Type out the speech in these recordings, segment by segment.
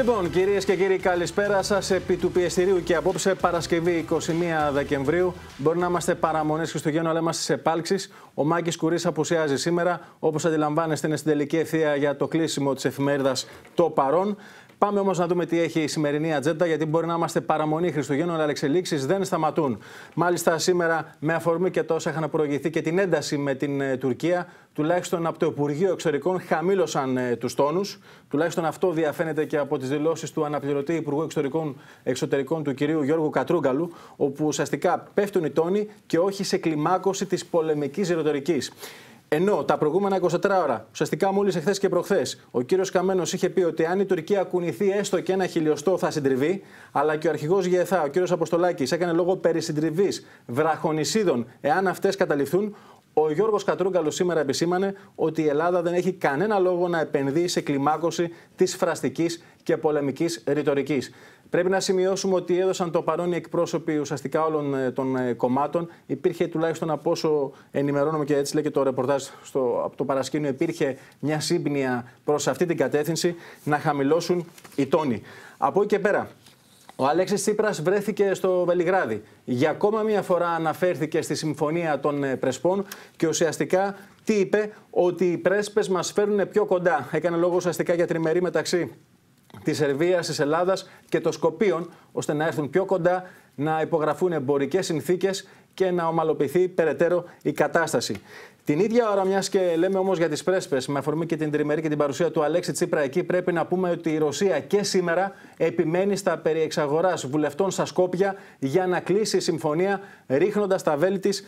Λοιπόν, κυρίες και κύριοι, καλησπέρα σας. Επί του πιεστηρίου και απόψε, Παρασκευή 21 Δεκεμβρίου. Μπορεί να είμαστε παραμονές Χριστουγέννων, αλλά είμαστε σε επάλξεις. Ο Μάκης Κουρής απουσιάζει σήμερα. Όπως αντιλαμβάνεστε, είναι στην τελική ευθεία για το κλείσιμο της εφημερίδας Το Παρόν. Πάμε όμως να δούμε τι έχει η σημερινή ατζέντα, γιατί μπορεί να είμαστε παραμονή Χριστουγέννων, αλλά εξελίξεις δεν σταματούν. Μάλιστα, σήμερα, με αφορμή και τόσα είχαν προηγηθεί και την ένταση με την Τουρκία, τουλάχιστον από το Υπουργείο Εξωτερικών χαμήλωσαν τους τόνους. Τουλάχιστον αυτό διαφαίνεται και από τις δηλώσεις του αναπληρωτή Υπουργού Εξωτερικών του κυρίου Γιώργου Κατρούγκαλου, όπου ουσιαστικά πέφτουν οι τόνοι και όχι σε κλιμάκωση της πολεμικής ρητορικής. Ενώ τα προηγούμενα 24 ώρα, ουσιαστικά μόλις εχθές και προχθές, ο κύριος Καμένος είχε πει ότι αν η Τουρκία κουνηθεί έστω και ένα χιλιοστό θα συντριβεί, αλλά και ο αρχηγός ΓΕΘΑ, ο κύριος Αποστολάκης, έκανε λόγο περί συντριβής βραχονισίδων εάν αυτές καταληφθούν. Ο Γιώργος Κατρούγκαλος σήμερα επισήμανε ότι η Ελλάδα δεν έχει κανένα λόγο να επενδύει σε κλιμάκωση της φραστικής και πολεμικής ρητορικής. Πρέπει να σημειώσουμε ότι έδωσαν το παρόν οι εκπρόσωποι ουσιαστικά όλων των κομμάτων. Υπήρχε, τουλάχιστον από όσο ενημερώνομαι και έτσι λέει και το ρεπορτάζ από το παρασκήνιο, υπήρχε μια σύμπνοια προς αυτή την κατεύθυνση να χαμηλώσουν οι τόνοι. Από εκεί και πέρα, ο Αλέξης Τσίπρας βρέθηκε στο Βελιγράδι. Για ακόμα μία φορά αναφέρθηκε στη Συμφωνία των Πρεσπών και ουσιαστικά τι είπε? Ότι οι πρέσπες μας φέρνουν πιο κοντά. Έκανε λόγο ουσιαστικά για τριμερή μεταξύ της Σερβίας, της Ελλάδας και των Σκοπίων, ώστε να έρθουν πιο κοντά, να υπογραφούν εμπορικές συνθήκες και να ομαλοποιηθεί περαιτέρω η κατάσταση. Την ίδια ώρα, μιας και λέμε όμως για τις πρέσπες, με αφορμή και την τριμερή και την παρουσία του Αλέξη Τσίπρα εκεί, πρέπει να πούμε ότι η Ρωσία και σήμερα επιμένει στα περί εξαγοράς βουλευτών στα Σκόπια για να κλείσει η συμφωνία, ρίχνοντας τα βέλη της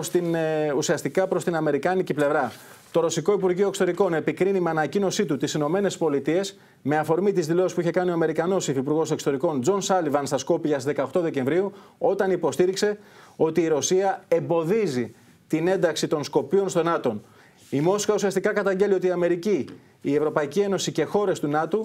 ουσιαστικά προς την αμερικάνικη πλευρά. Το Ρωσικό Υπουργείο Εξωτερικών επικρίνει με ανακοίνωσή του τις ΗΠΑ με αφορμή τις δηλώσεις που είχε κάνει ο Αμερικανός Υφυπουργός Εξωτερικών Τζον Σάλιβαν στα Σκόπια στις 18 Δεκεμβρίου, όταν υποστήριξε ότι η Ρωσία εμποδίζει την ένταξη των Σκοπίων στο ΝΑΤΟ. Η Μόσχα ουσιαστικά καταγγέλει ότι η Αμερική, η Ευρωπαϊκή Ένωση και χώρες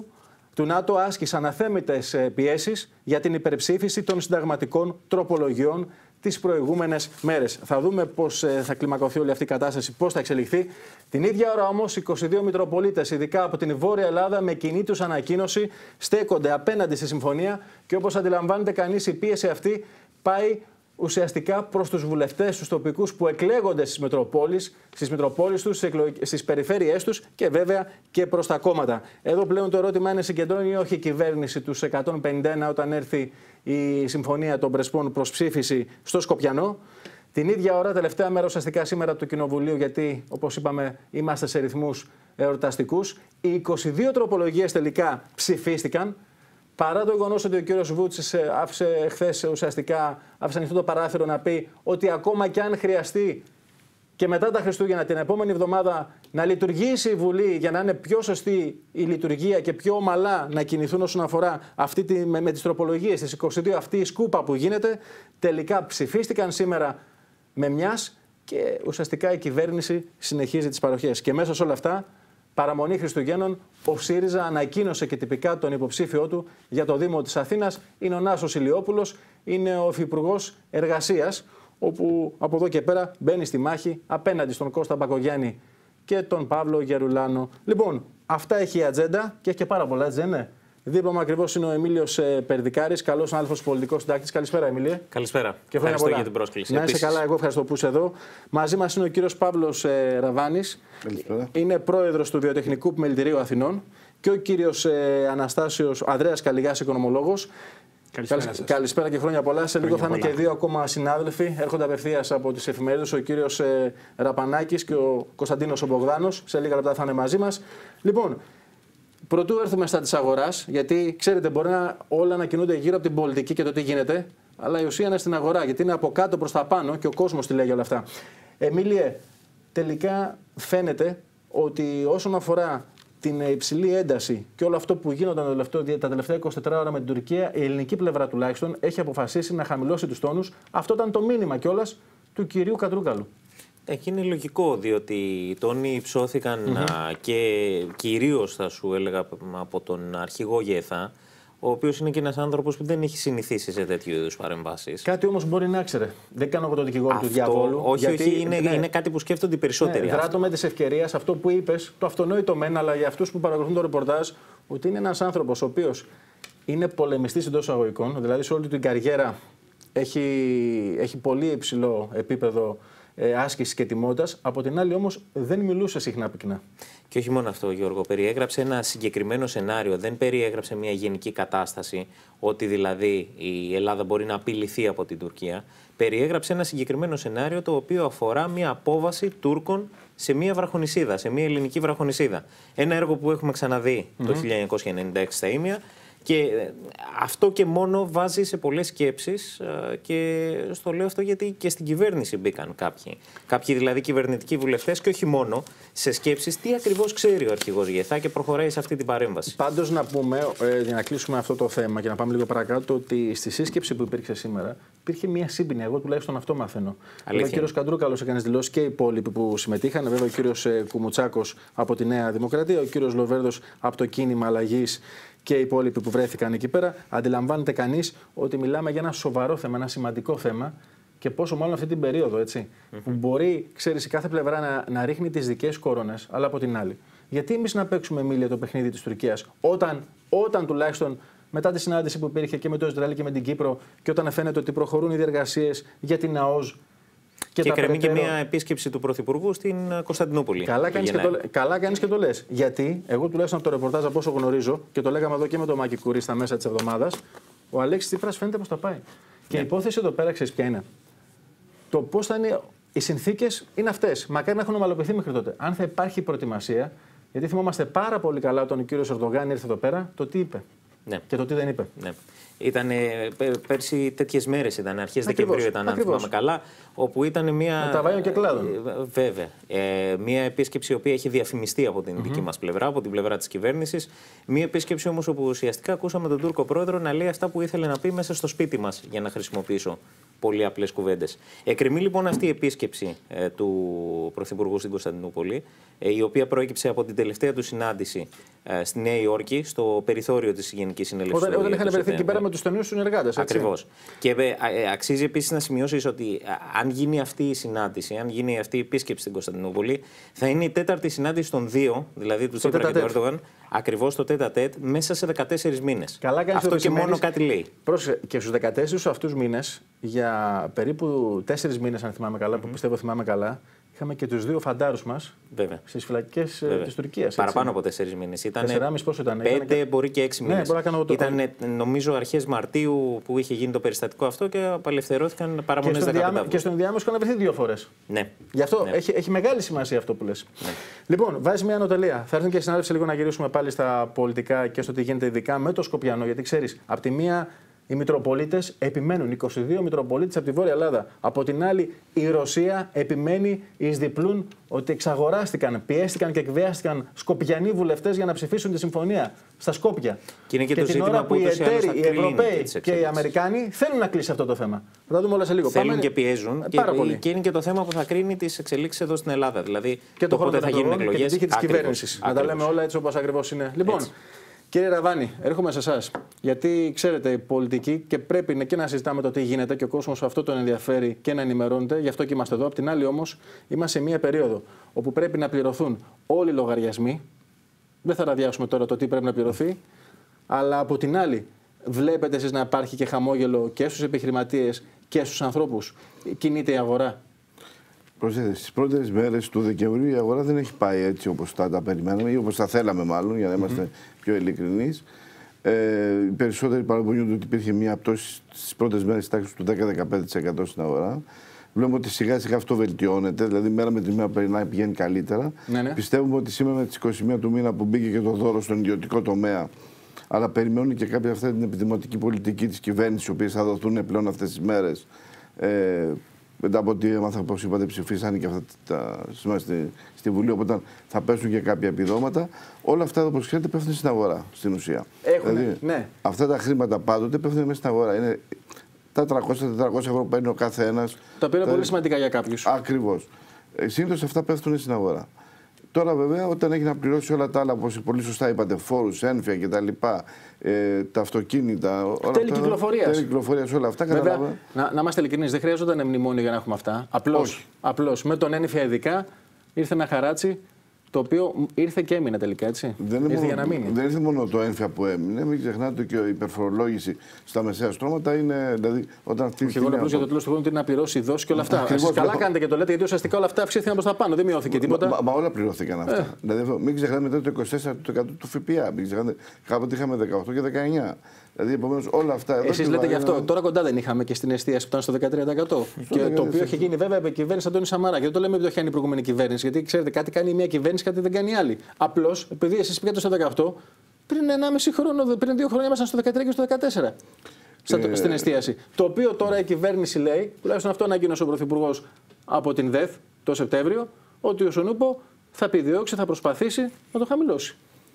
του ΝΑΤΟ άσκησαν αθέμητες πιέσεις για την υπερψήφιση των συνταγματικών τροπολογιών τις προηγούμενες μέρες. Θα δούμε πώς θα κλιμακωθεί όλη αυτή η κατάσταση, πώς θα εξελιχθεί. Την ίδια ώρα όμως, 22 Μητροπολίτες, ειδικά από την Βόρεια Ελλάδα, με κοινή τους ανακοίνωση στέκονται απέναντι στη συμφωνία και όπως αντιλαμβάνεται κανείς, η πίεση αυτή πάει ουσιαστικά προς τους βουλευτές, τους τοπικούς που εκλέγονται στις Μητροπόλεις τους, στις περιφέρειές τους και βέβαια και προς τα κόμματα. Εδώ πλέον το ερώτημα είναι, συγκεντρώνει ή όχι η κυβέρνηση τους 151 όταν έρθει η Συμφωνία των Πρεσπών προς ψήφιση στο Σκοπιανό. Την ίδια ώρα, τελευταία μέρα ουσιαστικά σήμερα του Κοινοβουλίου, γιατί όπως είπαμε είμαστε σε ρυθμούς εορταστικούς, οι 22 τροπολογίες τελικά ψηφίστηκαν. Παρά το γεγονός ότι ο κύριος Βούτσης άφησε χθες ουσιαστικά ανοιχτό το παράθυρο να πει ότι ακόμα και αν χρειαστεί και μετά τα Χριστούγεννα την επόμενη εβδομάδα να λειτουργήσει η Βουλή για να είναι πιο σωστή η λειτουργία και πιο ομαλά να κινηθούν όσον αφορά με τις τροπολογίες της 22, αυτή η σκούπα που γίνεται, τελικά ψηφίστηκαν σήμερα με μιας και ουσιαστικά η κυβέρνηση συνεχίζει τις παροχές. Και μέσα σε όλα αυτά, παραμονή Χριστουγέννων, ο ΣΥΡΙΖΑ ανακοίνωσε και τυπικά τον υποψήφιό του για το Δήμο της Αθήνας. Είναι ο Νάσος Ηλιόπουλος, είναι ο Υφυπουργός Εργασίας, όπου από εδώ και πέρα μπαίνει στη μάχη απέναντι στον Κώστα Μπακογιάννη και τον Παύλο Γερουλάνο. Λοιπόν, αυτά έχει η ατζέντα και έχει και πάρα πολλά, έτσι δεν είναι? Δίπλα μου ακριβώς είναι ο Εμίλιος Περδικάρης, καλός συνάδελφος πολιτικός συντάκτης. Καλησπέρα, Εμίλιε. Καλησπέρα. Και ευχαριστώ για την πρόσκληση. Να είσαι καλά, εγώ ευχαριστώ που είσαι εδώ. Μαζί μας είναι ο κύριος Παύλος Ραβάνης. Καλησπέρα. Είναι πρόεδρος του Βιοτεχνικού Επιμελητηρίου Αθηνών. Και ο κύριος Ανδρέας Καλιγάς, οικονομολόγος. Καλησπέρα και χρόνια πολλά. Σε λίγο θα είναι και δύο ακόμα συνάδελφοι. Έρχονται απευθείας από τις εφημερίδες, ο κύριος Ραπανάκης και ο Κωνσταντίνος Μπογδάνος. Σε λίγα λεπτά θα είναι μαζί μας. Λοιπόν, πρωτού έρθουμε στα της αγοράς, γιατί ξέρετε, μπορεί όλα να κινούνται γύρω από την πολιτική και το τι γίνεται, αλλά η ουσία είναι στην αγορά, γιατί είναι από κάτω προς τα πάνω και ο κόσμος τι λέγει όλα αυτά. Εμίλιε, τελικά φαίνεται ότι όσον αφορά την υψηλή ένταση και όλο αυτό που γίνονταν τα τελευταία 24 ώρα με την Τουρκία, η ελληνική πλευρά τουλάχιστον έχει αποφασίσει να χαμηλώσει τους τόνους. Αυτό ήταν το μήνυμα κιόλας του κυρίου Κατρούγκαλου. Εκεί είναι λογικό, διότι οι τόνοι υψώθηκαν και κυρίως, θα σου έλεγα, από τον αρχηγό ΓΕΘΑ, ο οποίος είναι και ένας άνθρωπος που δεν έχει συνηθίσει σε τέτοιου είδους παρεμβάσεις. Κάτι όμως μπορεί να ξέρει. Δεν κάνω εγώ τον δικηγόρο του διαβόλου. Όχι, είναι κάτι που σκέφτονται οι περισσότεροι. Δράτω με τις ευκαιρίες αυτό που είπες, το αυτονόητο μεν, αλλά για αυτούς που παρακολουθούν το ρεπορτάζ, ότι είναι ένας άνθρωπος ο οποίος είναι πολεμιστής εντός εισαγωγικών, δηλαδή σε όλη την καριέρα έχει πολύ υψηλό επίπεδο άσκησης και τιμότητας. Από την άλλη όμως δεν μιλούσε συχνά πυκνά. Και όχι μόνο αυτό, Γιώργο. Περιέγραψε ένα συγκεκριμένο σενάριο. Δεν περιέγραψε μια γενική κατάσταση, ότι δηλαδή η Ελλάδα μπορεί να απειληθεί από την Τουρκία. Περιέγραψε ένα συγκεκριμένο σενάριο το οποίο αφορά μια απόβαση Τούρκων σε μια βραχονησίδα, σε μια ελληνική βραχονησίδα. Ένα έργο που έχουμε ξαναδεί το 1996 στα Ήμια. Και αυτό και μόνο βάζει σε πολλές σκέψεις, και στο λέω αυτό γιατί και στην κυβέρνηση μπήκαν κάποιοι δηλαδή κυβερνητικοί βουλευτές, και όχι μόνο, σε σκέψεις τι ακριβώς ξέρει ο αρχηγός ΓΕΘΑ και προχωράει σε αυτή την παρέμβαση. Πάντως να πούμε, για να κλείσουμε αυτό το θέμα και να πάμε λίγο παρακάτω, ότι στη σύσκεψη που υπήρξε σήμερα υπήρχε μια σύμπνοια. Εγώ τουλάχιστον αυτό μαθαίνω. Ο κύριος Καντρούκαλος έκανε δηλώσεις και οι υπόλοιποι που συμμετείχαν. Βέβαια, ο κύριος Κουμουτσάκος από τη Νέα Δημοκρατία, ο κύριος Λοβέρδος από το Κίνημα Αλλαγής και οι υπόλοιποι που βρέθηκαν εκεί πέρα. Αντιλαμβάνεται κανείς ότι μιλάμε για ένα σοβαρό θέμα, ένα σημαντικό θέμα, και πόσο μάλλον αυτή την περίοδο, έτσι, που μπορεί, ξέρεις, η κάθε πλευρά να ρίχνει τις δικές κορώνες, αλλά από την άλλη. Γιατί εμείς να παίξουμε μίλια το παιχνίδι της Τουρκίας, όταν τουλάχιστον μετά τη συνάντηση που υπήρχε και με το Ισραήλ και με την Κύπρο, και όταν φαίνεται ότι προχωρούν οι διεργασίες για την ΑΟΣ. Και κρεμεί και μια επίσκεψη του Πρωθυπουργού στην Κωνσταντινούπολη. Καλά κάνεις και το λες. Γιατί εγώ τουλάχιστον από το ρεπορτάζ, από όσο γνωρίζω, και το λέγαμε εδώ και με τον Μάκη Κουρί στα μέσα της εβδομάδας, ο Αλέξης Τσίπρας φαίνεται πως τα πάει. Και η υπόθεση εδώ πέρα, ξέρεις ποια είναι? Το πώς θα είναι οι συνθήκες είναι αυτές. Μακάρι να έχουν ομαλοποιηθεί μέχρι τότε. Αν θα υπάρχει προετοιμασία, γιατί θυμόμαστε πάρα πολύ καλά όταν ο κύριος Ερντογάν ήρθε εδώ πέρα, το τι είπε. Ναι. Και το τι δεν είπε. Ναι. Ήταν πέρσι τέτοιες μέρες, ήταν αρχές Δεκεμβρίου, αν θυμάμαι καλά, όπου ήταν μια. Με τα βάιων και κλάδων. Βέβαια. Μια επίσκεψη η οποία έχει διαφημιστεί από την δική μας πλευρά, από την πλευρά της κυβέρνησης. Μια επίσκεψη όμως όπου ουσιαστικά ακούσαμε τον Τούρκο πρόεδρο να λέει αυτά που ήθελε να πει μέσα στο σπίτι μας, για να χρησιμοποιήσω πολύ απλές κουβέντες. Εκκρεμεί λοιπόν αυτή η επίσκεψη του Πρωθυπουργού στην Κωνσταντινούπολη, η οποία προέκυψε από την τελευταία του συνάντηση στη Νέα Υόρκη, στο περιθώριο της Γενικής Συνέλευσης. Όταν είχαν βρεθεί εκεί πέρα με τους στενούς συνεργάτες. Ακριβώς. Και αξίζει επίσης να σημειώσεις ότι αν γίνει αυτή η συνάντηση, αν γίνει αυτή η επίσκεψη στην Κωνσταντινούπολη, θα είναι η τέταρτη συνάντηση των δύο, δηλαδή του Τσίπρα και του Ερντογάν, ακριβώς το τέτα-τέτ, μέσα σε 14 μήνες. Αυτό και μόνο κάτι λέει. Και στους 14 αυτούς μήνες, για περίπου 4 μήνες, αν θυμάμαι καλά, που πιστεύω θυμάμαι καλά, είχαμε και τους δύο φαντάρους μας στις φυλακές της Τουρκίας. Παραπάνω από 4 μήνες. Ήταν 4,5 πόσο ήταν? 5 μπορεί και 6 μήνες. Ναι, ήταν νομίζω αρχές Μαρτίου που είχε γίνει το περιστατικό αυτό και απελευθερώθηκαν παραμονές 15. Και στον ενδιάμεσο είχαν βρεθεί 2 φορές. Ναι. Γι' αυτό έχει μεγάλη σημασία αυτό που λες. Ναι. Λοιπόν, βάζει μια ανωτελεία. Θα έρθουν και οι συνάδελφοι λίγο να γυρίσουμε πάλι στα πολιτικά και στο τι γίνεται ειδικά με το Σκοπιανό. Γιατί ξέρεις, από τη μία οι Μητροπολίτες επιμένουν, 22 Μητροπολίτες από τη Βόρεια Ελλάδα. Από την άλλη, η Ρωσία επιμένει, εισδιπλούν ότι εξαγοράστηκαν, πιέστηκαν και εκβιάστηκαν Σκοπιανοί βουλευτές για να ψηφίσουν τη συμφωνία στα Σκόπια. Και είναι και το την ώρα που οι εταίροι, οι Ευρωπαίοι και οι Αμερικάνοι θέλουν να κλείσει αυτό το θέμα. Θα τα δούμε όλα σε λίγο. Θέλουν και πιέζουν. Και είναι και το θέμα που θα κρίνει τις εξελίξεις εδώ στην Ελλάδα. Δηλαδή, και το πότε θα γίνουν εκλογές. Και την τύχη της κυβέρνησης. Να τα λέμε όλα έτσι όπως ακριβώς είναι. Λοιπόν. Κύριε Ραβάνη, έρχομαι σε εσάς. Γιατί ξέρετε, η πολιτική και πρέπει και να συζητάμε το τι γίνεται και ο κόσμος αυτό τον ενδιαφέρει και να ενημερώνεται. Γι' αυτό και είμαστε εδώ. Απ' την άλλη, όμως, είμαστε σε μια περίοδο όπου πρέπει να πληρωθούν όλοι οι λογαριασμοί. Δεν θα ραδιάσουμε τώρα το τι πρέπει να πληρωθεί. Αλλά από την άλλη, βλέπετε εσείς να υπάρχει και χαμόγελο και στους επιχειρηματίες και στους ανθρώπους. Κινείται η αγορά. Προσέξτε, στις πρώτες μέρες του Δεκεμβρίου η αγορά δεν έχει πάει έτσι όπως τα περιμέναμε ή όπως τα θέλαμε, μάλλον, για να είμαστε πιο ειλικρινείς. Οι περισσότεροι παραπονιούνται ότι υπήρχε μια πτώση στις πρώτες μέρες της τάξης του 10-15% στην αγορά. Βλέπουμε ότι σιγά σιγά αυτό βελτιώνεται, δηλαδή μέρα με τη μέρα πηγαίνει καλύτερα. Ναι. Πιστεύουμε ότι σήμερα με τις 21 του μήνα που μπήκε και το δώρο στον ιδιωτικό τομέα, αλλά περιμένουν και κάποια αυτή την επιδημοτική πολιτική της κυβέρνησης, οι οποίες θα δοθούν πλέον αυτές τις μέρες. Μετά από ό,τι έμαθα, όπως είπατε, ψηφίσαν και αυτά τα σήμερα στη Βουλή, οπότε θα πέσουν και κάποια επιδόματα. Όλα αυτά, όπως ξέρετε, πέφτουν στην αγορά στην ουσία. Δηλαδή, ναι. Αυτά τα χρήματα πάντοτε πέφτουν μέσα στην αγορά. Είναι τα 300-400 ευρώ που παίρνει ο κάθε ένας. Τα οποία είναι πολύ σημαντικά για κάποιους. Ακριβώς. Συνήθως αυτά πέφτουν στην αγορά. Τώρα, βέβαια, όταν έχει να πληρώσει όλα τα άλλα, όπως πολύ σωστά είπατε, φόρους, ένφια κτλ., τα αυτοκίνητα. Τέλη κυκλοφορίας, όλα αυτά. Βέβαια, να είμαστε ειλικρινείς, δεν χρειάζονταν μνημόνιο για να έχουμε αυτά. Απλώς με τον ένφια ειδικά ήρθε ένα χαράτσι το οποίο ήρθε και έμεινε τελικά, έτσι. Ήρθε για να μείνει. Δεν ήρθε μόνο το έμφυα που έμεινε. Μην ξεχνάτε και η υπερφορολόγηση στα μεσαία στρώματα είναι. Δηλαδή, όταν αυτή και εγώ να για το τέλος του χρόνου είναι να πληρώσει δόση και όλα αυτά. Καλά κάνετε και το λέτε, γιατί ουσιαστικά όλα αυτά αυξήθηκαν προς τα πάνω. Δεν μειώθηκε τίποτα. Μα όλα πληρώθηκαν αυτά. Δηλαδή, μην ξεχνάτε μετά το 24% του ΦΠΑ. Μην ξεχνάτε, κάποτε είχαμε 18 και 19. Δηλαδή, επομένως, όλα αυτά. Εσείς λέτε γι' αυτό. Τώρα κοντά δεν είχαμε και στην εστίαση που ήταν στο 13%. Και το οποίο είχε γίνει βέβαια επί κυβέρνηση Αντώνη Σαμαρά. Και δεν το λέμε επειδή το έχει κάνει η προηγούμενη κυβέρνηση. Γιατί ξέρετε, κάτι κάνει μια κυβέρνηση, κάτι δεν κάνει άλλη. Απλώς επειδή εσείς πήγατε στο 18, πριν 1,5 χρόνο, πριν 2 χρόνια ήμασταν στο 13 και στο 14. Στην εστίαση. Το οποίο τώρα η κυβέρνηση λέει, τουλάχιστον αυτό ανακοίνωσε ο Πρωθυπουργός από την ΔΕΘ το Σεπτέμβριο, ότι ο Σονούπο θα επιδιώξει, θα προσπαθήσει να το χαμηλώσει.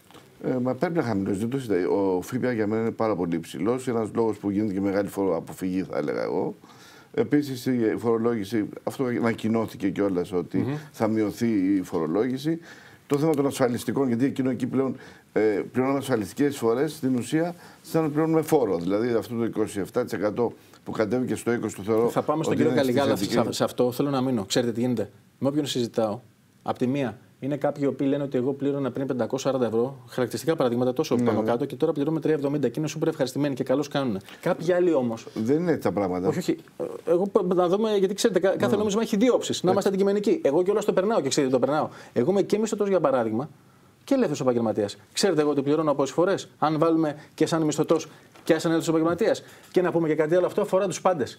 Μα πρέπει να χαμηλώσει. Ο ΦΠΑ για μένα είναι πάρα πολύ υψηλό. Ένας λόγος που γίνεται και μεγάλη φοροαποφυγή, θα έλεγα εγώ. Επίσης η φορολόγηση, αυτό ανακοινώθηκε κιόλας ότι θα μειωθεί η φορολόγηση. Το θέμα των ασφαλιστικών, γιατί εκείνο εκεί πλέον πληρώνουμε ασφαλιστικές εισφορές, στην ουσία σαν να πληρώνουμε φόρο. Δηλαδή αυτό το 27% που κατέβηκε στο 20% το θεωρώ. Θα πάμε στον κύριο Καλιγάλα σε αυτό. Θέλω να μείνω. Ξέρετε τι γίνεται. Με όποιον συζητάω, απ' τη μία είναι κάποιοι οι οποίοι λένε ότι εγώ πλήρωνα πριν 540 ευρώ, χαρακτηριστικά παραδείγματα τόσο πάνω κάτω, και τώρα πληρώνουμε 370 και είναι σούπερ ευχαριστημένοι και καλώς κάνουν. Κάποιοι άλλοι όμως. Δεν είναι έτσι τα πράγματα. Όχι. Εγώ να δούμε, γιατί ξέρετε, κάθε νόμισμα έχει δύο όψεις. Να είμαστε αντικειμενικοί. Εγώ κιόλας το περνάω και ξέρετε το περνάω. Εγώ είμαι και μισθωτός για παράδειγμα και ελεύθερος επαγγελματίας. Ξέρετε εγώ ότι πληρώνω από όσες φορές, αν βάλουμε και σαν μισθωτός και σαν ελεύθερος επαγγελματίας. Και να πούμε και κάτι άλλο, αυτό αφορά τους πάντες.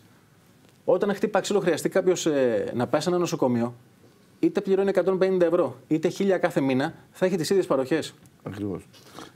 Όταν χτύπα ξύλο χρειαστεί κάποιος να πάει σε ένα νοσοκομείο, είτε πληρώνει 150 ευρώ, είτε 1.000 κάθε μήνα, θα έχει τις ίδιες παροχές. Ακριβώς.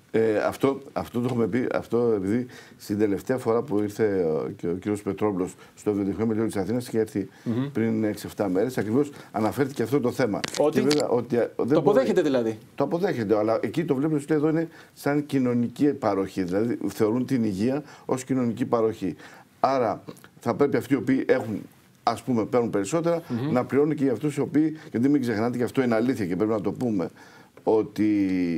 Αυτό το έχουμε πει, επειδή στην τελευταία φορά που ήρθε και ο κ. Πετρόπουλος στο Βιοτεχνικό Μελιό της Αθήνας, είχε έρθει πριν 6-7 μέρες, ακριβώς αναφέρθηκε αυτό το θέμα. Ότι το αποδέχεται δηλαδή. Το αποδέχεται, αλλά εκεί το βλέπουμε ότι εδώ είναι σαν κοινωνική παροχή. Δηλαδή θεωρούν την υγεία ως κοινωνική παροχή. Άρα θα πρέπει αυτοί οι οποίοι έχουν, ας πούμε, παίρνουν περισσότερα, να πληρώνουν και για αυτούς οι οποίοι, γιατί μην ξεχνάτε και αυτό είναι αλήθεια και πρέπει να το πούμε, ότι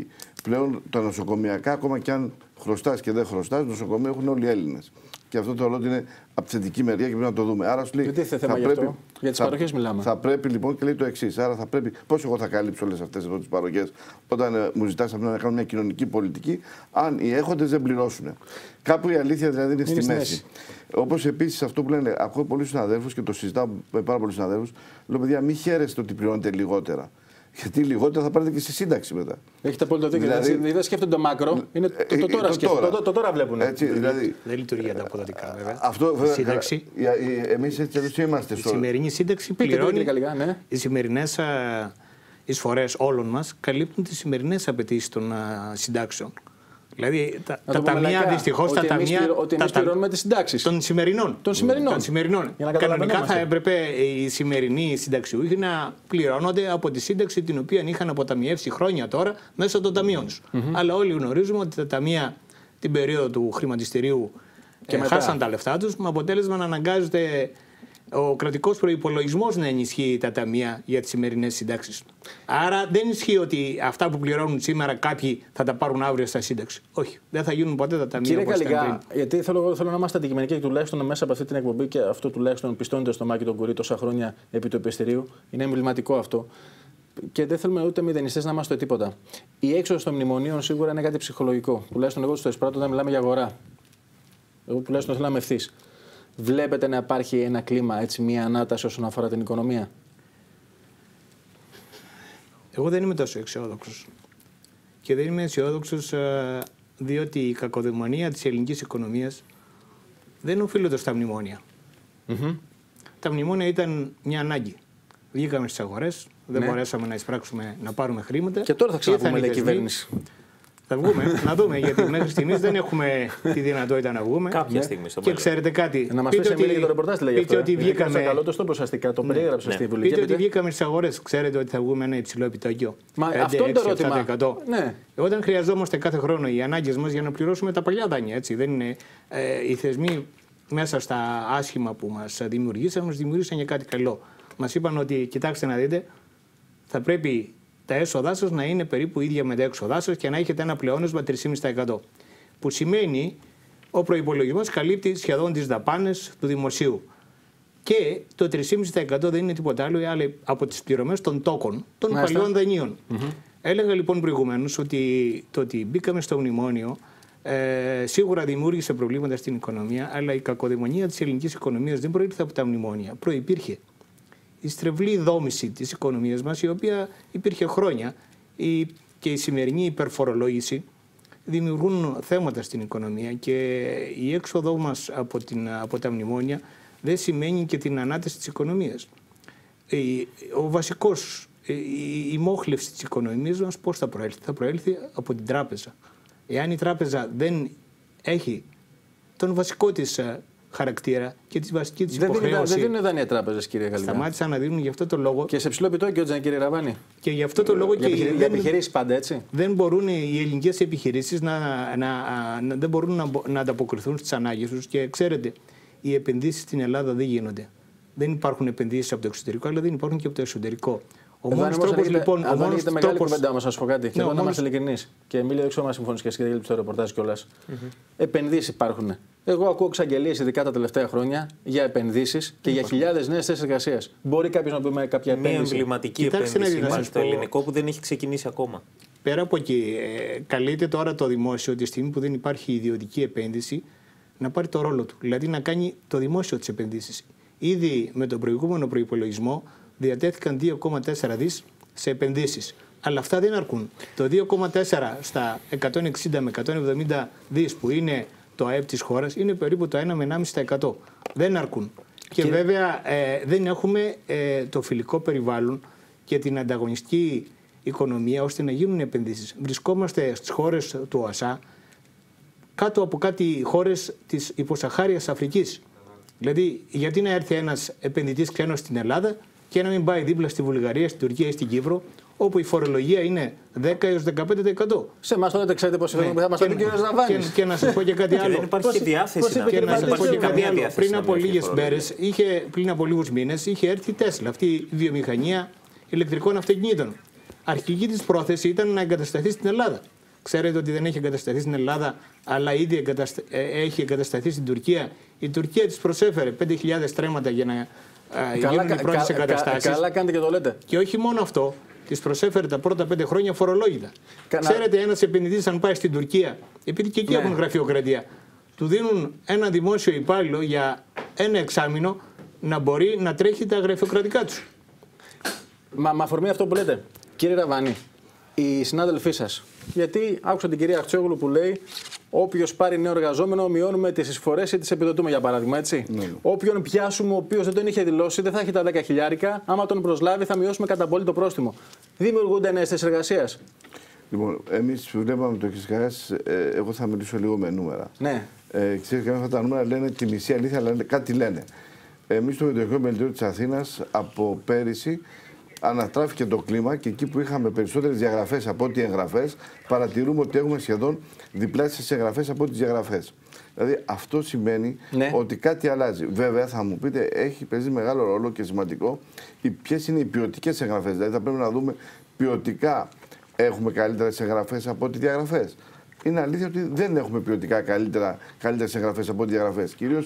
πλέον τα νοσοκομιακά, ακόμα και αν χρωστάς και δεν χρωστάς, νοσοκομεία έχουν όλοι οι Έλληνες. Και αυτό το ότι είναι από τη θετική μεριά και πρέπει να το δούμε. Άρα σου λέει. Γιατί θα θέμα πρέπει, αυτό, για τις παροχές μιλάμε. Θα πρέπει λοιπόν και λέει το εξής. Άρα θα πρέπει. Πώς εγώ θα καλύψω όλες αυτές τις παροχές όταν μου ζητάς να κάνω μια κοινωνική πολιτική, αν οι έχοντες δεν πληρώσουν. Κάπου η αλήθεια δηλαδή είναι στη μέση. Όπως επίσης αυτό που λένε, ακούω πολλούς συναδέλφους και το συζητάω με πάρα πολλούς συναδέλφους, λέω παιδιά, μην χαίρεστε ότι πληρώνετε λιγότερα. Γιατί λιγότερα θα πάρετε και στη σύνταξη μετά. Έχετε απόλυτο δίκιο. Δηλαδή, δεν σκέφτονται το μάκρο, είναι το τώρα σκέφτονται. Το τώρα βλέπουν. Δηλαδή, δεν λειτουργεί ανταποδοτικά βέβαια. Αυτό η σύνταξη. Εμείς έτσι είμαστε. Η σημερινή σύνταξη πληρώνει. Οι σημερινές εισφορές όλων μας καλύπτουν τις σημερινές απαιτήσεις των συντάξεων. Δηλαδή τα ταμεία, δυστυχώς τα ταμεία. Ότι εμείς πληρώνουμε τις συντάξεις. Των σημερινών. Κανονικά θα έπρεπε οι σημερινοί συνταξιούχοι να πληρώνονται από τη σύνταξη την οποία είχαν αποταμιεύσει χρόνια τώρα μέσω των ταμείων τους. Αλλά όλοι γνωρίζουμε ότι τα ταμεία την περίοδο του χρηματιστηρίου χάσαν τα λεφτά τους, με αποτέλεσμα να αναγκάζεται ο κρατικός προϋπολογισμός να ενισχύει τα ταμεία για τις σημερινές συντάξεις. Άρα δεν ισχύει ότι αυτά που πληρώνουν σήμερα κάποιοι θα τα πάρουν αύριο στα σύνταξη. Όχι, δεν θα γίνουν ποτέ τα ταμεία. Κύριε Καλιγά, γιατί θέλω να είμαστε αντικειμενικοί και τουλάχιστον μέσα από αυτή την εκπομπή και αυτό τουλάχιστον πιστώνεται στο Μάκη τον Κουρί τόσα χρόνια επί του επιστηρίου. Είναι εμβληματικό αυτό. Και δεν θέλουμε ούτε μηδενιστές να είμαστε τίποτα. Η έξοδος των μνημονίων σίγουρα είναι κάτι ψυχολογικό. Τουλάχιστον εγώ στο εισπράττω όταν μιλάμε για αγορά. Εγώ τουλάχιστον θέλω να είμαι ευθύς. Βλέπετε να υπάρχει ένα κλίμα, έτσι, μια ανάταση όσον αφορά την οικονομία? Εγώ δεν είμαι τόσο αισιόδοξος. Και δεν είμαι αισιόδοξος διότι η κακοδαιμονία της ελληνικής οικονομίας δεν οφείλεται στα μνημόνια. Τα μνημόνια ήταν μια ανάγκη. Βγήκαμε στις αγορές, δεν μπορέσαμε να εισπράξουμε, να πάρουμε χρήματα. Και τώρα θα ξαναπούμε, λέει η κυβέρνηση. Θα βγούμε, να δούμε, γιατί μέχρι στιγμής δεν έχουμε τη δυνατότητα να βγούμε. Κάποια στιγμή στο μέλλον. Και ξέρετε κάτι. Να μας πείτε ότι, το ρεπορτάζ λέγει αυτό. Ότι βγήκαμε. Καλό το προσαστικά, το περιέγραψε στη Βουλή. Πείτε ότι βγήκαμε στις αγορές. Ξέρετε ότι θα βγούμε ένα υψηλό επιτόκιο. Μα αυτό είναι το ερώτημα. Ναι. Όταν χρειαζόμαστε κάθε χρόνο οι ανάγκες μας για να πληρώσουμε τα παλιά δάνεια. Έτσι. Δεν είναι, οι θεσμοί μέσα στα άσχημα που μας δημιουργήσαν, μας δημιουργήσαν για κάτι καλό. Μας είπαν ότι, κοιτάξτε να δείτε, θα πρέπει τα έσοδά σας να είναι περίπου ίδια με τα έξοδά σας και να έχετε ένα πλεόνασμα 3,5%. Που σημαίνει ο προϋπολογισμός καλύπτει σχεδόν τις δαπάνες του δημοσίου. Και το 3,5% δεν είναι τίποτα άλλο από τις πληρωμές των τόκων, των παλιών δανείων. Έλεγα λοιπόν προηγουμένως ότι το ότι μπήκαμε στο μνημόνιο σίγουρα δημιούργησε προβλήματα στην οικονομία, αλλά η κακοδαιμονία της ελληνικής οικονομίας δεν προήλθε από τα μνημόνια. Προϋπήρχε η στρεβλή δόμηση της οικονομίας μας, η οποία υπήρχε χρόνια, και η σημερινή υπερφορολόγηση δημιουργούν θέματα στην οικονομία, και η έξοδό μας από τα μνημόνια δεν σημαίνει και την ανάταση της οικονομίας. Η μόχλευση της οικονομίας μας πώς θα προέλθει? Θα προέλθει από την τράπεζα. Εάν η τράπεζα δεν έχει τον βασικό της χαρακτήρα και τη βασική της υποχρέωση. Δεν δίνουν δάνεια τράπεζες, κύριε Γαλλικά. Σταμάτησαν να δίνουν γι' αυτό το λόγο. Και σε ψηλό επιτόκιο, κύριε Ραβάνη. Και γι' αυτό το λόγο. Για επιχειρήσεις πάντα, έτσι. Δεν μπορούν οι ελληνικές επιχειρήσεις δεν μπορούν να ανταποκριθούν στις ανάγκες τους. Και ξέρετε, οι επενδύσεις στην Ελλάδα δεν γίνονται. Δεν υπάρχουν επενδύσεις από το εξωτερικό, αλλά δεν υπάρχουν και από το εσωτερικό. Ο μόνος τρόπος λοιπόν. Αν έχετε μεγάλη κουβέντα, όμως, να σου πω κάτι. Και εδώ να είμαστε ειλικρινείς. Και Εμίλιο, δεν ξέρω αν συμφωνείς και εσύ, γιατί το ρεπορτάζ κιόλας. Επενδύσεις υπάρχουν. Εγώ ακούω εξαγγελίες, ειδικά τα τελευταία χρόνια, για επενδύσεις και για χιλιάδες νέες θέσεις εργασίας. Μπορεί κάποιος να πει με κάποια επένδυση? Μια εμβληματική επένδυση υπάρχει στο ελληνικό που δεν έχει ξεκινήσει ακόμα. Πέρα από εκεί, καλείται τώρα το δημόσιο, τη στιγμή που δεν υπάρχει ιδιωτική επένδυση, να πάρει το ρόλο του. Δηλαδή να κάνει το δημόσιο τις επενδύσεις. Ήδη με τον προηγούμενο προϋπολογισμό διατέθηκαν 2,4 δις σε επενδύσεις. Αλλά αυτά δεν αρκούν. Το 2,4 στα 160 με 170 δις που είναι το ΑΕΠ της χώρας είναι περίπου το 1 με 1,5%. Δεν αρκούν. Και βέβαια δεν έχουμε το φιλικό περιβάλλον και την ανταγωνιστική οικονομία ώστε να γίνουν επενδύσεις. Βρισκόμαστε στις χώρες του ΟΑΣΑ κάτω από κάτι χώρες της υποσαχάριας Αφρικής. Δηλαδή, γιατί να έρθει ένας επενδυτής ξένος στην Ελλάδα και να μην πάει δίπλα στη Βουλγαρία, στην Τουρκία ή στην Κύπρο, όπου η φορολογία είναι 10 έως 15%. Σε εμάς τότε ξέρετε πώς θα μας πει ο κ. Ραβάνης. Και να σας πω και κάτι άλλο. Δεν υπάρχει διάθεση να σας πω και κάτι άλλο. Πριν από λίγους μήνες είχε έρθει η Τέσλα, αυτή η βιομηχανία ηλεκτρικών αυτοκινήτων. Αρχική της πρόθεση ήταν να εγκατασταθεί στην Ελλάδα. Ξέρετε ότι δεν έχει εγκατασταθεί στην Ελλάδα, αλλά ήδη έχει εγκατασταθεί στην Τουρκία. Η Τουρκία της προσέφερε 5.000 στρέμματα για να γίνουν οι πρώτες εγκαταστάσεις. Καλά κάνετε και το λέτε. Και όχι μόνο αυτό, τις προσέφερε τα πρώτα 5 χρόνια φορολόγητα. Ξέρετε, ένας επενδυτής, αν πάει στην Τουρκία, επειδή και εκεί έχουν γραφειοκρατία, του δίνουν ένα δημόσιο υπάλληλο για ένα εξάμηνο να μπορεί να τρέχει τα γραφειοκρατικά του. Με αφορμή αυτό που λέτε, κύριε Ραβάνη, οι συνάδελφοί σας, γιατί άκουσα την κυρία Αχτσιόγλου που λέει όποιος πάρει νέο εργαζόμενο, μειώνουμε τις εισφορές ή τις επιδοτούμε, για παράδειγμα, έτσι. Όποιον πιάσουμε, ο οποίος δεν τον είχε δηλώσει, δεν θα έχει τα 10 χιλιάρικα. Άμα τον προσλάβει, θα μειώσουμε κατά πολύ το πρόστιμο. Δημιουργούνται νέες θέσεις εργασίας. Λοιπόν, εμείς βλέπαμε το εξής. Εγώ θα μιλήσω λίγο με νούμερα. Ναι. Ξέρετε, αυτά τα νούμερα λένε τη μισή αλήθεια, αλλά κάτι λένε. Εμείς στο Μετεωρικό Μελτίο της Αθήνας από πέρυσι ανατράφηκε το κλίμα και εκεί που είχαμε περισσότερες διαγραφές από ό,τι εγγραφές, παρατηρούμε ότι έχουμε σχεδόν διπλάσιες εγγραφές από ό,τι διαγραφές. Δηλαδή αυτό σημαίνει ότι κάτι αλλάζει. Βέβαια θα μου πείτε, παίζει μεγάλο ρόλο και σημαντικό ποιες είναι οι ποιοτικές εγγραφές. Δηλαδή θα πρέπει να δούμε ποιοτικά έχουμε καλύτερες εγγραφές από ό,τι διαγραφές. Είναι αλήθεια ότι δεν έχουμε ποιοτικά καλύτερες εγγραφές από ό,τι διαγραφές. Κυρίως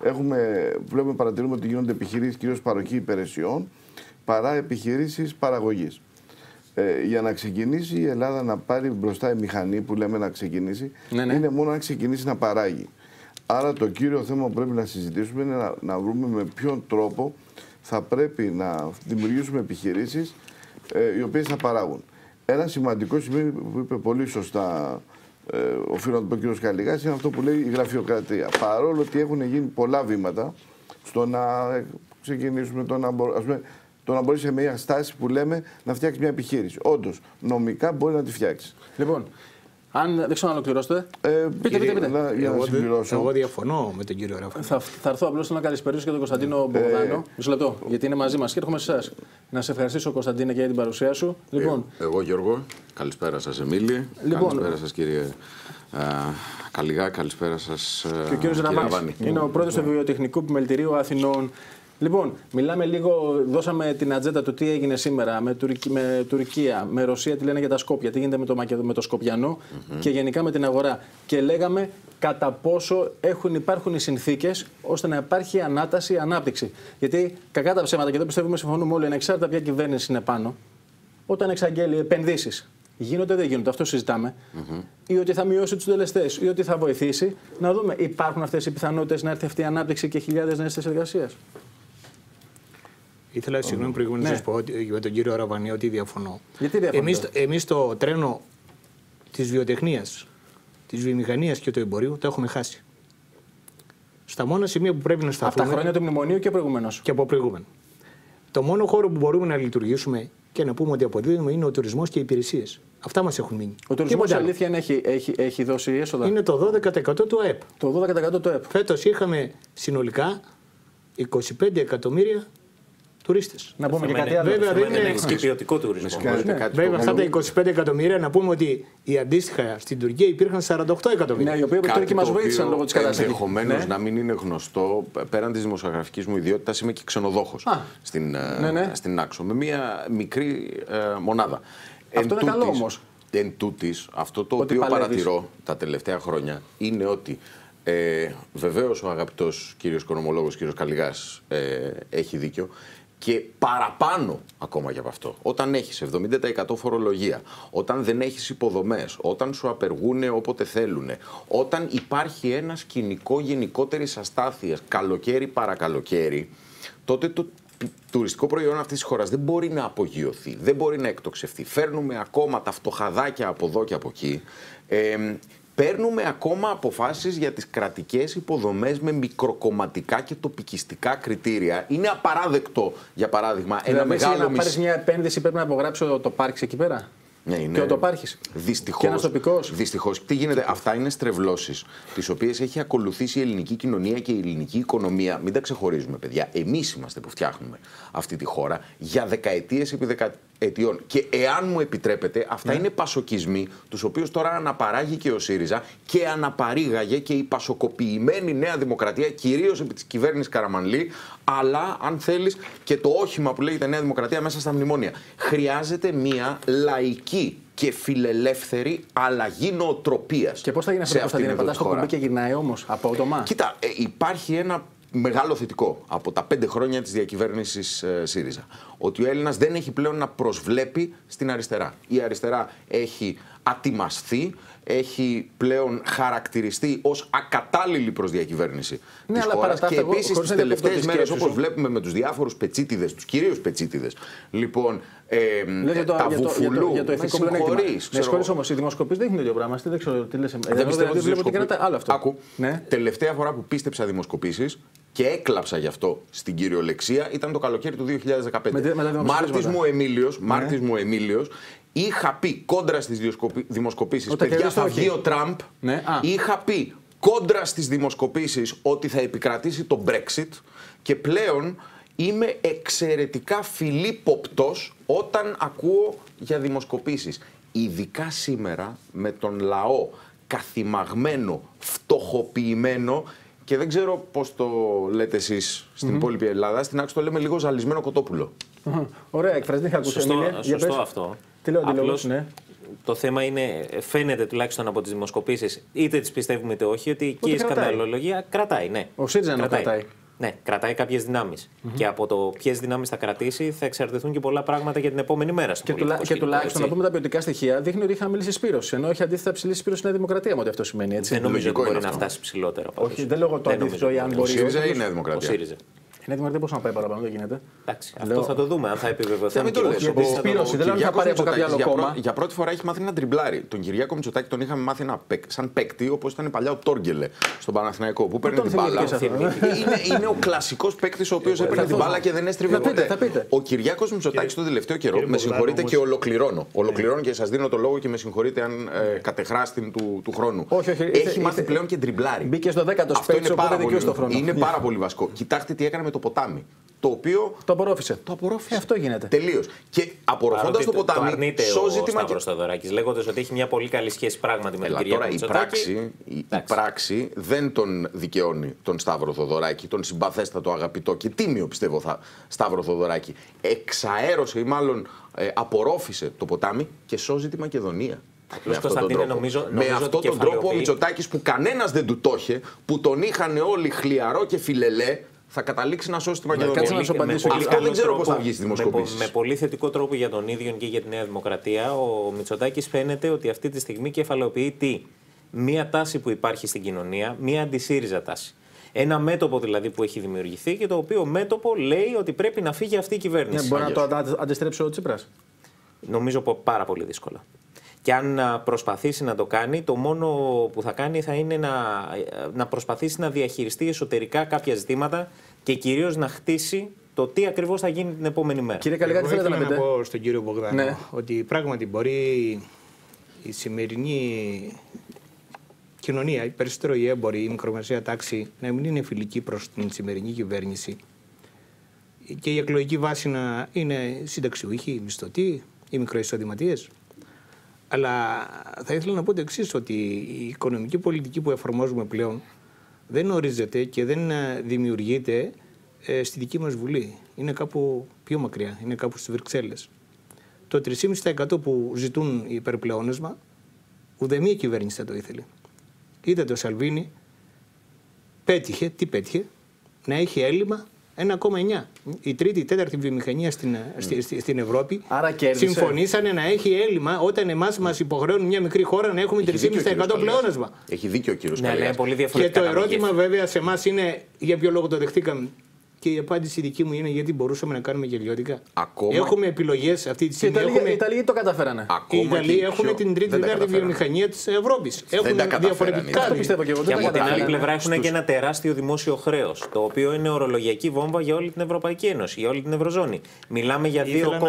παρατηρούμε ότι γίνονται επιχειρήσεις κυρίως παροχή υπηρεσιών παρά επιχειρήσεις παραγωγής. Για να ξεκινήσει η Ελλάδα να πάρει μπροστά η μηχανή που λέμε να ξεκινήσει, είναι μόνο να ξεκινήσει να παράγει. Άρα το κύριο θέμα που πρέπει να συζητήσουμε είναι να βρούμε με ποιον τρόπο θα πρέπει να δημιουργήσουμε επιχειρήσεις οι οποίες θα παράγουν. Ένα σημαντικό σημείο που είπε πολύ σωστά, οφείλω να το πω ο κ. Καλιγάς, είναι αυτό που λέει η γραφειοκρατία. Παρόλο ότι έχουν γίνει πολλά βήματα στο να ξεκινήσουμε, το να μπορεί σε μια στάση που λέμε να φτιάξει μια επιχείρηση. Όντως, νομικά μπορεί να τη φτιάξει. Λοιπόν, αν δεν ξέρω να ολοκληρώσετε. Πείτε. Για να συμπληρώσω. Εγώ διαφωνώ με τον κύριο Ραφάνη. Θα έρθω απλώς να καλησπερίσω και τον Κωνσταντίνο Μπογδάνο. Μισό λεπτό, γιατί είναι μαζί μας και έρχομαι σε εσάς. Να σε ευχαριστήσω, Κωνσταντίνε, και για την παρουσία σου. Λοιπόν, εγώ, Γιώργο, καλησπέρα σας, Εμίλη. Καλησπέρα σας, κύριε Καλιγά. Καλησπέρα σας, και ο κύριος Ραβάνης. Είναι ο πρόεδρος του Βιοτεχνικού Επιμελητηρίου Αθηνών. Λοιπόν, μιλάμε λίγο, δώσαμε την ατζέντα του τι έγινε σήμερα με Τουρκία, με Ρωσία, τι λένε για τα Σκόπια, τι γίνεται με το Σκοπιανό και γενικά με την αγορά. Και λέγαμε κατά πόσο υπάρχουν οι συνθήκες ώστε να υπάρχει ανάταση, ανάπτυξη. Γιατί κακά τα ψέματα, και εδώ πιστεύουμε συμφωνούμε όλοι, ανεξάρτητα ποια κυβέρνηση είναι πάνω, όταν εξαγγέλει επενδύσεις γίνονται, δεν γίνονται, αυτό συζητάμε. Ή ότι θα μειώσει τους συντελεστές, ή ότι θα βοηθήσει. Να δούμε, υπάρχουν αυτές οι πιθανότητες να έρθει αυτή η ανάπτυξη και χιλιάδες νέες θέσεις εργασίας? Ήθελα συγγνώμη προηγούμενη να σας πω για τον κύριο Αραβανή ότι διαφωνώ. Γιατί διαφωνείτε? Εμείς το τρένο της βιοτεχνίας, της βιομηχανίας και του εμπορίου το έχουμε χάσει. Στα μόνα σημεία που πρέπει να σταθούμε. Από τα χρόνια του μνημονίου και προηγουμένως. Και από προηγούμενο. Το μόνο χώρο που μπορούμε να λειτουργήσουμε και να πούμε ότι αποδίδουμε είναι ο τουρισμός και οι υπηρεσίες. Αυτά μας έχουν μείνει. Ο τουρισμός αλήθεια έχει δώσει έσοδα? Είναι το 12% του ΑΕΠ. Το 12% του ΑΕΠ. Φέτος είχαμε συνολικά 25 εκατομμύρια τουρίστες. Να πούμε και κάτι άλλο. Βέβαια δεν είναι και ποιοτικό τουρισμό. Βέβαια αυτά τα 25 εκατομμύρια να πούμε ότι οι αντίστοιχα στην Τουρκία υπήρχαν 48 εκατομμύρια. Ναι, οι οποίοι από την Τουρκία μας βοήθησαν λόγω της κατάστασης. Ενδεχομένως να μην είναι γνωστό, πέραν της δημοσιογραφικής μου ιδιότητας, είμαι και ξενοδόχος στην Άξο, με μία μικρή μονάδα. Αυτό είναι καλό όμως. Εν τούτης, αυτό το οποίο παρατηρώ τα τελευταία χρόνια είναι ότι βεβαίως ο αγαπητός κύριος οικονομολόγος, κύριος Καλιγάς, έχει δίκιο. Και παραπάνω ακόμα για αυτό. Όταν έχεις 70% φορολογία, όταν δεν έχεις υποδομές, όταν σου απεργούν όποτε θέλουν, όταν υπάρχει ένα σκηνικό γενικότερης αστάθειας, καλοκαίρι παρακαλοκαίρι, τότε το τουριστικό προϊόν αυτής της χώρας δεν μπορεί να απογειωθεί, δεν μπορεί να εκτοξευτεί. Φέρνουμε ακόμα τα φτωχαδάκια από εδώ και από εκεί. Παίρνουμε ακόμα αποφάσεις για τις κρατικές υποδομές με μικροκομματικά και τοπικιστικά κριτήρια. Είναι απαράδεκτο, για παράδειγμα, ένα μεγάλο για να πάρεις μια επένδυση πρέπει να υπογράψει το πάρκι εκεί πέρα. Ναι, είναι... Και ο τοπάρχης. Δυστυχώς. Και ένας τοπικός. Δυστυχώς. Τι γίνεται, αυτά είναι στρεβλώσεις, τις οποίες έχει ακολουθήσει η ελληνική κοινωνία και η ελληνική οικονομία. Μην τα ξεχωρίζουμε, παιδιά. Εμείς είμαστε που φτιάχνουμε αυτή τη χώρα για δεκαετίες επί δεκαετιών. Και εάν μου επιτρέπετε, αυτά είναι πασοκισμοί, τους οποίους τώρα αναπαράγει και ο ΣΥΡΙΖΑ και αναπαρήγαγε και η πασοκοποιημένη Νέα Δημοκρατία, κυρίως επί της κυβέρνησης Καραμανλή, αλλά αν θέλεις και το όχημα που λέγεται Νέα Δημοκρατία μέσα στα μνημόνια. Χρειάζεται μια λαϊκή και φιλελεύθερη αλλαγή νοοτροπίας. Και πώς θα γίνει αυτό, Κωνσταντίνε? Πατάς το κουμπί και γυρνάει όμως απότομα? Κοίτα, υπάρχει ένα μεγάλο θετικό από τα 5 χρόνια της διακυβέρνησης ΣΥΡΙΖΑ. Ότι ο Έλληνας δεν έχει πλέον να προσβλέπει στην αριστερά. Η αριστερά έχει ατιμασθεί, έχει πλέον χαρακτηριστεί ως ακατάλληλη προς διακυβέρνηση της χώρας. Και επίσης τις τελευταίες μέρες, όπως βλέπουμε με τους διάφορους πετσίτιδες, τους κυρίους πετσίτιδες, λοιπόν, τα βουφουλού, για το ηθικό πλεονέκτημα. Με συγχωρείς όμως, οι δημοσκοπήσεις δεν έχουν τέτοιο πράγμα. Δεν ξέρω τι λες. Δεν πιστεύω ότι βλέπω ότι κάνατε άλλο αυτό. Άκου, τελευταία φορά που πίστεψα δημοσκοπήσεις και έκλαψα γι' αυτό στην κυριολεξία ήταν το καλοκαίρι του 2015. Μάρτης μου Εμίλιος, είχα πει κόντρα στις δημοσκοπήσεις, παιδιά, θα βγει ο Τραμπ. Είχα πει κόντρα στις δημοσκοπήσεις ότι θα επικρατήσει το Brexit και πλέον είμαι εξαιρετικά φιλίποπτος όταν ακούω για δημοσκοπήσεις. Ειδικά σήμερα με τον λαό καθημαγμένο, φτωχοποιημένο και δεν ξέρω πώς το λέτε εσείς στην υπόλοιπη Ελλάδα, στην Άξο το λέμε λίγο ζαλισμένο κοτόπουλο. Ωραία έκφραση, δεν είχα ακούσει. Σωστό αυτό. Τι λέω, απλώς, το θέμα είναι, φαίνεται τουλάχιστον από τις δημοσκοπήσεις, είτε τις πιστεύουμε είτε όχι, ότι και η σκανδαλολογία κρατάει. Ναι. Ο ΣΥΡΙΖΑ να κρατάει. Ναι, κρατάει κάποιες δυνάμεις. Και από το ποιες δυνάμεις θα κρατήσει θα εξαρτηθούν και πολλά πράγματα για την επόμενη μέρα. Και τουλάχιστον να πούμε τα ποιοτικά στοιχεία δείχνει ότι είχα μιλήσει συσπήρωση. Ενώ έχει αντίθετα ψηλή συσπήρωση Νέα Δημοκρατία με ό,τι αυτό σημαίνει. Έτσι. Δεν νομίζω ότι μπορεί να φτάσει ψηλότερα. Όχι, δεν λέω το αντίθετο ή αν μπορεί. Ο ΣΥΡΙΖΑ ή η Νέα Δημοκρατία? Η Νέα Δημοκρατία πώς να πάει παραπάνω, δεν γίνεται. Εντάξει, αυτό θα το δούμε, αν θα επιβεβαιωθεί. Μην το λες. Συσπήρωση, δεν λέω ότι θα πάρει από κάποιο άλλο κόμμα. Για πρώτη φορά έχει μάθει να τριμπλάρει. Τον Κυριάκο Μητσοτάκη τον είχαμε μάθει σαν παίκτη, όπως ήταν παλιά ο Τόργκελε στον Παναθηναϊκό, που παίρνει την μπάλα. Είναι ο κλασικός παίκτης ο οποίος έπαιρνε την μπάλα και δεν έστριβε ποτέ. Ο Κυριάκος Μητσοτάκης τον τελευταίο καιρό, με συγχωρείτε και ολοκληρώνω. Ολοκληρώνω και σας δίνω το λόγο και με συγχωρείτε αν κατεχράστην του χρόνου. Έχει μάθει πλέον και τριμπλάρει. Μπήκε στο 10ο σπίτι, οπότε δικαιούσε το χρόνο. Είναι πάρα πολύ βασικό. Κοιτάξτε τι έκανε με το ποτάμι. Το οποίο το απορρόφησε. Αυτό γίνεται. Τελείως. Και απορροφώντας το ποτάμι, το αρνείται ο Σταύρος Θοδωράκης, λέγοντας ότι έχει μια πολύ καλή σχέση πράγματι με την κυρία Μητσοτάκη. Η πράξη δεν τον δικαιώνει τον Σταύρο Θοδωράκη, τον συμπαθέστατο, αγαπητό και τίμιο, πιστεύω, Σταύρο Θοδωράκη. Εξαέρωσε ή μάλλον απορρόφησε το ποτάμι και σώζει τη Μακεδονία. Με αυτόν τον τρόπο ο Μητσοτάκης, που κανένας δεν του το είχε, που τον είχαν όλοι χλιαρό και φιλελέ, θα καταλήξει να σώσει τη Μακεδονία. Κάτσε να σου απαντήσω. Αυτό δεν ξέρω πώς θα βγει στη δημοσκόπηση. Με πολύ θετικό τρόπο για τον ίδιο και για τη Νέα Δημοκρατία, ο Μητσοτάκης φαίνεται ότι αυτή τη στιγμή κεφαλαιοποιεί τι? Μία τάση που υπάρχει στην κοινωνία, μία αντισύριζα τάση. Ένα μέτωπο δηλαδή που έχει δημιουργηθεί και το οποίο μέτωπο λέει ότι πρέπει να φύγει αυτή η κυβέρνηση. Μπορεί να το αντιστρέψει ο Τσίπρας? Νομίζω πάρα πολύ δύσκολα. Και αν προσπαθήσει να το κάνει, το μόνο που θα κάνει θα είναι να προσπαθήσει να διαχειριστεί εσωτερικά κάποια ζητήματα και κυρίως να χτίσει το τι ακριβώς θα γίνει την επόμενη μέρα. Κύριε Καλιγά, τι θέλετε να πείτε? Να πω στον κύριο Μπογδάνο ότι πράγματι μπορεί η σημερινή κοινωνία, η περισσότερο η έμπορη, η μικρομεσαία τάξη να μην είναι φιλική προς την σημερινή κυβέρνηση και η εκλογική βάση να είναι συνταξιούχοι, μισθωτοί ή μικροεισοδηματίες. Αλλά θα ήθελα να πω το εξής, ότι η οικονομική πολιτική που εφαρμόζουμε πλέον δεν ορίζεται και δεν δημιουργείται στη δική μας Βουλή. Είναι κάπου πιο μακριά, είναι κάπου στις Βρυξέλλες. Το 3,5% που ζητούν υπερπλεόνασμα, ουδέμια κυβέρνηση θα το ήθελε. Είδατε ο Σαλβίνη, πέτυχε, να έχει έλλειμμα 1,9. Η τρίτη, η τέταρτη βιομηχανία στην Ευρώπη συμφωνήσανε να έχει έλλειμμα όταν εμάς μας υποχρεώνουν μια μικρή χώρα να έχουμε 3,5% πλεόνασμα. Έχει δίκιο ο κύριος Καλιάς. Και το ερώτημα βέβαια σε εμάς είναι για ποιο λόγο το δεχτήκαμε. Και η απάντηση δική μου είναι γιατί μπορούσαμε να κάνουμε γελιώτικα. Έχουμε επιλογές αυτή τη στιγμή. Οι Ιταλοί το καταφέρανε. Οι Ιταλοί έχουν την τρίτη-τέταρτη βιομηχανία της Ευρώπης. Έχουν διαφορετικά. Αυτό πιστεύω και εγώ. Και από την άλλη πλευρά έχουν και ένα τεράστιο δημόσιο χρέος, το οποίο είναι ορολογιακή βόμβα για όλη την Ευρωπαϊκή Ένωση, για όλη την Ευρωζώνη. Μιλάμε για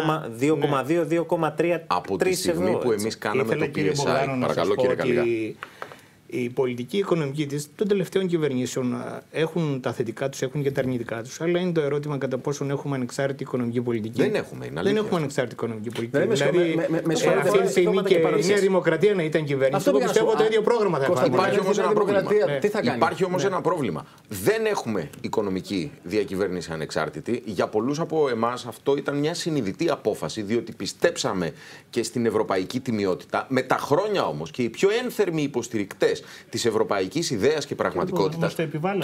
2,2-2,3 από τη στιγμή που εμείς κάναμε το PSI. Παρακαλώ, κύριε Καλιγά. Η πολιτική οικονομική της των τελευταίων κυβερνήσεων έχουν τα θετικά τους, έχουν και τα αρνητικά τους. Αλλά είναι το ερώτημα κατά πόσον έχουμε ανεξάρτητη οικονομική πολιτική. Δεν έχουμε. Δεν έχουμε ανεξάρτητη οικονομική πολιτική. Δηλαδή, αυτή τη στιγμή και η Νέα Δημοκρατία να ήταν κυβέρνηση, εγώ πιστεύω το ίδιο πρόγραμμα θα υπάρχει. Υπάρχει όμως ένα πρόβλημα. Δεν έχουμε οικονομική διακυβέρνηση ανεξάρτητη. Για πολλούς από εμάς αυτό ήταν μια συνειδητή απόφαση, διότι πιστέψαμε και στην ευρωπαϊκή τιμιότητα. Με τα χρόνια όμως και οι πιο ένθερμοι υποστηρικτές της ευρωπαϊκής ιδέας και πραγματικότητας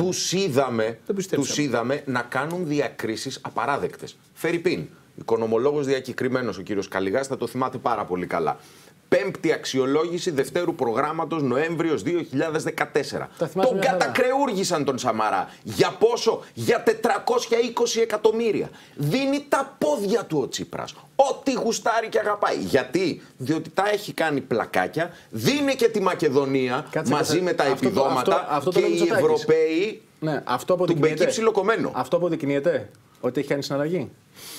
τους είδαμε να κάνουν διακρίσεις απαράδεκτες. Φερρυπίν, οικονομολόγος διακεκριμένος ο κύριος Καλιγάς, θα το θυμάται πάρα πολύ καλά. Πέμπτη αξιολόγηση δευτέρου προγράμματος Νοέμβριος 2014. Τον κατακρεούργησαν τον Σαμαρά. Για πόσο? Για 420 εκατομμύρια. Δίνει τα πόδια του ο Τσίπρας. Ό,τι γουστάρει και αγαπάει. Γιατί? Διότι τα έχει κάνει πλακάκια. Δίνει και τη Μακεδονία μαζί με τα επιδόματα και οι Ευρωπαίοι του μπεκί ψιλοκομμένο. Αυτό αποδεικνύεται ότι έχει κάνει συναλλαγή?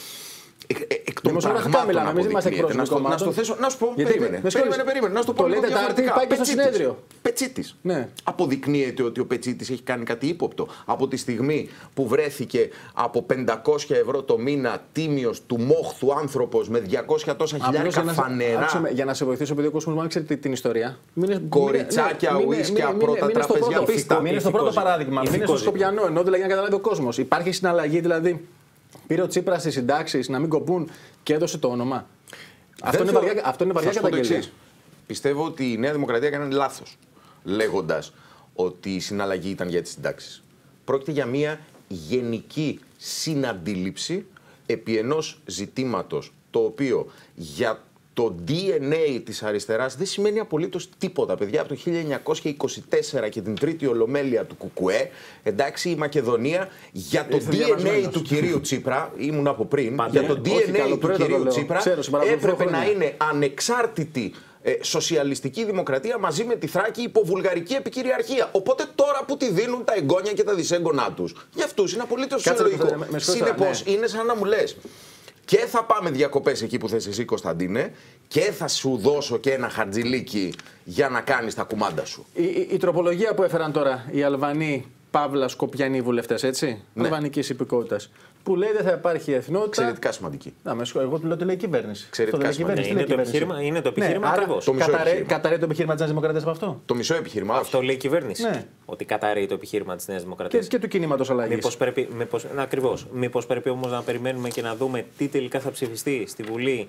Εκ των πραγμάτων αποδεικνύεται. Να στο θέσω, να σου πω, περίμενε, να σου το πω λίγο διαφορετικά. Πετσίτης. Αποδεικνύεται ότι ο Πετσίτης έχει κάνει κάτι ύποπτο. Από τη στιγμή που βρέθηκε από 500 ευρώ το μήνα τίμιος του μόχθου άνθρωπος με 200 τόσα χιλιάρικα φανερά. Για να σε βοηθήσω, επειδή ο κόσμος μου ξέρει την ιστορία. Κοριτσάκια, ουίσκια, πρώτα τραπεζιά πίστα. Μείνε στο πρώτο παράδειγμα. Μείνε στο Σκοπιανό. Ενώ δηλαδή για να καταλάβει ο κόσμος. Υπάρχει συναλλαγή δηλαδή. Πήρε ο Τσίπρας στις συντάξεις να μην κοπούν και έδωσε το όνομα. Αυτό είναι βαριά καταγγελία. Πιστεύω ότι η Νέα Δημοκρατία έκανε λάθος λέγοντας ότι η συναλλαγή ήταν για τις συντάξεις. Πρόκειται για μια γενική συναντήληψη επί ενός ζητήματος το οποίο για το DNA της αριστεράς δεν σημαίνει απολύτως τίποτα. Παιδιά, από το 1924 και την τρίτη ολομέλεια του Κουκουέ, εντάξει, η Μακεδονία για το DNA του κυρίου Τσίπρα, ήμουν από πριν, για το DNA του κυρίου Τσίπρα έπρεπε να είναι ανεξάρτητη σοσιαλιστική δημοκρατία μαζί με τη Θράκη υπό βουλγαρική επικυριαρχία. Οπότε τώρα που τη δίνουν τα εγγόνια και τα δυσέγγονά τους, για αυτούς είναι απολύτως φυσιολογικό. Συνεπώς, είναι σαν να μου λες, και θα πάμε διακοπές εκεί που θες εσύ, Κωνσταντίνε, και θα σου δώσω και ένα χαρτζηλίκι για να κάνεις τα κουμάντα σου. Η τροπολογία που έφεραν τώρα οι Αλβανοί, Παύλα, Σκοπιανοί βουλευτές, έτσι, αλβανικής υπηκότητας, που λέει δεν θα υπάρχει εθνότητα. Εξαιρετικά σημαντική. Εγώ του λέω ότι λέει η κυβέρνηση. Εξαιρετικά σημαντική. Είναι το επιχείρημα ακριβώς. Καταραίει το επιχείρημα της Νέας Δημοκρατίας από αυτό. Το μισό επιχείρημα. Αυτό λέει η κυβέρνηση. Ότι καταραίει το επιχείρημα της Νέας Δημοκρατίας. Και του κινήματος αλλαγής. Ακριβώς. Μήπως πρέπει όμως να περιμένουμε και να δούμε τι τελικά θα ψηφιστεί στη Βουλή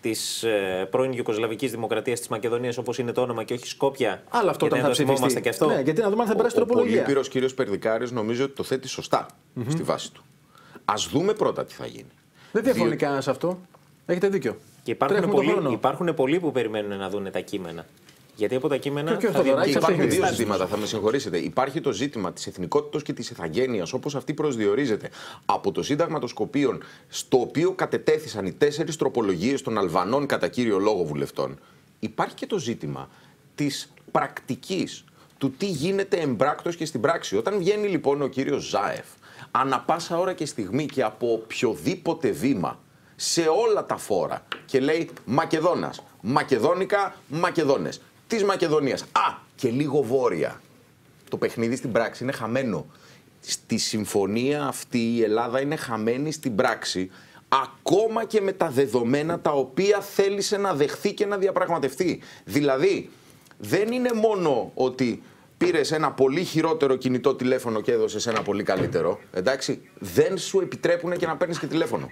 της πρώην Ιουγκοσλαβικής Δημοκρατίας της Μακεδονίας, όπως είναι το όνομα, και όχι Σκόπια. Αλλά αυτό όταν θα ψηφιστεί. Και αυτό. Ναι, γιατί να δούμε αν θα περάσει τροπολογία. Ο πολύπειρος κύριος Περδικάρης νομίζω ότι το θέτει σωστά στη βάση του. Ας δούμε πρώτα τι θα γίνει. Δεν διαφωνεί κανένας αυτό. Έχετε δίκιο. Και υπάρχουν πολλοί που περιμένουν να δουν τα κείμενα. Γιατί από τα κείμενα. Υπάρχουν δύο ζητήματα, θα με συγχωρήσετε. Υπάρχει το ζήτημα της εθνικότητας και της ηθαγένειας, όπως αυτή προσδιορίζεται από το Σύνταγμα των Σκοπίων, στο οποίο κατετέθησαν οι 4 τροπολογίες των Αλβανών κατά κύριο λόγο βουλευτών. Υπάρχει και το ζήτημα της πρακτικής, του τι γίνεται εμπράκτος και στην πράξη. Όταν βγαίνει λοιπόν ο κύριος Ζάεφ, ανά πάσα ώρα και στιγμή και από οποιοδήποτε βήμα, σε όλα τα φόρα, και λέει Μακεδόνας, Μακεδόνικα, Μακεδόνες. Της Μακεδονίας. Και λίγο βόρεια. Το παιχνίδι στην πράξη είναι χαμένο. Στη συμφωνία αυτή η Ελλάδα είναι χαμένη στην πράξη, ακόμα και με τα δεδομένα τα οποία θέλησε να δεχθεί και να διαπραγματευτεί. Δηλαδή, δεν είναι μόνο ότι πήρες ένα πολύ χειρότερο κινητό τηλέφωνο και έδωσες ένα πολύ καλύτερο. Εντάξει, δεν σου επιτρέπουν και να παίρνεις και τηλέφωνο.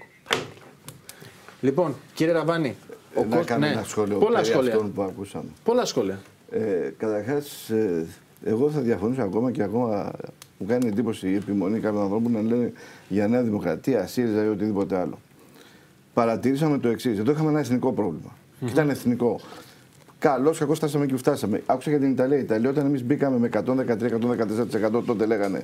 Λοιπόν, κύριε Ραβάνη, να κάνω ένα σχόλιο περί αυτών που ακούσαμε. Πολλά σχόλια. Καταρχάς, εγώ θα διαφωνήσω ακόμα μου κάνει εντύπωση η επιμονή κάποιων ανθρώπων να λένε για Νέα Δημοκρατία, ΣΥΡΙΖΑ ή οτιδήποτε άλλο. Παρατηρήσαμε το εξής. Εδώ είχαμε ένα εθνικό πρόβλημα. Ήταν εθνικό. Καλώς, κακώς φτάσαμε και φτάσαμε. Άκουσα για την Ιταλία. Η Ιταλία, όταν εμείς μπήκαμε με 113-114%, τότε λέγανε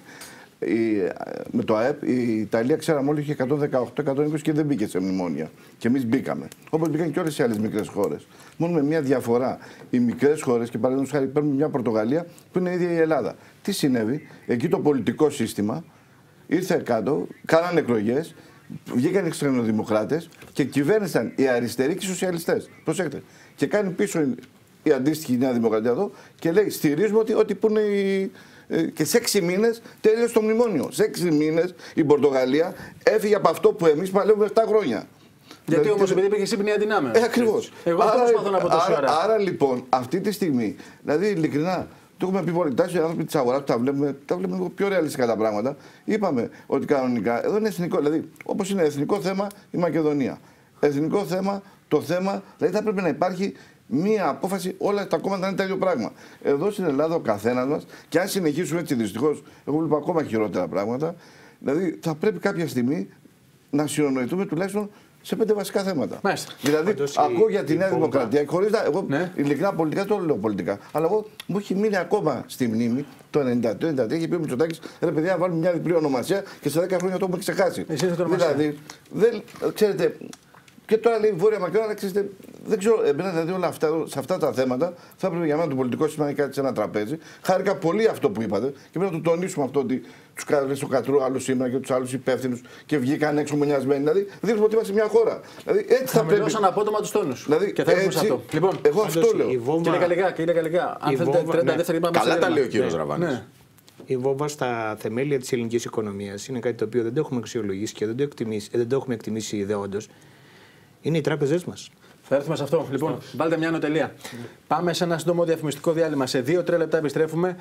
με το ΑΕΠ, η Ιταλία ξέραμε όλοι είχε 118-120 και δεν μπήκε σε μνημόνια. Και εμείς μπήκαμε. Όπως μπήκαν και όλες οι άλλες μικρές χώρες. Μόνο με μια διαφορά. Οι μικρές χώρες, και παραδείγματος χάρη παίρνουμε μια Πορτογαλία που είναι η ίδια η Ελλάδα. Τι συνέβη? Εκεί το πολιτικό σύστημα ήρθε κάτω, κάνανε εκλογές, βγήκαν οι εξτρεμοδημοκράτες και κυβέρνησαν οι αριστεροί και οι σοσιαλιστές. Προσέξτε. Και κάνει πίσω η αντίστοιχη Νέα Δημοκρατία εδώ και λέει: στηρίζουμε ότι που είναι η. Και σε 6 μήνες τέλειωσε το μνημόνιο. Σε 6 μήνες η Πορτογαλία έφυγε από αυτό που εμείς παλεύουμε 7 χρόνια. Γιατί όμως επειδή υπήρχε σύμπνοια δυνάμεων. Ακριβώς. Εγώ αυτό προσπαθώ να πω τόση ώρα. Άρα λοιπόν αυτή τη στιγμή, δηλαδή ειλικρινά, το έχουμε πει πολλοί, οι άνθρωποι της αγοράς που τα βλέπουμε πιο ρεαλιστικά τα πράγματα. Είπαμε ότι κανονικά εδώ είναι εθνικό, δηλαδή όπως είναι εθνικό θέμα η Μακεδονία. Εθνικό θέμα το θέμα, δηλαδή θα πρέπει να υπάρχει μία απόφαση, όλα τα κόμματα είναι το ίδιο πράγμα. Εδώ στην Ελλάδα ο καθένας μας, και αν συνεχίσουμε έτσι δυστυχώς, εγώ βλέπω ακόμα χειρότερα πράγματα, δηλαδή θα πρέπει κάποια στιγμή να συνονοηθούμε τουλάχιστον σε 5 βασικά θέματα. Μάλιστα. Δηλαδή, ακούω για τη Νέα Δημοκρατία, χωρίς να. Εγώ ειλικρινά πολιτικά το λέω πολιτικά. Αλλά εγώ μου έχει μείνει ακόμα στη μνήμη το 1993 είχε πει ο Μητσοτάκης: ρε παιδιά, να βάλουμε μια διπλή ονομασία και σε 10 χρόνια το έχουμε ξεχάσει. Δηλαδή, ξέρετε. Και τώρα λέει Βόρεια Μακεδονία, ξέρετε, δεν ξέρω, εμένα δηλαδή όλα αυτά, σε αυτά τα θέματα θα έπρεπε για μένα το πολιτικό σύστημα να είναι κάτι σε ένα τραπέζι. Χάρηκα πολύ αυτό που είπατε και πρέπει να το τονίσουμε αυτό ότι του κάλεσε ο Κατρού άλλο σήμερα και του άλλου υπεύθυνους και βγήκαν έξω μονιασμένοι. Δηλαδή δείχνουμε ότι είμαστε μια χώρα. Δηλαδή, έτσι θα πρέπει. Μειώσαν απότομα του τόνους. Δηλαδή, και θα έρθουμε σε αυτό. Λοιπόν, εγώ αυτό λέω. Κύριε Καλλιγά, αν θέλετε 30 δεύτερα καλά τα λέει ο κύριος Ραβάνης. Η βόμβα στα θεμέλια της ελληνικής οικονομίας είναι κάτι το οποίο δεν το έχουμε αξιολογήσει και δεν το έχουμε εκτιμήσει ιδεόντως. Είναι οι τράπεζές μας. Θα έρθουμε σε αυτό. Λοιπόν, βάλτε μια νοτελεία. Πάμε σε ένα σύντομο διαφημιστικό διάλειμμα. Σε 2-3 λεπτά επιστρέφουμε.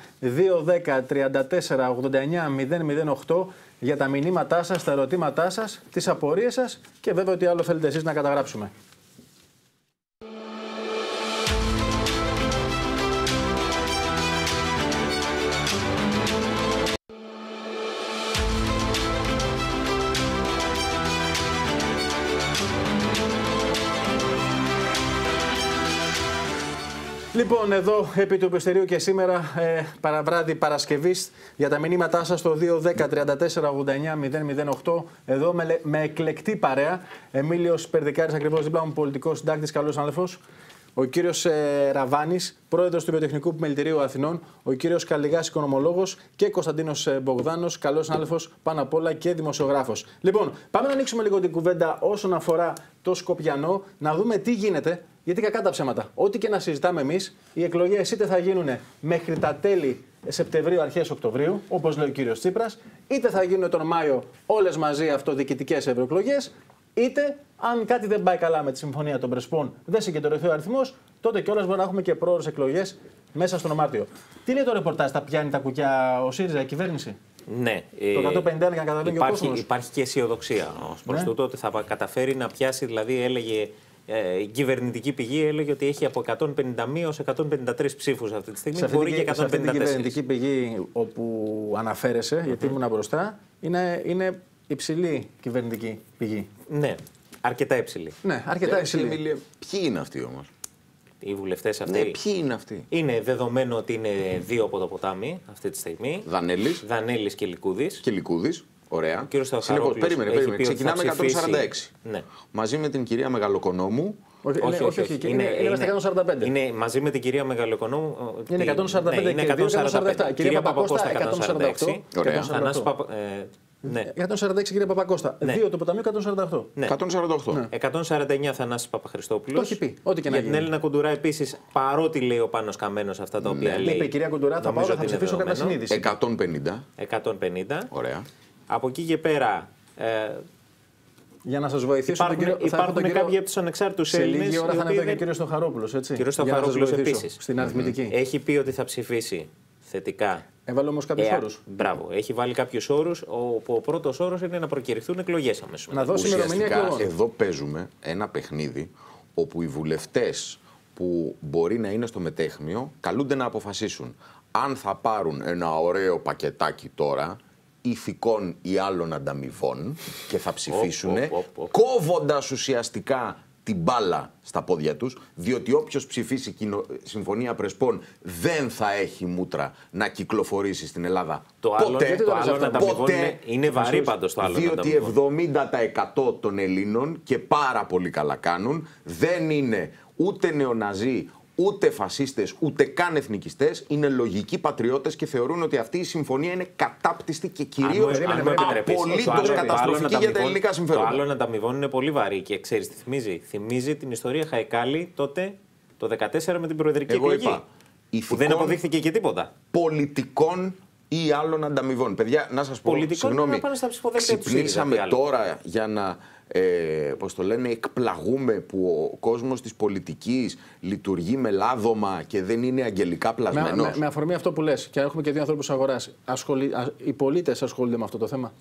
2-10-34-89-008 για τα μηνύματά σας, τα ερωτήματά σας, τις απορίες σας και βέβαια ό,τι άλλο θέλετε εσείς να καταγράψουμε. Λοιπόν, εδώ επί του Υπηστηρίου και σήμερα, βράδυ Παρασκευής, για τα μηνύματά σας στο 2-10-34-89-008. Εδώ με εκλεκτή παρέα. Εμίλιος Περδικάρης, ακριβώς δίπλα μου, πολιτικός συντάκτης, καλός συνάδελφος. Ο κύριος Ραβάνης, πρόεδρος του Βιοτεχνικού Επιμελητηρίου Αθηνών. Ο κύριος Καλλιγάς, οικονομολόγος. Και Κωνσταντίνος Μπογδάνος, καλός συνάδελφος πάνω απ' όλα και δημοσιογράφος. Λοιπόν, πάμε να ανοίξουμε λίγο την κουβέντα όσον αφορά το Σκοπιανό, να δούμε τι γίνεται. Γιατί κακά τα ψέματα. Ό,τι και να συζητάμε εμείς, οι εκλογές είτε θα γίνουν μέχρι τα τέλη Σεπτεμβρίου, αρχές Οκτωβρίου, όπως λέει ο κύριος Τσίπρας, είτε θα γίνουν τον Μάιο όλες μαζί αυτοδιοικητικές ευρωεκλογές, είτε αν κάτι δεν πάει καλά με τη συμφωνία των Πρεσπών, δεν συγκεντρωθεί ο αριθμός, τότε κιόλας μπορεί να έχουμε και πρόορες εκλογές μέσα στον Μάρτιο. Τι λέει το ρεπορτάζ, τα πιάνει τα κουκιά ο ΣΥΡΙΖΑ, η κυβέρνηση? Ναι. Το 151 για να καταλαβαίνει ο κόσμος. Υπάρχει και αισιοδοξία ως προς τούτο ότι θα καταφέρει να πιάσει, δηλαδή έλεγε Η κυβερνητική πηγή έλεγε ότι έχει από 151 ως 153 ψήφους αυτή τη στιγμή. Μπορεί και 154. Σε αυτή την κυβερνητική πηγή όπου αναφέρεσαι, γιατί ήμουν μπροστά, είναι υψηλή κυβερνητική πηγή. Ναι, αρκετά υψηλή. Ναι, αρκετά υψηλή. Ποιοι είναι αυτοί όμως? Οι βουλευτές αυτοί. Ναι, ποιοι είναι αυτοί? Είναι δεδομένο ότι είναι δύο από το ποτάμι αυτή τη στιγμή. Δανέλης και Λικούδης. Και Λικούδης. Ωραία. Συνεπώς, περίμενε. Ξεκινάμε 146. Ναι. Μαζί με την κυρία Μεγαλοκονόμου. Όχι. Είναι στα 145. Είναι μαζί με την κυρία Μεγαλοοικονόμου. Είναι 145 είναι και 147. Κυρία Παπακώστα 146. Ωραία. 146 κυρία Παπακώστα. Ναι. 2 το ποταμείο 148. Ναι. 149 Θανάσης Παπαχριστόπουλος. Το έχει πει. Ό,τι και να γίνει. Για την Έλληνα Κουντουρά επίσης, παρότι λέει ο Πάνος Καμένος αυτά τα οποία λέει. Είπε η κυρία Κουντουρά, θα πάω θα ψηφίσω κατά συνείδηση. 150. Ωραία. Από εκεί και πέρα. Για να σας βοηθήσω, υπάρχουν κάποιοι από τους ανεξάρτητους Έλληνες. Σε λίγη ώρα θα είναι εδώ και ο κύριος Στοχαρόπουλος, έτσι. Κύριος Στοχαρόπουλος επίσης. Στην αριθμητική. Έχει πει ότι θα ψηφίσει θετικά. Έβαλε όμως κάποιους όρους. Μπράβο. Έχει βάλει κάποιους όρους. Ο πρώτος όρος είναι να προκηρυχθούν εκλογές αμέσως. Να δώσει ημερομηνία εκλογών. Εδώ παίζουμε ένα παιχνίδι όπου οι βουλευτές που μπορεί να είναι στο μετέχμιο καλούνται να αποφασίσουν αν θα πάρουν ένα ωραίο πακετάκι τώρα ηθικών ή άλλων ανταμοιβών και θα ψηφίσουν κόβοντας ουσιαστικά την μπάλα στα πόδια τους, διότι όποιος ψηφίσει συμφωνία Πρεσπών δεν θα έχει μούτρα να κυκλοφορήσει στην Ελλάδα. Το άλλο είναι βαρύ πάντως το άλλο. Διότι 70% των Ελλήνων, και πάρα πολύ καλά κάνουν, δεν είναι ούτε νεοναζί, ούτε φασίστες, ούτε καν εθνικιστές, είναι λογικοί πατριώτες και θεωρούν ότι αυτή η συμφωνία είναι κατάπτυστη και κυρίως απολύτως καταστροφική για τα ελληνικά συμφέροντα. Το άλλο ανταμοιβών είναι πολύ βαρύ και ξέρεις τι θυμίζει. Θυμίζει την ιστορία Χαϊκάλη τότε το 2014 με την προεδρική εκλογή. Που δεν αποδείχθηκε και τίποτα. Πολιτικών ή άλλων ανταμοιβών. Παιδιά, να σας πω, συγγνώμη, ξυπνήσαμε τώρα για να πώς το λένε, εκπλαγούμε που ο κόσμος της πολιτικής λειτουργεί με λάδωμα και δεν είναι αγγελικά πλασμένος. Με αφορμή αυτό που λες, και έχουμε και δύο ανθρώπους αγοράς, οι πολίτες ασχολούνται με αυτό το θέμα.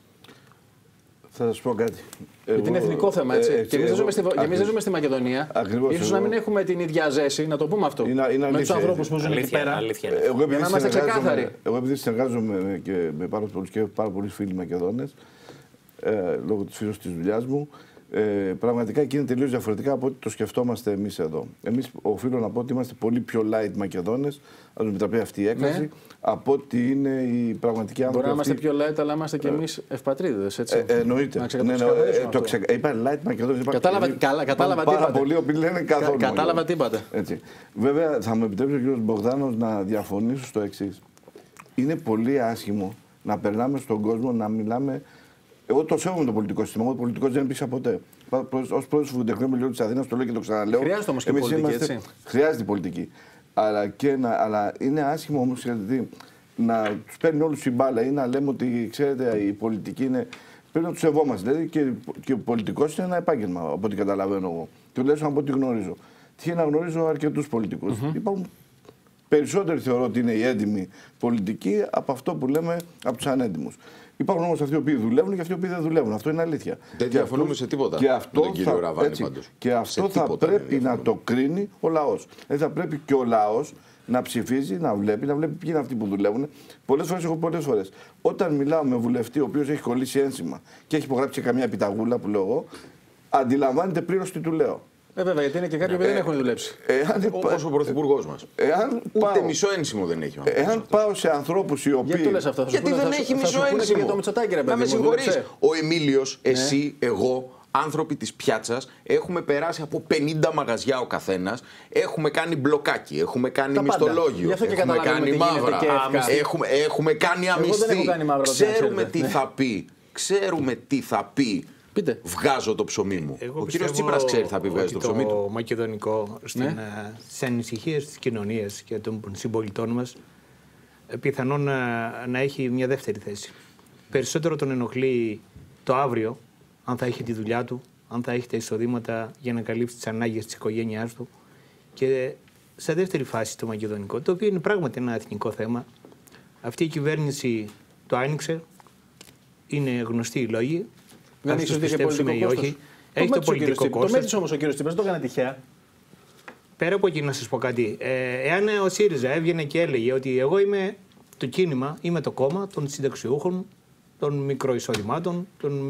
Θα σας πω κάτι. Γιατί είναι εθνικό θέμα, έτσι. Και εμείς δεν ζούμε στη Μακεδονία. Ίσως να μην έχουμε την ίδια ζέση, να το πούμε αυτό. Με τους ανθρώπους που ζουν εκεί πέρα. Για να είμαστε ξεκάθαροι. Εγώ επειδή συνεργάζομαι και με πάρα πολλούς φίλοι Μακεδόνες, λόγω της φύσης της δουλειάς μου, πραγματικά εκεί είναι τελείως διαφορετικά από ό,τι το σκεφτόμαστε εμείς εδώ. Εμείς οφείλω να πω ότι είμαστε πολύ πιο light Μακεδόνες, αν μου επιτραπεί αυτή η έκφραση, από ότι είναι οι πραγματικοί άνθρωποι. Μπορεί να είμαστε πιο light, αλλά είμαστε και εμείς ευπατρίδες, έτσι. Εννοείται. Είπα light Μακεδόνες. Κατάλαβα τι είπατε. Πολλοί οποίοι λένε καθόλου. Κατάλαβα τι είπατε. Βέβαια, θα μου επιτρέψει ο κ. Μπογδάνος να διαφωνήσω στο εξής. Είναι πολύ άσχημο να περνάμε στον κόσμο να μιλάμε. Εγώ το σέβομαι το πολιτικό σύστημα. Εγώ πολιτικός δεν υπήρξα ποτέ. Ως πρόεδρος του Βουντεχνείου Μιλιού της Αθήνας, το λέω και το ξαναλέω. Χρειάζεται όμως και πολιτική, έτσι. Χρειάζεται πολιτική. Αλλά είναι άσχημο όμως γιατί να τους παίρνει όλους η μπάλα ή να λέμε ότι ξέρετε η πολιτική είναι. Πρέπει να τους σεβόμαστε. Δηλαδή και ο πολιτικός είναι ένα επάγγελμα από ό,τι καταλαβαίνω εγώ. Τουλάχιστον από ό,τι γνωρίζω. Τι να γνωρίζω αρκετούς πολιτικούς. Υπάρχουν περισσότεροι θεωρώ ότι είναι οι έντιμοι πολιτικοί από αυτό που λέμε από τους ανέντιμους. Υπάρχουν όμως αυτοί που δουλεύουν και αυτοί που δεν δουλεύουν. Αυτό είναι αλήθεια. Δεν διαφωνούμε σε τίποτα. Και αυτό με τον κύριο Ραβάνη πάντως. Και αυτό θα πρέπει να το κρίνει ο λαός. Δηλαδή θα πρέπει και ο λαός να ψηφίζει, να βλέπει ποιοι είναι αυτοί που δουλεύουν. Πολλές φορές. Όταν μιλάω με βουλευτή ο οποίος έχει κολλήσει ένσημα και έχει υπογράψει καμιά επιταγούλα που λέω εγώ, αντιλαμβάνεται πλήρως τι του λέω. Βέβαια, γιατί είναι και κάποιοι που δεν έχουν δουλέψει. Όπως ο πρωθυπουργός μας. Ούτε μισό ένσημο δεν έχει. Εάν πάω σε ανθρώπους οι οποίοι. Γιατί το λες αυτό, γιατί δεν έχει μισό ένσημο. Να με συγχωρείς. Ο Εμίλιος, εσύ, εγώ, άνθρωποι της πιάτσας, έχουμε περάσει από 50 μαγαζιά ο καθένας, έχουμε κάνει μπλοκάκι, έχουμε κάνει μισθολόγιο, έχουμε κάνει μαύρα, έχουμε κάνει αμυστή. Ξέρουμε τι θα πει. Πείτε. Βγάζω το ψωμί μου. Ο κύριος Τσίπρας ξέρει θα πει βγάζει το ψωμί του. Το μακεδονικό στις ανησυχίες της κοινωνίας και των συμπολιτών μας πιθανόν να έχει μια δεύτερη θέση. Περισσότερο τον ενοχλεί το αύριο, αν θα έχει τη δουλειά του, αν θα έχει τα εισοδήματα για να καλύψει τις ανάγκες της οικογένειάς του. Και σε δεύτερη φάση το μακεδονικό, το οποίο είναι πράγματι ένα εθνικό θέμα. Αυτή η κυβέρνηση το άνοιξε, είναι γνωστοί οι λόγοι. Δεν ας τους πιστέψουμε ή όχι. Έχει το πολιτικό κόστος. Το μέτρησε όμως ο κύριος Τσίπρας, δεν το έκανε τυχαία. Πέρα από εκεί να σας πω κάτι. Εάν ο ΣΥΡΙΖΑ έβγαινε και έλεγε ότι εγώ είμαι το κίνημα, είμαι το κόμμα των συνταξιούχων, των μικροεισοδημάτων,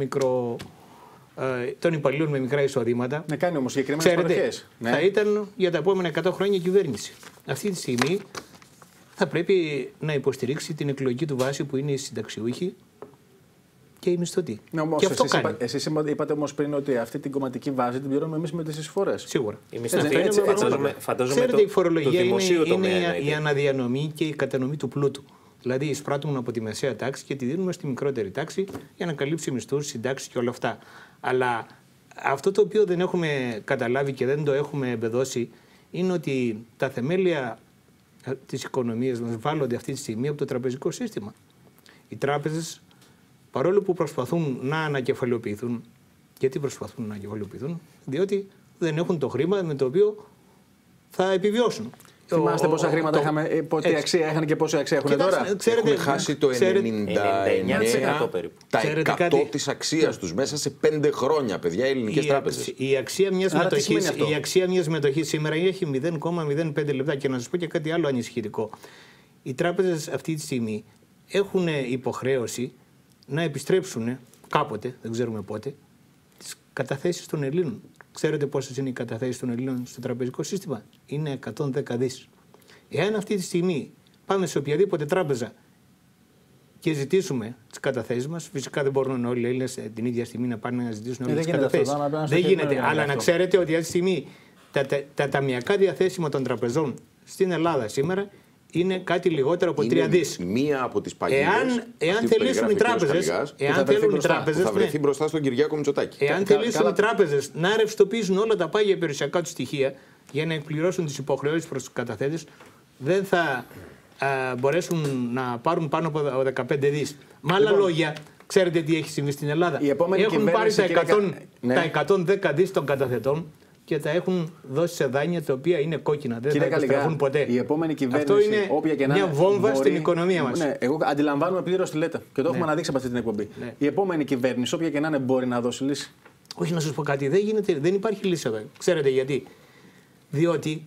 των υπαλλήλων με μικρά εισοδήματα. Να κάνει όμως συγκεκριμένες παροχές. Θα ήταν για τα επόμενα 100 χρόνια κυβέρνηση. Αυτή τη στιγμή θα πρέπει να υποστηρίξει την εκλογική του βάση που είναι οι συνταξιούχοι και οι μισθωτοί. Και αυτό εσείς είπατε όμως πριν ότι αυτή την κομματική βάση την πληρώνουμε εμείς με τις εισφορές. Σίγουρα. Οι μισθωτοί φαντάζομαι. Ξέρετε, η φορολογία είναι η αναδιανομή και η κατανομή του πλούτου. Δηλαδή, εισπράττουμε από τη μεσαία τάξη και τη δίνουμε στη μικρότερη τάξη για να καλύψει μισθούς, συντάξεις και όλα αυτά. Αλλά αυτό το οποίο δεν έχουμε καταλάβει και δεν το έχουμε εμπεδώσει είναι ότι τα θεμέλια της οικονομίας μας βάλλονται αυτή τη στιγμή από το τραπεζικό σύστημα. Οι τράπεζες, παρόλο που προσπαθούν να ανακεφαλαιοποιηθούν, γιατί προσπαθούν να ανακεφαλαιοποιηθούν, διότι δεν έχουν το χρήμα με το οποίο θα επιβιώσουν. Θυμάστε πόσα χρήματα είχαμε, πόση αξία είχαν και πόση αξία έχουν τώρα. Έχουν χάσει το 99% περίπου. Τα 100% της αξίας τους μέσα σε 5 χρόνια, παιδιά, οι ελληνικές τράπεζες. Η αξία μιας μετοχής σήμερα έχει 0,05 λεπτά. Και να σας πω και κάτι άλλο ανησυχητικό. Οι τράπεζες αυτή τη στιγμή έχουν υποχρέωση να επιστρέψουν κάποτε, δεν ξέρουμε πότε, τις καταθέσεις των Ελλήνων. Ξέρετε πόσες είναι οι καταθέσεις των Ελλήνων στο τραπεζικό σύστημα? Είναι 110 δις. Εάν αυτή τη στιγμή πάμε σε οποιαδήποτε τράπεζα και ζητήσουμε τις καταθέσεις μας, φυσικά δεν μπορούν όλοι οι Έλληνες την ίδια στιγμή να πάνε να ζητήσουν όλες τις καταθέσεις. Δεν γίνεται. Αλλά να ξέρετε ότι αυτή τη στιγμή τα ταμιακά διαθέσιμα των τραπεζών στην Ελλάδα σήμερα είναι κάτι λιγότερο από 3 δις. Μία από τις παγίδες. Εάν θελήσουν οι τράπεζες. Θα βρεθεί μπροστά στον Κυριάκο Μητσοτάκη. Εάν θελήσουν οι τράπεζες να ρευστοποιήσουν όλα τα πάγια περιουσιακά του στοιχεία για να εκπληρώσουν τις υποχρεώσεις προς τους καταθέτες, δεν θα μπορέσουν να πάρουν πάνω από 15 δις. Με άλλα λόγια, ξέρετε τι έχει συμβεί στην Ελλάδα? Έχουν πάρει τα 110 δις των καταθετών και τα έχουν δώσει σε δάνεια τα οποία είναι κόκκινα. Δεν θα επιστραφούν ποτέ. Η επόμενη κυβέρνηση, αυτό είναι όποια και να μια βόμβα μπορεί, στην οικονομία μας. Ναι, εγώ αντιλαμβάνομαι πλήρως τι λέτε και το έχουμε αναδείξει από αυτή την εκπομπή. Ναι. Η επόμενη κυβέρνηση, όποια και να είναι, μπορεί να δώσει λύση. Όχι, να σας πω κάτι. Δεν υπάρχει λύση εδώ. Ξέρετε γιατί? Διότι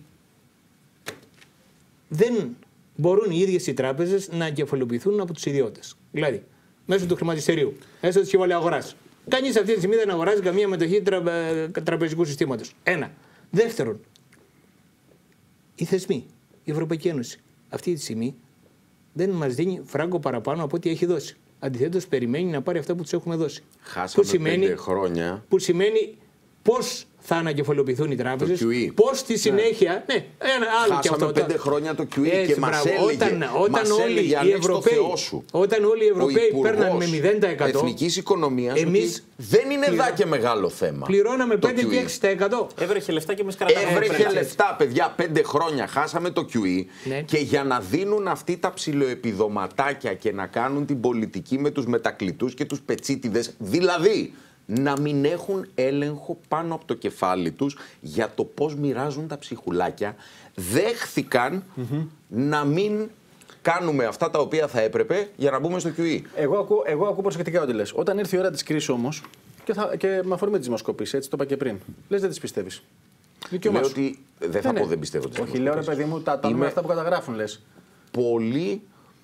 δεν μπορούν οι ίδιες οι τράπεζες να εγκεφαλοποιηθούν από τους ιδιώτες. Δηλαδή, μέσω του χρηματιστηρίου, μέσω της κεφαλαίου αγοράς. Κανείς αυτή τη στιγμή δεν αγοράζει καμία μετοχή τραπεζικού συστήματος. Ένα. Δεύτερον, οι θεσμοί, η Ευρωπαϊκή Ένωση, αυτή τη στιγμή δεν μας δίνει φράγκο παραπάνω από ό,τι έχει δώσει. Αντιθέτως, περιμένει να πάρει αυτά που τους έχουμε δώσει. Χάσαμε 5 χρόνια. Που σημαίνει πώς θα ανακεφαλοποιηθούν οι τράπεζες, πώς στη συνέχεια. Ναι, ένα άλλο χάσαμε και αυτό. 5 χρόνια το QE και μας έλεγε όταν όλοι οι Ευρωπαίοι παίρναν με 0%. Εθνικής οικονομίας, εμείς δεν είναι δά και μεγάλο θέμα. Πληρώναμε 5 και 6%. Έβρεχε λεφτά και εμείς κρατάμε. Έβρεχε λεφτά, παιδιά, 5 χρόνια χάσαμε το QE και για να δίνουν αυτοί τα ψιλοεπιδοματάκια και να κάνουν την πολιτική με τους μετακλητούς και τους πετσίτιδες, δηλαδή να μην έχουν έλεγχο πάνω από το κεφάλι τους για το πώς μοιράζουν τα ψιχουλάκια, δέχθηκαν να μην κάνουμε αυτά τα οποία θα έπρεπε για να μπούμε στο QE. Εγώ ακούω προσεκτικά ό,τι λες. Όταν ήρθε η ώρα της κρίσης όμως, και με αφορμή της δημοσκοπής, έτσι το είπα και πριν, λες δεν τις πιστεύεις. Λέω ότι δεν θα πω δεν πιστεύω τις δημοσκοπήσεις. Όχι, λέω ρε παιδί μου, τα νούμερα αυτά που καταγράφουν λες. Πολύ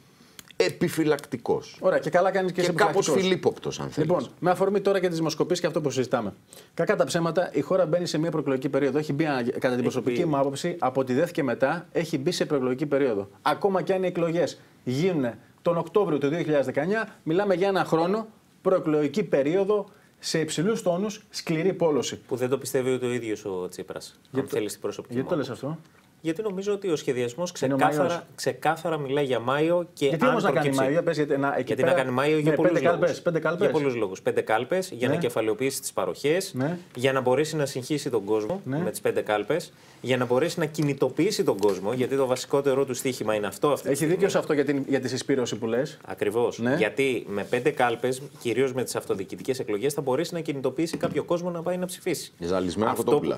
επιφυλακτικός. Ωραία, και καλά κάνεις και εσύ κάπως φιλίποπτος, αν θέλεις. Λοιπόν, με αφορμή τώρα και τις δημοσκοπήσεις και αυτό που συζητάμε. Κακά τα ψέματα, η χώρα μπαίνει σε μια προεκλογική περίοδο. Έχει μπει, κατά την προσωπική μου άποψη, από τη ΔΕΘ και μετά, έχει μπει σε προεκλογική περίοδο. Ακόμα και αν οι εκλογές γίνουν τον Οκτώβριο του 2019, μιλάμε για ένα χρόνο προεκλογική περίοδο σε υψηλούς τόνους, σκληρή πόλωση. Που δεν το πιστεύει ούτε ο ίδιος ο Τσίπρας. Αν θέλεις την προσωπική. Γιατί το λες αυτό? Γιατί νομίζω ότι ο σχεδιασμός ξεκάθαρα μιλάει για Μάιο και γιατί όμως να κάνει Μάιο, γιατί να κάνει Μάιο για πολλούς λόγους. Για πολλούς λόγους. 5 κάλπες για να κεφαλαιοποιήσει τις παροχές, για να μπορέσει να συγχύσει τον κόσμο με τις 5 κάλπες, για να μπορέσει να κινητοποιήσει τον κόσμο, γιατί το βασικότερο του στοίχημα είναι αυτό. Έχει δίκιο σε αυτό για τη συσπήρωση που λες. Ακριβώς. Γιατί με 5 κάλπες, κυρίως με τις αυτοδιοικητικές εκλογές, θα μπορέσει να κινητοποιήσει κάποιο κόσμο να πάει να ψηφίσει. Ζαλισμένα κοτόπουλα.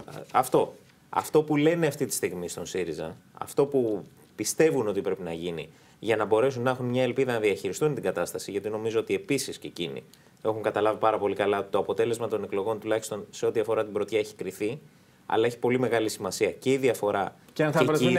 Αυτό που λένε αυτή τη στιγμή στον ΣΥΡΙΖΑ, αυτό που πιστεύουν ότι πρέπει να γίνει για να μπορέσουν να έχουν μια ελπίδα να διαχειριστούν την κατάσταση, γιατί νομίζω ότι επίσης και εκείνοι έχουν καταλάβει πάρα πολύ καλά ότι το αποτέλεσμα των εκλογών, τουλάχιστον σε ό,τι αφορά την πρωτιά, έχει κρυθεί. Αλλά έχει πολύ μεγάλη σημασία και η διαφορά. Και αν θα βρεθούν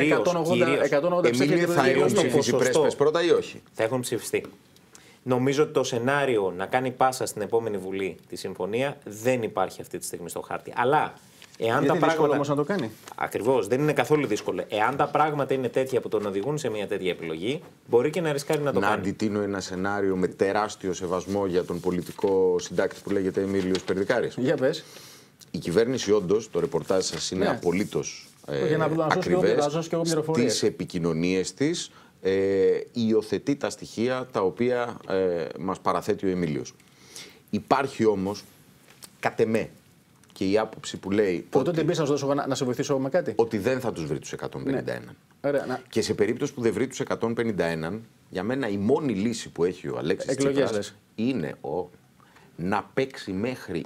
180 Εμίλιο, θα έχουν ψηφίσει πρέσπες πρώτα ή όχι? Θα έχουν ψηφιστεί. Νομίζω ότι το σενάριο να κάνει πάσα στην επόμενη Βουλή τη συμφωνία δεν υπάρχει αυτή τη στιγμή στο χάρτη. Αλλά εάν τα πράγματα. Όμως να το κάνει. Ακριβώς, δεν είναι καθόλου δύσκολο. Εάν τα πράγματα είναι τέτοια που τον οδηγούν σε μια τέτοια επιλογή, μπορεί και να ρισκάρει να το κάνει. Να αντιτείνω ένα σενάριο με τεράστιο σεβασμό για τον πολιτικό συντάκτη που λέγεται Εμίλιος Περδικάρης. Για πες. Η κυβέρνηση, όντως, το ρεπορτάζ σας είναι απολύτως ακριβές στις επικοινωνίες της. Υιοθετεί τα στοιχεία τα οποία μας παραθέτει ο Εμίλιος. Υπάρχει όμως, κατ' εμέ, και η άποψη που λέει. Τότε μπεις να σε βοηθήσω με κάτι. Ότι δεν θα τους βρει τους 151. Ναι. Και σε περίπτωση που δεν βρει τους 151, για μένα η μόνη λύση που έχει ο Αλέξης Τσίπρας είναι να παίξει μέχρι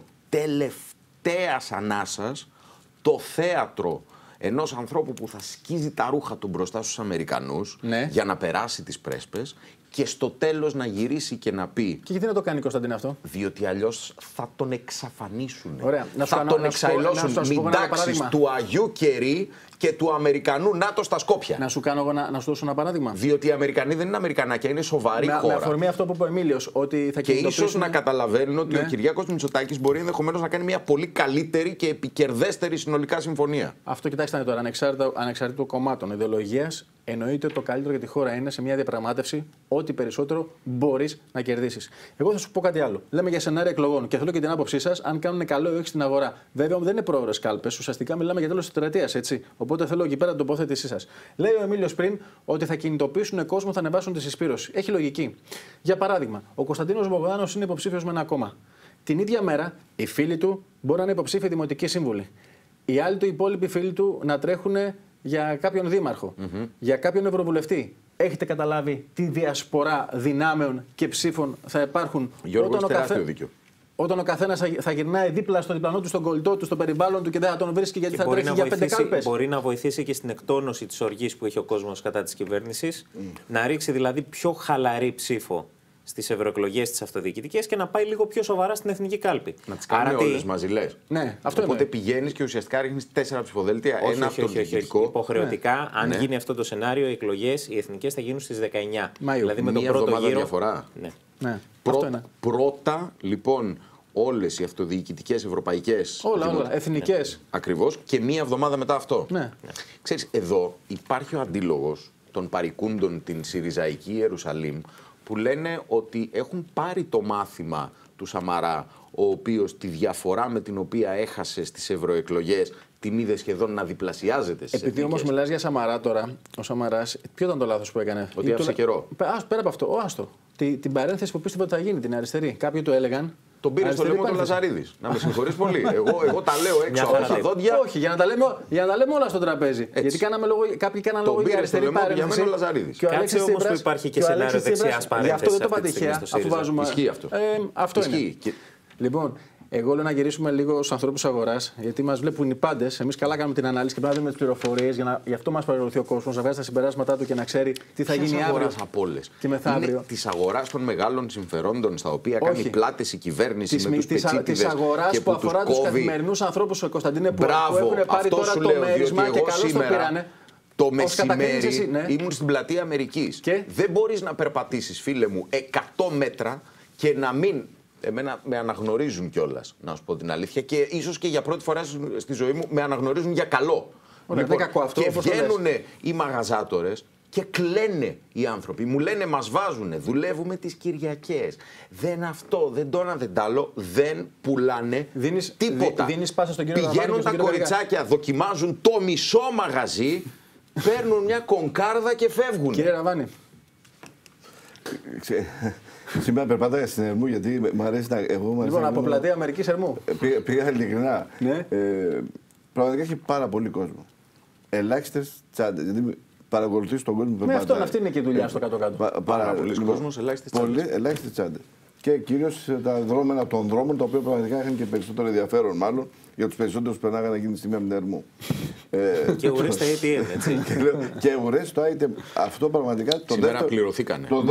τελευταίας ανάσας το θέατρο ενός ανθρώπου που θα σκίζει τα ρούχα του μπροστά στους Αμερικανούς για να περάσει τις πρέσπες και στο τέλος να γυρίσει και να πει. Και γιατί να το κάνει Κωνσταντίνα αυτό? Διότι αλλιώς θα τον εξαφανίσουν. Ωραία. Θα τον εξαϊλώσουν. Μην τάξεις του Αγίου Κερί και του Αμερικανού ΝΑΤΟ στα Σκόπια. Να σου δώσω ένα παράδειγμα. Διότι οι Αμερικανοί δεν είναι Αμερικανάκια, είναι σοβαρή χώρα. Με αφορμή αυτό που είπε ο Εμίλιος, ότι θα και ίσως να καταλαβαίνουν ότι ο Κυριάκος Μητσοτάκης μπορεί ενδεχομένως να κάνει μια πολύ καλύτερη και επικερδέστερη συνολικά συμφωνία. Αυτό κοιτάξτε τώρα, ανεξαρτήτου κομμάτων ιδεολογίας, εννοείται ότι το καλύτερο για τη χώρα είναι σε μια διαπραγμάτευση ό,τι περισσότερο μπορείς να κερδίσεις. Εγώ θα σου πω κάτι άλλο. Λέμε για σενάρια εκλογών και θέλω και την άποψή σας αν κάνουν καλό ή όχι στην αγορά. Βέβαια δεν είναι πρόωρες κάλπες. Ουσιαστικά μιλάμε για τέλος της τετραετίας, έτσι. Οπότε θέλω εκεί πέρα την τοποθέτησή σας. Λέει ο Εμίλιος πριν ότι θα κινητοποιήσουν κόσμο, θα ανεβάσουν τη συσπήρωση. Έχει λογική. Για παράδειγμα, ο Κωνσταντίνος Μπογδάνος είναι υποψήφιος με ένα κόμμα. Την ίδια μέρα οι φίλοι του μπορεί να είναι υποψήφιοι δημοτικοί σύμβουλοι. Οι άλλοι του υπόλοιποι φίλοι του να τρέχουν για κάποιον δήμαρχο, για κάποιον ευρωβουλευτή. Έχετε καταλάβει τι διασπορά δυνάμεων και ψήφων θα υπάρχουν όταν ο καθένας θα γυρνάει δίπλα στο διπλανό του, στον κολλητό του, στο περιβάλλον του και δεν θα τον βρίσκει γιατί θα τρέχει για 5 κάλπες. Μπορεί να βοηθήσει και στην εκτόνωση της οργής που έχει ο κόσμος κατά της κυβέρνησης, να ρίξει δηλαδή πιο χαλαρή ψήφο στις ευρωεκλογές τις αυτοδιοικητικές και να πάει λίγο πιο σοβαρά στην εθνική κάλπη. Να τις κάνει όλες μαζί, λες. Ναι, αυτό οπότε πηγαίνεις και ουσιαστικά ρίχνεις 4 ψηφοδέλτια, ένα αυτοδιοικητικό. Υποχρεωτικά, αν γίνει αυτό το σενάριο, οι εκλογές, οι εθνικές θα γίνουν στις 19 Μαΐου. Δηλαδή με τον πρώτο γύρο. Διαφορά. Ναι. Πρώτα, λοιπόν, όλες οι αυτοδιοικητικές ευρωπαϊκές. Όλα, εθνικές. Ακριβώς, και μία εβδομάδα μετά αυτό. Ναι. Ξέρεις, εδώ υπάρχει ο αντίλογος των παρικούντων την Συριζαϊκή Ιερουσαλήμ, που λένε ότι έχουν πάρει το μάθημα του Σαμαρά, ο οποίος τη διαφορά με την οποία έχασε στις ευρωεκλογές την είδε σχεδόν να διπλασιάζεται στις Επειδή όμως μιλάς για Σαμαρά τώρα, ο Σαμαράς, ποιο ήταν το λάθος που έκανε? Ότι άφησε καιρό. Πέρα από αυτό, άστο. Την παρένθεση που πίστευε ότι θα γίνει, την αριστερή. Κάποιοι του έλεγαν. Τον πήρε στο λαιμό του Λαζαρίδης. Να με συγχωρείς πολύ. Εγώ τα λέω έξω από τα δόντια. Όχι, για να τα λέμε όλα στο τραπέζι. Γιατί κάποιοι κάναν λόγο για αριστερή παρένθεση. Για μένα ο Λαζαρίδης. Κάτσε όμως που υπάρχει και σενάριο δεξιάς παρένθεσης. Γι' αυτό δεν το είπα τυχαία, αφού βάζουμε. Ισχύει αυτό. Αυτό είναι. Λοιπόν, εγώ λέω να γυρίσουμε λίγο στους ανθρώπους αγοράς, γιατί μας βλέπουν οι πάντες. Εμείς καλά κάνουμε την ανάλυση και πρέπει να δούμε τις πληροφορίες. Γι' αυτό μας παρακολουθεί ο κόσμος, να βγάζει τα συμπεράσματά του και να ξέρει τι θα γίνει αύριο και μεθαύριο. Της αγοράς των μεγάλων συμφερόντων, στα οποία κάνει πλάτες η κυβέρνηση με τους πετσίτιδες. Της αγοράς που αφορά τους καθημερινούς ανθρώπους, Κωνσταντίνε, που έχουν πάρει τώρα το μέρισμα και καλώς το πήρανε. Το μεσημέρι ήμουν στην πλατεία Αμερικής. Δεν μπορείς να περπατήσεις, φίλε μου, 100 μέτρα και να μην. Εμένα με αναγνωρίζουν κιόλας, να σου πω την αλήθεια, και ίσως και για πρώτη φορά στη ζωή μου με αναγνωρίζουν για καλό. Ωραία, λοιπόν, κακό αυτό, και βγαίνουν οι μαγαζάτορες και κλαίνε οι άνθρωποι. Μου λένε, μας βάζουνε, δουλεύουμε τις Κυριακές. Δεν αυτό, δεν το ένα, δεν τ' άλλο, δεν πουλάνε τίποτα. Πηγαίνουν τα κοριτσάκια, δοκιμάζουν το μισό μαγαζί, παίρνουν μια κονκάρδα και φεύγουν. Κύριε Ραβάνη. Σήμερα περπάταγα στην Ερμού γιατί μου αρέσει να. Λοιπόν, από πλατεία Αμερικής Ερμού. Πήγα ειλικρινά. Ναι. Πραγματικά έχει πάρα πολύ κόσμο. Ελάχιστες τσάντες. Γιατί παρακολουθείς τον κόσμο που περπατάει. Αυτή είναι και η δουλειά στο κάτω-κάτω. Πάρα πολλοί κόσμος, ελάχιστες τσάντες. Ελάχιστες τσάντες. και κυρίως τα δρόμενα των δρόμων, τα οποία πραγματικά είχαν και περισσότερο ενδιαφέρον, μάλλον για τους περισσότερους που περνάγανε εκείνη τη στιγμή από την Ερμού. Και ουρές τα ATM, έτσι. Και ουρές το ATM. Αυτό πραγματικά. Σήμερα πληρωθήκανε. Το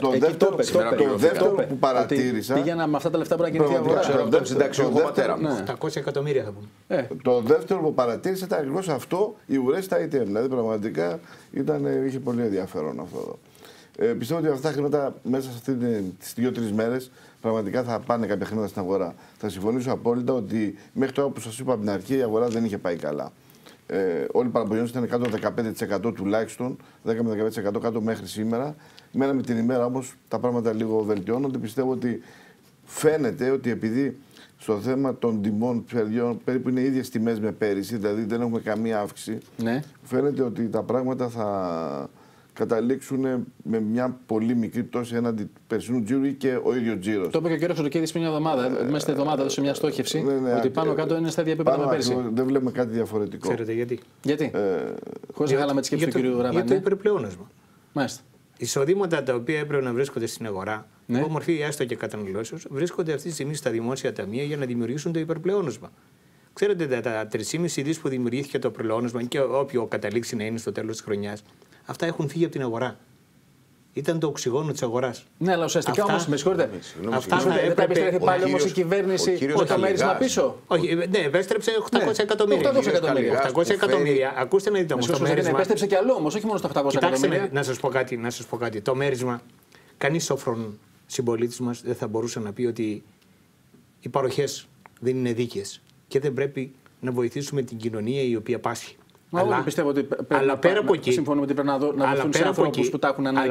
δεύτερο που παρατήρησα. Πήγαινα με αυτά τα λεφτά που να κινηθεί η αγορά. Ξέρω από τον συνταξιούχο πατέρα μου. 800 εκατομμύρια θα πούμε. Το δεύτερο που παρατήρησα ήταν ακριβώς αυτό, οι ουρές στα ATM. Δηλαδή πραγματικά είχε πολύ ενδιαφέρον αυτό εδώ. Πιστεύω ότι αυτά τα χρήματα μέσα σε τις 2-3 μέρες πραγματικά θα πάνε κάποια χρήματα στην αγορά. Θα συμφωνήσω απόλυτα ότι μέχρι τώρα που σας είπα από την αρχή η αγορά δεν είχε πάει καλά. Όλοι οι παραπονιόνες ήταν κάτω 15% τουλάχιστον, 10 με 15% κάτω μέχρι σήμερα. Μέρα με την ημέρα όμως τα πράγματα λίγο βελτιώνονται. Πιστεύω ότι φαίνεται ότι επειδή στο θέμα των τιμών ψαριών περίπου είναι ίδιες τιμές με πέρυσι, δηλαδή δεν έχουμε καμία αύξηση, ναι. Φαίνεται ότι τα πράγματα θα καταλήξουν με μια πολύ μικρή πτώση έναντι του περσινού τζίρου ή και ο ίδιος τζίρος. Το είπε και ο κ. Σωτοκίδης πριν μια εβδομάδα. Μέσα στη εβδομάδα έδωσε μια στόχευση ότι πάνω κάτω είναι στα ίδια επίπεδα με πέρσι. Δεν βλέπουμε κάτι διαφορετικό. Ξέρετε γιατί. Γιατί. Χωρίς να χάλαμε τη σκέψη του κ. Ραβανή. Για το υπερπλεόνασμα. Μάλιστα. Εισοδήματα τα οποία έπρεπε να βρίσκονται στην αγορά, υπό μορφή έστω και καταναλώσεως, βρίσκονται αυτή τη στιγμή στα δημόσια ταμεία για να δημιουργήσουν το υπερπλεόνασμα. Ξέρετε, τα 3,5 δις που δημιουργήθηκε το προπλεόνασμα και όποιο καταλήξει να είναι στο τέλος της χρονιάς, αυτά έχουν φύγει από την αγορά. Ήταν το οξυγόνο της αγοράς. Ναι, αλλά ουσιαστικά όμως, με συγχωρείτε. Αυτά θα έπρεπε. Δεν επιστρέφει πάλι όμως η κυβέρνηση το μέρισμα πίσω. Όχι, ναι, επέστρεψε 800 εκατομμύρια. 800 εκατομμύρια. Ακούστε να δείτε όμως το μέρισμα. Επέστρεψε κι άλλο όμως, όχι μόνο στα 800 εκατομμύρια. Να σας πω κάτι. Το μέρισμα, κανείς σόφρον συμπολίτης μας δεν θα μπορούσε να πει ότι οι παροχές δεν είναι δίκαιες και δεν πρέπει να βοηθήσουμε την κοινωνία η οποία πάσχει. Αλλά πιστεύω ότι πέρα από εκεί, συμφωνούμε ότι πρέπει να δοθούν σε ανθρώπους που τα έχουν ανάγκη.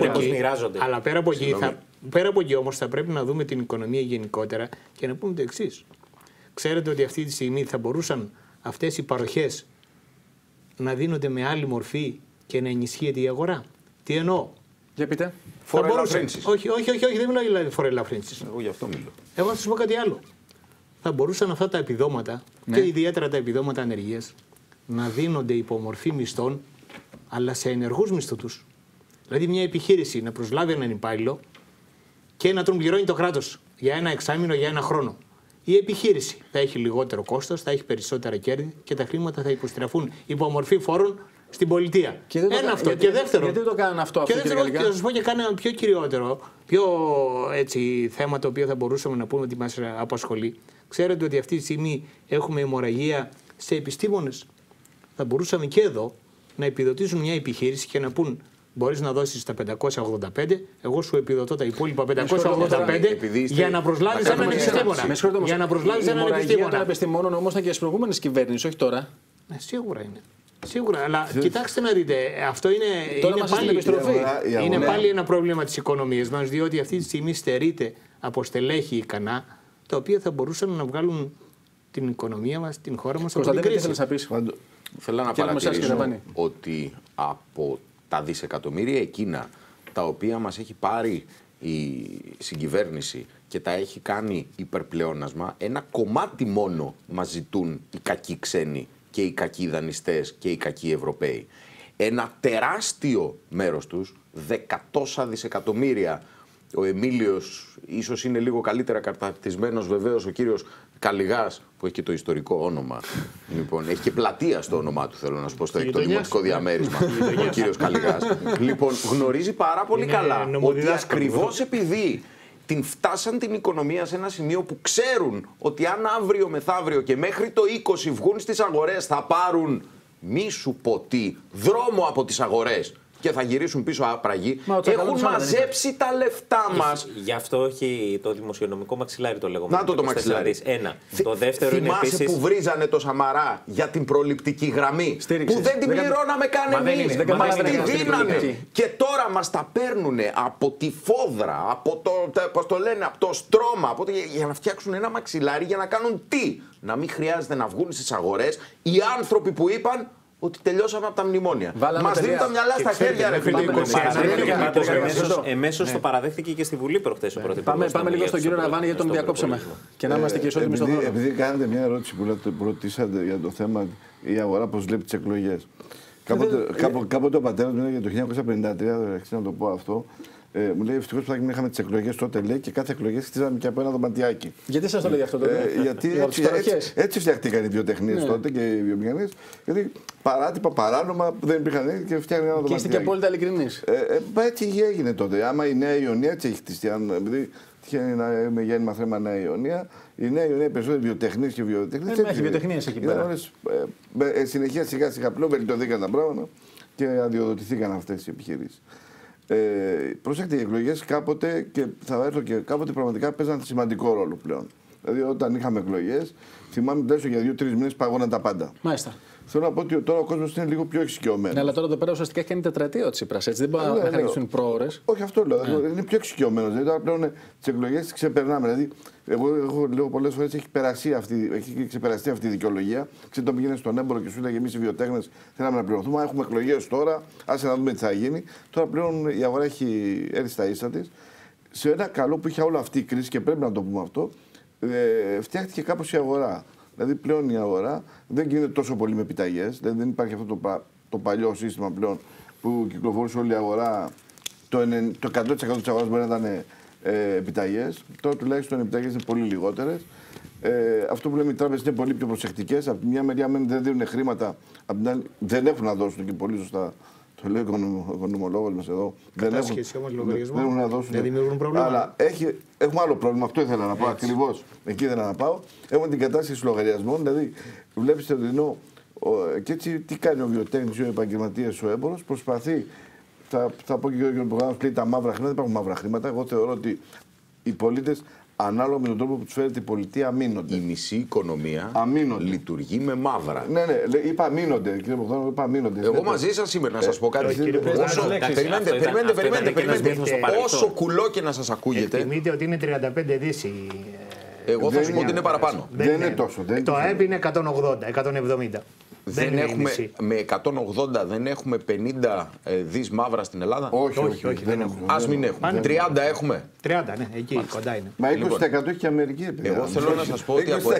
Αλλά πέρα από εκεί όμως θα πρέπει να δούμε την οικονομία γενικότερα και να πούμε το εξής. Ξέρετε ότι αυτή τη στιγμή θα μπορούσαν αυτές οι παροχές να δίνονται με άλλη μορφή και να ενισχύεται η αγορά. Τι εννοώ. Για πείτε. Φοροελαφρύνσεις. Όχι, δεν μιλάω για φοροελαφρύνσεις. Εγώ γι' αυτό μιλώ. Εγώ θα σας πω κάτι άλλο. Θα μπορούσαν αυτά τα επιδόματα και ιδιαίτερα τα επιδόματα ανεργίας να δίνονται υπό μορφή μισθών, αλλά σε ενεργούς μισθωτούς. Δηλαδή, μια επιχείρηση να προσλάβει έναν υπάλληλο και να τον πληρώνει το κράτος για ένα εξάμηνο, για ένα χρόνο. Η επιχείρηση θα έχει λιγότερο κόστος, θα έχει περισσότερα κέρδη και τα χρήματα θα υποστραφούν υπό μορφή φόρων στην πολιτεία. Ένα αυτό. Και δεύτερο. Γιατί το κάνουν αυτό, και δεύτερο, και θα σας πω και ένα πιο κυριότερο, πιο έτσι, θέμα το οποίο θα μπορούσαμε να πούμε ότι μας απασχολεί. Ξέρετε ότι αυτή τη στιγμή έχουμε αιμορραγία σε επιστήμονες. Θα μπορούσαμε και εδώ να επιδοτήσουν μια επιχείρηση και να πούν: μπορείς να δώσεις τα 585, εγώ σου επιδοτώ τα υπόλοιπα 585 για να προσλάβεις έναν επιστήμονα. Για να προσλάβεις έναν επιστήμονα. Των επιστημόνων όμως ήταν και στις προηγούμενες κυβέρνησεις, όχι τώρα. Σίγουρα είναι. Σίγουρα, αλλά κοιτάξτε να δείτε, αυτό είναι πάλι ένα πρόβλημα της οικονομίας μας, διότι αυτή τη στιγμή στερείται από στελέχη ικανά, τα οποία θα μπορούσαν να βγάλουν την οικονομία μας, την χώρα μας από την κρίση. Θέλω να παρατηρήσω ότι από τα δισεκατομμύρια εκείνα τα οποία μας έχει πάρει η συγκυβέρνηση και τα έχει κάνει υπερπλεόνασμα, ένα κομμάτι μόνο μας ζητούν οι κακοί ξένοι και οι κακοί δανειστές και οι κακοί Ευρωπαίοι. Ένα τεράστιο μέρος τους, δεκατόσα δισεκατομμύρια. Ο Εμίλιος ίσως είναι λίγο καλύτερα καταρτισμένος, βεβαίως ο κύριος Καλιγάς, που έχει και το ιστορικό όνομα. Λοιπόν, έχει και πλατεία στο όνομά του, θέλω να σου πω, στο δημοτικό διαμέρισμα. Ο κύριος Καλιγάς. Λοιπόν, γνωρίζει πάρα πολύ καλά ότι ακριβώς επειδή την φτάσαν την οικονομία σε ένα σημείο που ξέρουν ότι αν αύριο μεθαύριο και μέχρι το 20 βγουν στις αγορές θα πάρουν, μη σου πω τι, δρόμο από τις αγορές και θα γυρίσουν πίσω άπραγοι, έχουν μαζέψει τα λεφτά μας. Γι' αυτό έχει το δημοσιονομικό μαξιλάρι το λεγόμενο. Να το μαξιλάρι. Ένα. Το δεύτερο είναι επίσης... που βρίζανε το Σαμαρά για την προληπτική γραμμή, που δεν την πληρώναμε καν εμείς, μας τη δίνανε. Και τώρα μας τα παίρνουνε από τη φόδρα, από το στρώμα, για να φτιάξουν ένα μαξιλάρι για να κάνουν τι? Να μην χρειάζεται να βγουν στις αγορές οι άνθρωποι που είπαν ότι τελειώσαμε από τα μνημόνια. Μας δίνουν τα μυαλά στα χέρια, ρε φίλε. Εμέσως το παραδέχτηκε και στη Βουλή προχθές ο Πρωθυπουργός. Πάμε λίγο στον κύριο Ραβάνη γιατί τον διακόψαμε. Και να είμαστε και ισότιμοι στον χρόνο. Επειδή κάνετε μια ερώτηση που ρωτήσατε για το θέμα η αγορά πώς βλέπει τις εκλογές. Κάποτε ο πατέρας μου για το 1953, να το πω αυτό. Μου λέει ευτυχώς που είχαμε τις εκλογές τότε, λέει, και κάθε εκλογές χτίζαμε και από ένα δωματιάκι. Γιατί σας το λέει αυτό τότε? Γιατί έτσι φτιάχτηκαν οι βιοτεχνίες τότε και οι βιομηχανίες. Γιατί παράτυπα, παράνομα δεν υπήρχαν και φτιάχνουν ένα δωματιάκι. Και είστε και απόλυτα ειλικρινείς. Έτσι έγινε τότε. Άμα η Νέα Ιωνία έτσι έχει χτιστεί, επειδή τυχαίνει να είμαι γέννημα θέμα Νέα Ιωνία, η Νέα Ιωνία περισσότεροι βιοτεχνίες και βιοτεχνίες. Έχει βιοτεχνίες εκεί πέρα. Συνεχεία σιγά σιγά πλέον βελτιωθήκαν τα πράγματα και αδειοδοτηθήκαν αυτές οι επιχειρήσεις. Προσέξτε, οι εκλογές κάποτε, και θα έρθω και κάποτε, πραγματικά παίζαν σημαντικό ρόλο πλέον. Δηλαδή, όταν είχαμε εκλογές, θυμάμαι τουλάχιστον για 2-3 μήνες παγώναν τα πάντα. Μάλιστα. Θέλω να πω ότι τώρα ο κόσμος είναι λίγο πιο εξοικειωμένος. Ναι, αλλά τώρα εδώ πέρα ουσιαστικά έχει κάνει τετραετία ο Τσίπρας. Έτσι δεν μπορεί να χαρακτηριστούν προώρες. Όχι, αυτό λέω. Είναι πιο εξοικειωμένος. Δηλαδή, τώρα πλέον τις εκλογές τις ξεπερνάμε. Δηλαδή, εγώ λέω πολλές φορές έχει ξεπεραστεί αυτή η δικαιολογία. Ξέρετε, όταν πήγαινε στον έμπορο και σου έλεγε εμείς οι βιοτέχνες θέλαμε να πληρωθούμε. Έχουμε εκλογές τώρα, άσε να δούμε τι θα γίνει. Τώρα πλέον η αγορά έχει έρθει στα ίσα της. Σε ένα καλό που είχε όλη αυτή η κρίση, και πρέπει να το πούμε αυτό, φτιάχτηκε κάπως η αγορά. Δηλαδή πλέον η αγορά δεν γίνεται τόσο πολύ με επιταγές. Δηλαδή δεν υπάρχει αυτό το παλιό σύστημα πλέον που κυκλοφορούσε όλη η αγορά. Το 100% της αγοράς μπορεί να ήταν επιταγές. Τώρα τουλάχιστον οι επιταγές είναι πολύ λιγότερες. Αυτό που λέμε, οι τράπεζες είναι πολύ πιο προσεκτικές. Από τη μια μεριά δεν δίνουν χρήματα, από την άλλη δεν έχουν να δώσουν και πολύ σωστά. Το λέει ο οικονομολόγος μας εδώ. Δεν έχουν να δώσουν. Δεν δημιουργούν πρόβλημα. Αλλά έχουμε άλλο πρόβλημα. Αυτό ήθελα να πω ακριβώς. Εκεί ήθελα να πάω. Έχουμε την κατάσχεση λογαριασμών. Δηλαδή, βλέπεις το δινό. Και έτσι, τι κάνει ο βιοτέχνης, ο επαγγελματίας, ο έμπορος. Προσπαθεί. Θα πω και ο προγράμμα λέει τα μαύρα χρήματα. Δεν υπάρχουν μαύρα χρήματα. Εγώ θεωρώ ότι οι πολίτες, ανάλογα με τον τρόπο που τους φέρεται η πολιτεία, αμήνονται. Η μισή οικονομία λειτουργεί με μαύρα. Ναι, είπα αμήνονται. Κύριε Μπογδάνο, είπα αμήνονται. Εγώ μαζί σας σήμερα να σας πω κάτι. Περιμένετε. Όσο κουλό και να σας ακούγεται. Εκτιμείτε ότι είναι 35 δις. Εγώ θα σου πω ότι είναι παραπάνω. Δεν είναι τόσο. Το ΑΕΠ είναι 180, 170. Δεν έχουμε, με 180 δεν έχουμε 50 δις μαύρα στην Ελλάδα. Όχι, δεν έχουμε. Ας μην έχουμε. 30 έχουμε. 30, ναι, εκεί κοντά είναι. Μα 20% έχει και Αμερική. Εγώ θέλω να σας πω ότι από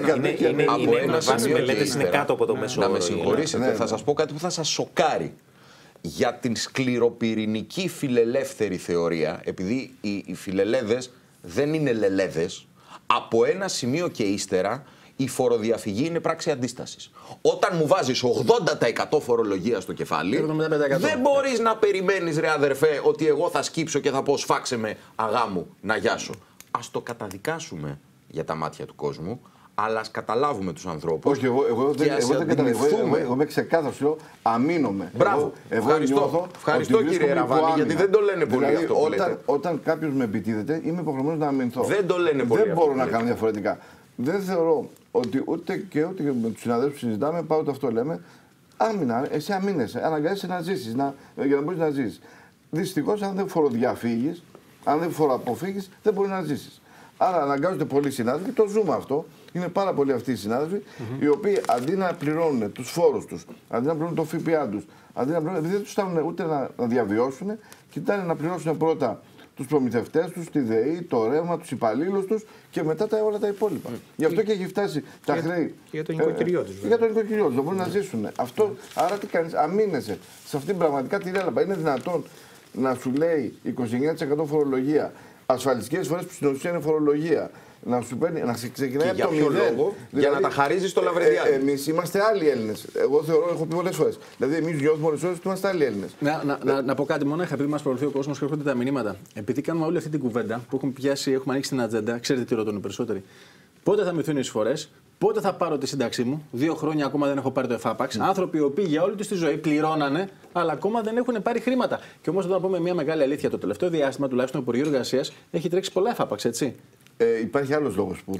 ένα σημείο μελέτες είναι κάτω από το μέσο όρο. Να με συγχωρήσετε, θα σας πω κάτι που θα σας σοκάρει. Για την σκληροπυρηνική φιλελεύθερη θεωρία, επειδή οι φιλελέδες δεν είναι λελέδες, από ένα σημείο και ύστερα η φοροδιαφυγή είναι πράξη αντίστασης. Όταν μου βάζεις 80% φορολογία στο κεφάλι, δεν μπορείς να περιμένεις, ρε αδερφέ, ότι εγώ θα σκύψω και θα πω σφάξε με αγά μου να γιάσω. Ας το καταδικάσουμε για τα μάτια του κόσμου, αλλά ας καταλάβουμε τους ανθρώπους. Όχι, εγώ δεν καταλαβαίνω. Εγώ είμαι ξεκάθαρος, λέω αμήνομαι. Μπράβο. Ευχαριστώ κύριε Ραβάνη, γιατί δεν το λένε πολύ δηλαδή, αυτό. Όταν κάποιος με επιτίθεται, είμαι υποχρεωμένος να αμυνθώ. Δεν το λένε πολύ. Δεν μπορώ να κάνω διαφορετικά. Δεν θεωρώ ότι ούτε με τους συναδέλφους που συζητάμε, πάω αυτό λέμε. Άμυνα, εσύ αμήνεσαι. Αναγκάζεσαι να ζήσεις, για να μπορείς να ζήσεις. Δυστυχώς, αν δεν φοροδιαφύγεις, αν δεν φοροαποφύγεις, δεν μπορεί να ζήσεις. Άρα αναγκάζονται πολλοί συνάδελφοι, το ζούμε αυτό. Είναι πάρα πολλοί αυτοί οι συνάδελφοι, οι οποίοι αντί να πληρώνουν τους φόρους τους, αντί να πληρώνουν το ΦΠΑ τους, αντί να πληρώνουν, επειδή δεν τους φτάνουν ούτε να διαβιώσουν, κοιτάνε να πληρώσουν πρώτα τους προμηθευτές τους, τη ΔΕΗ, το ρεύμα, τους υπαλλήλους τους και μετά όλα τα υπόλοιπα. Γι' αυτό και έχει φτάσει τα χρέη. Για τον νοικοκυριό τους. Για τον νοικοκυριό τους, δεν μπορούν να ζήσουν. Αυτό, άρα τι κάνεις, αμήνεσαι σε αυτήν πραγματικά τη ρέλαπα. Είναι δυνατόν να σου λέει 29% φορολογία, ασφαλιστικές εισφορές που στην ουσία είναι φορολογία. Να σου παίρνει, να ξεκινάει από το μηδέν. Λόγο, δηλαδή, για να τα χαρίζει στο Λαβρεντιάδη. Εμείς είμαστε άλλοι Έλληνες. Εγώ θεωρώ, έχω πει πολλές φορές. Δηλαδή, εμείς νιώθουμε όλες τις ώρες ότι είμαστε άλλοι Έλληνες. Να πω κάτι μόνο, επειδή μας προωθεί ο κόσμος και έρχονται τα μηνύματα. Επειδή κάνουμε όλη αυτή την κουβέντα που έχουμε πιάσει, έχουμε ανοίξει την ατζέντα, ξέρετε τι ρωτούν οι περισσότεροι. Πότε θα μειωθούν οι εισφορές, πότε θα πάρω τη σύνταξή μου. 2 χρόνια ακόμα δεν έχω πάρει το εφάπαξ. Άνθρωποι οι οποίοι για όλη τους τη ζωή πληρώνανε, αλλά ακόμα δεν έχουν πάρει χρήματα. Και όμως εδώ να πούμε μια μεγάλη αλήθεια. Το τελευταίο διάστημα, τουλάχιστον το Υπουργείο Εργασίας, έχει τρέξει πολλά εφάπαξ, έτσι. Υπάρχει άλλος λόγος που.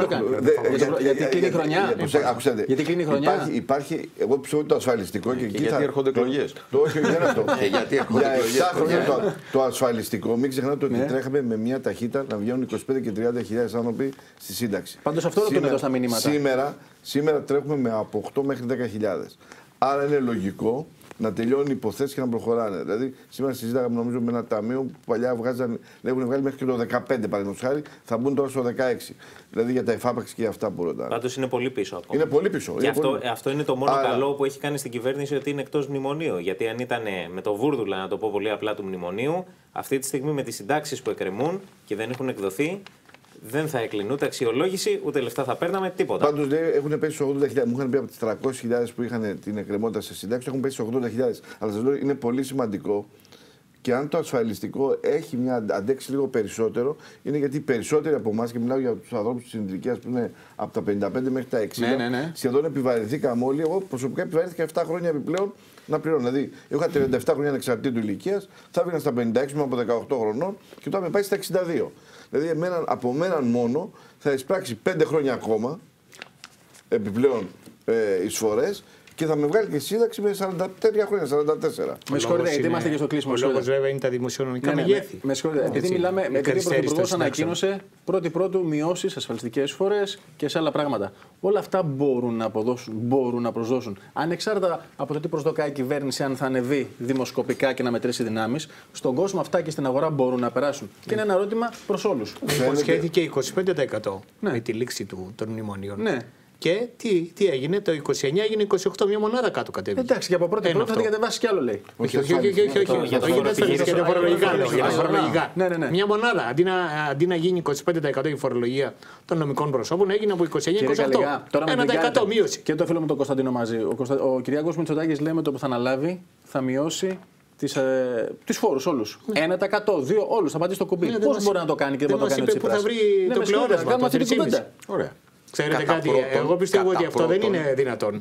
Γιατί κλείνει η χρονιά. Γιατί κλείνει η χρονιά. Υπάρχει, εγώ πιστεύω ότι το ασφαλιστικό και εκεί. Γιατί έρχονται εκλογές. Όχι, δεν είναι αυτό. Γιατί έρχονται εκλογές. Για 7 χρόνια το ασφαλιστικό, μην ξεχνάτε ότι τρέχαμε με μια ταχύτητα να βγαίνουν 25 και 30.000 άνθρωποι στη σύνταξη. Πάντως αυτό ρωτούν εδώ στα μηνύματα. Σήμερα τρέχουμε με από 8 μέχρι 10.000. Άρα είναι λογικό να τελειώνουν υποθέσεις και να προχωράνε. Δηλαδή, σήμερα συζήταγαμε νομίζω με ένα ταμείο που παλιά έχουν βγάλει μέχρι και το 15 παραδείγματος χάρη, θα μπουν τώρα στο 16. Δηλαδή για τα εφάπαξ και αυτά που ρωτάνε. Πάντως είναι πολύ πίσω ακόμα. Είναι πολύ πίσω. Και αυτό είναι το μόνο καλό που έχει κάνει στην κυβέρνηση, ότι είναι εκτός μνημονίου. Γιατί αν ήταν με το βούρδουλα, να το πω πολύ απλά, του μνημονίου, αυτή τη στιγμή με τις συντάξεις που εκκρεμούν και δεν έχουν εκδοθεί, δεν θα έκλεινε ούτε αξιολόγηση, ούτε λεφτά θα παίρναμε, τίποτα. Πάντως έχουν πέσει στους 80.000. Μου είχαν πει από τις 300.000 που είχαν την εκκρεμότητα σε συντάξεις, έχουν πέσει στους 80.000. Αλλά σας λέω είναι πολύ σημαντικό. Και αν το ασφαλιστικό έχει αντέξει λίγο περισσότερο, είναι γιατί οι περισσότεροι από εμάς, και μιλάω για τους ανθρώπους της ηλικίας που είναι από τα 55 μέχρι τα 60, σχεδόν επιβαρυνθήκαμε όλοι. Εγώ προσωπικά επιβαρύνθηκα 7 χρόνια επιπλέον να πληρώνω. Δηλαδή, είχα 37 χρόνια ανεξαρτήτου ηλικίας, θα έβγαινα στα 56 μου από 18 χρονών και τώρα με πάει στα 62. Δηλαδή, από μένα μόνο θα εισπράξει 5 χρόνια ακόμα επιπλέον εισφορές. Και θα με βγάλει και σύνταξη με 43 χρόνια, 44. Με συγχωρείτε, γιατί είμαστε και στο κλείσιμο. Ο λόγος βέβαια είναι τα δημοσιονομικά μεγέθη. Με συγχωρείτε, επειδή ο Πρωθυπουργός ανακοίνωσε πρώτου μειώσεις ασφαλιστικές εισφορές και σε άλλα πράγματα. Όλα αυτά μπορούν να αποδώσουν, μπορούν να προσδώσουν. Ανεξάρτητα από το τι προσδοκάει η κυβέρνηση, αν θα ανεβεί δημοσκοπικά και να μετρήσει δυνάμεις, στον κόσμο αυτά και στην αγορά μπορούν να περάσουν. Και είναι ένα ερώτημα προς όλους. Υποσχέθηκε 25% με τη λήξη των μνημονίων. Και τι έγινε, το 29 έγινε 28, μια μονάδα κάτω κατέβηκε. Εντάξει, και από πρώτη θα την κατεβάσει κι άλλο λέει. Όχι, για τα φορολογικά. Μια μονάδα, αντί να γίνει 25% η φορολογία των νομικών προσώπων, έγινε από 29-28. 1% μείωση. Και το φίλο μου τον Κωνσταντίνο μαζί. Ο Κυριάκος Μητσοτάκης λέει με το που θα αναλάβει θα μειώσει τις φόρους όλους. 1%, 2%, όλους. Θα πατήσει το κουμπί. Πώς μπορεί να το κάνει και δεν το κάνει έτσι. Πού θα βρει το πλεόνασμα. Ωραία. Ξέρετε κάτι, εγώ πιστεύω ότι αυτό δεν είναι δυνατόν.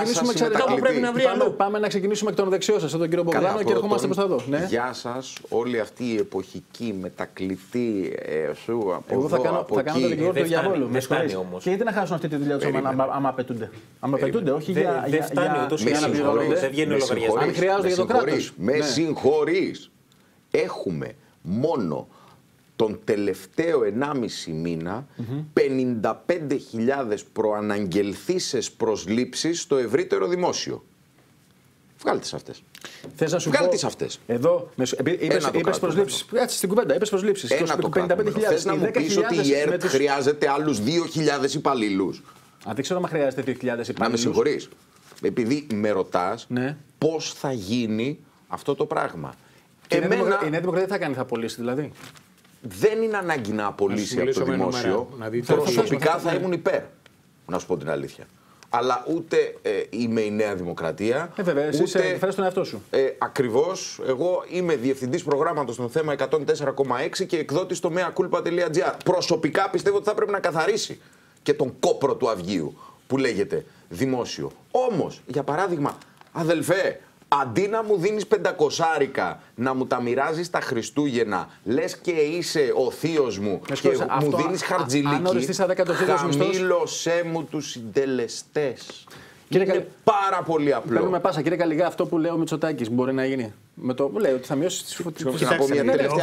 Πάμε να ξεκινήσουμε εκ των δεξιών σας, τον κύριο Μπογδάνο, και ερχόμαστε προς τα εδώ. Γεια σας, όλη αυτή η εποχική μετακλητή σου από εγώ θα κάνω το δικηγόρο του διαβόλου. Δεν φτάνει όμως. Και γιατί να χάσουν αυτή τη δουλειά τους άμα απαιτούνται. Άμα απαιτούνται, όχι για να πληρώνονται. Δεν βγαίνει ο λογαριασμός. Αν χρειάζονται για το κράτος. Με συγχωρείς. Έχουμε μόνο τον τελευταίο 1,5 μήνα 55.000 προαναγγελθήσεις προσλήψεις στο ευρύτερο δημόσιο. Βγάλτε τις αυτές. Θες να σου Βγάλτε τις αυτές. Εδώ, είπες προσλήψεις. Έτσι στην κουβέντα, είπες προσλήψεις. Θες να μου πεις ότι η ΕΡΤ χρειάζεται άλλους 2.000 υπαλλήλους. Δεν ξέρω αν χρειάζεται 2.000 υπαλλήλους. Να με συγχωρείς. Επειδή με ρωτάς πώς θα γίνει αυτό το πράγμα. Η Νέα Δημοκρατία δεν θα κάνει, θα απολύσει δηλαδή. Δεν είναι ανάγκη να απολύσει από το δημόσιο. Προσωπικά θα ήμουν υπέρ, να σου πω την αλήθεια. Αλλά ούτε είμαι η Νέα Δημοκρατία. Βέβαια, εσύ φέρεις τον εαυτό σου. Ακριβώς. Εγώ είμαι διευθυντής προγράμματος στο θέμα 104,6 και εκδότης στο meaculpa.gr. Προσωπικά πιστεύω ότι θα πρέπει να καθαρίσει και τον κόπρο του Αυγίου που λέγεται δημόσιο. Όμως, για παράδειγμα, αδελφέ, αντί να μου δίνεις 500 να μου τα μοιράζεις τα Χριστούγεννα, λες και είσαι ο θείος μου και μου δίνεις χαρτζηλίκι, χαμήλωσέ μου τους συντελεστές. Είναι πάρα πολύ απλό. Παίρνουμε πάσα. Κύριε Καλιγά, αυτό που λέει ο Μητσοτάκης μπορεί να γίνει. Λέει ότι θα μειώσει τις φωτιές. Να πω μια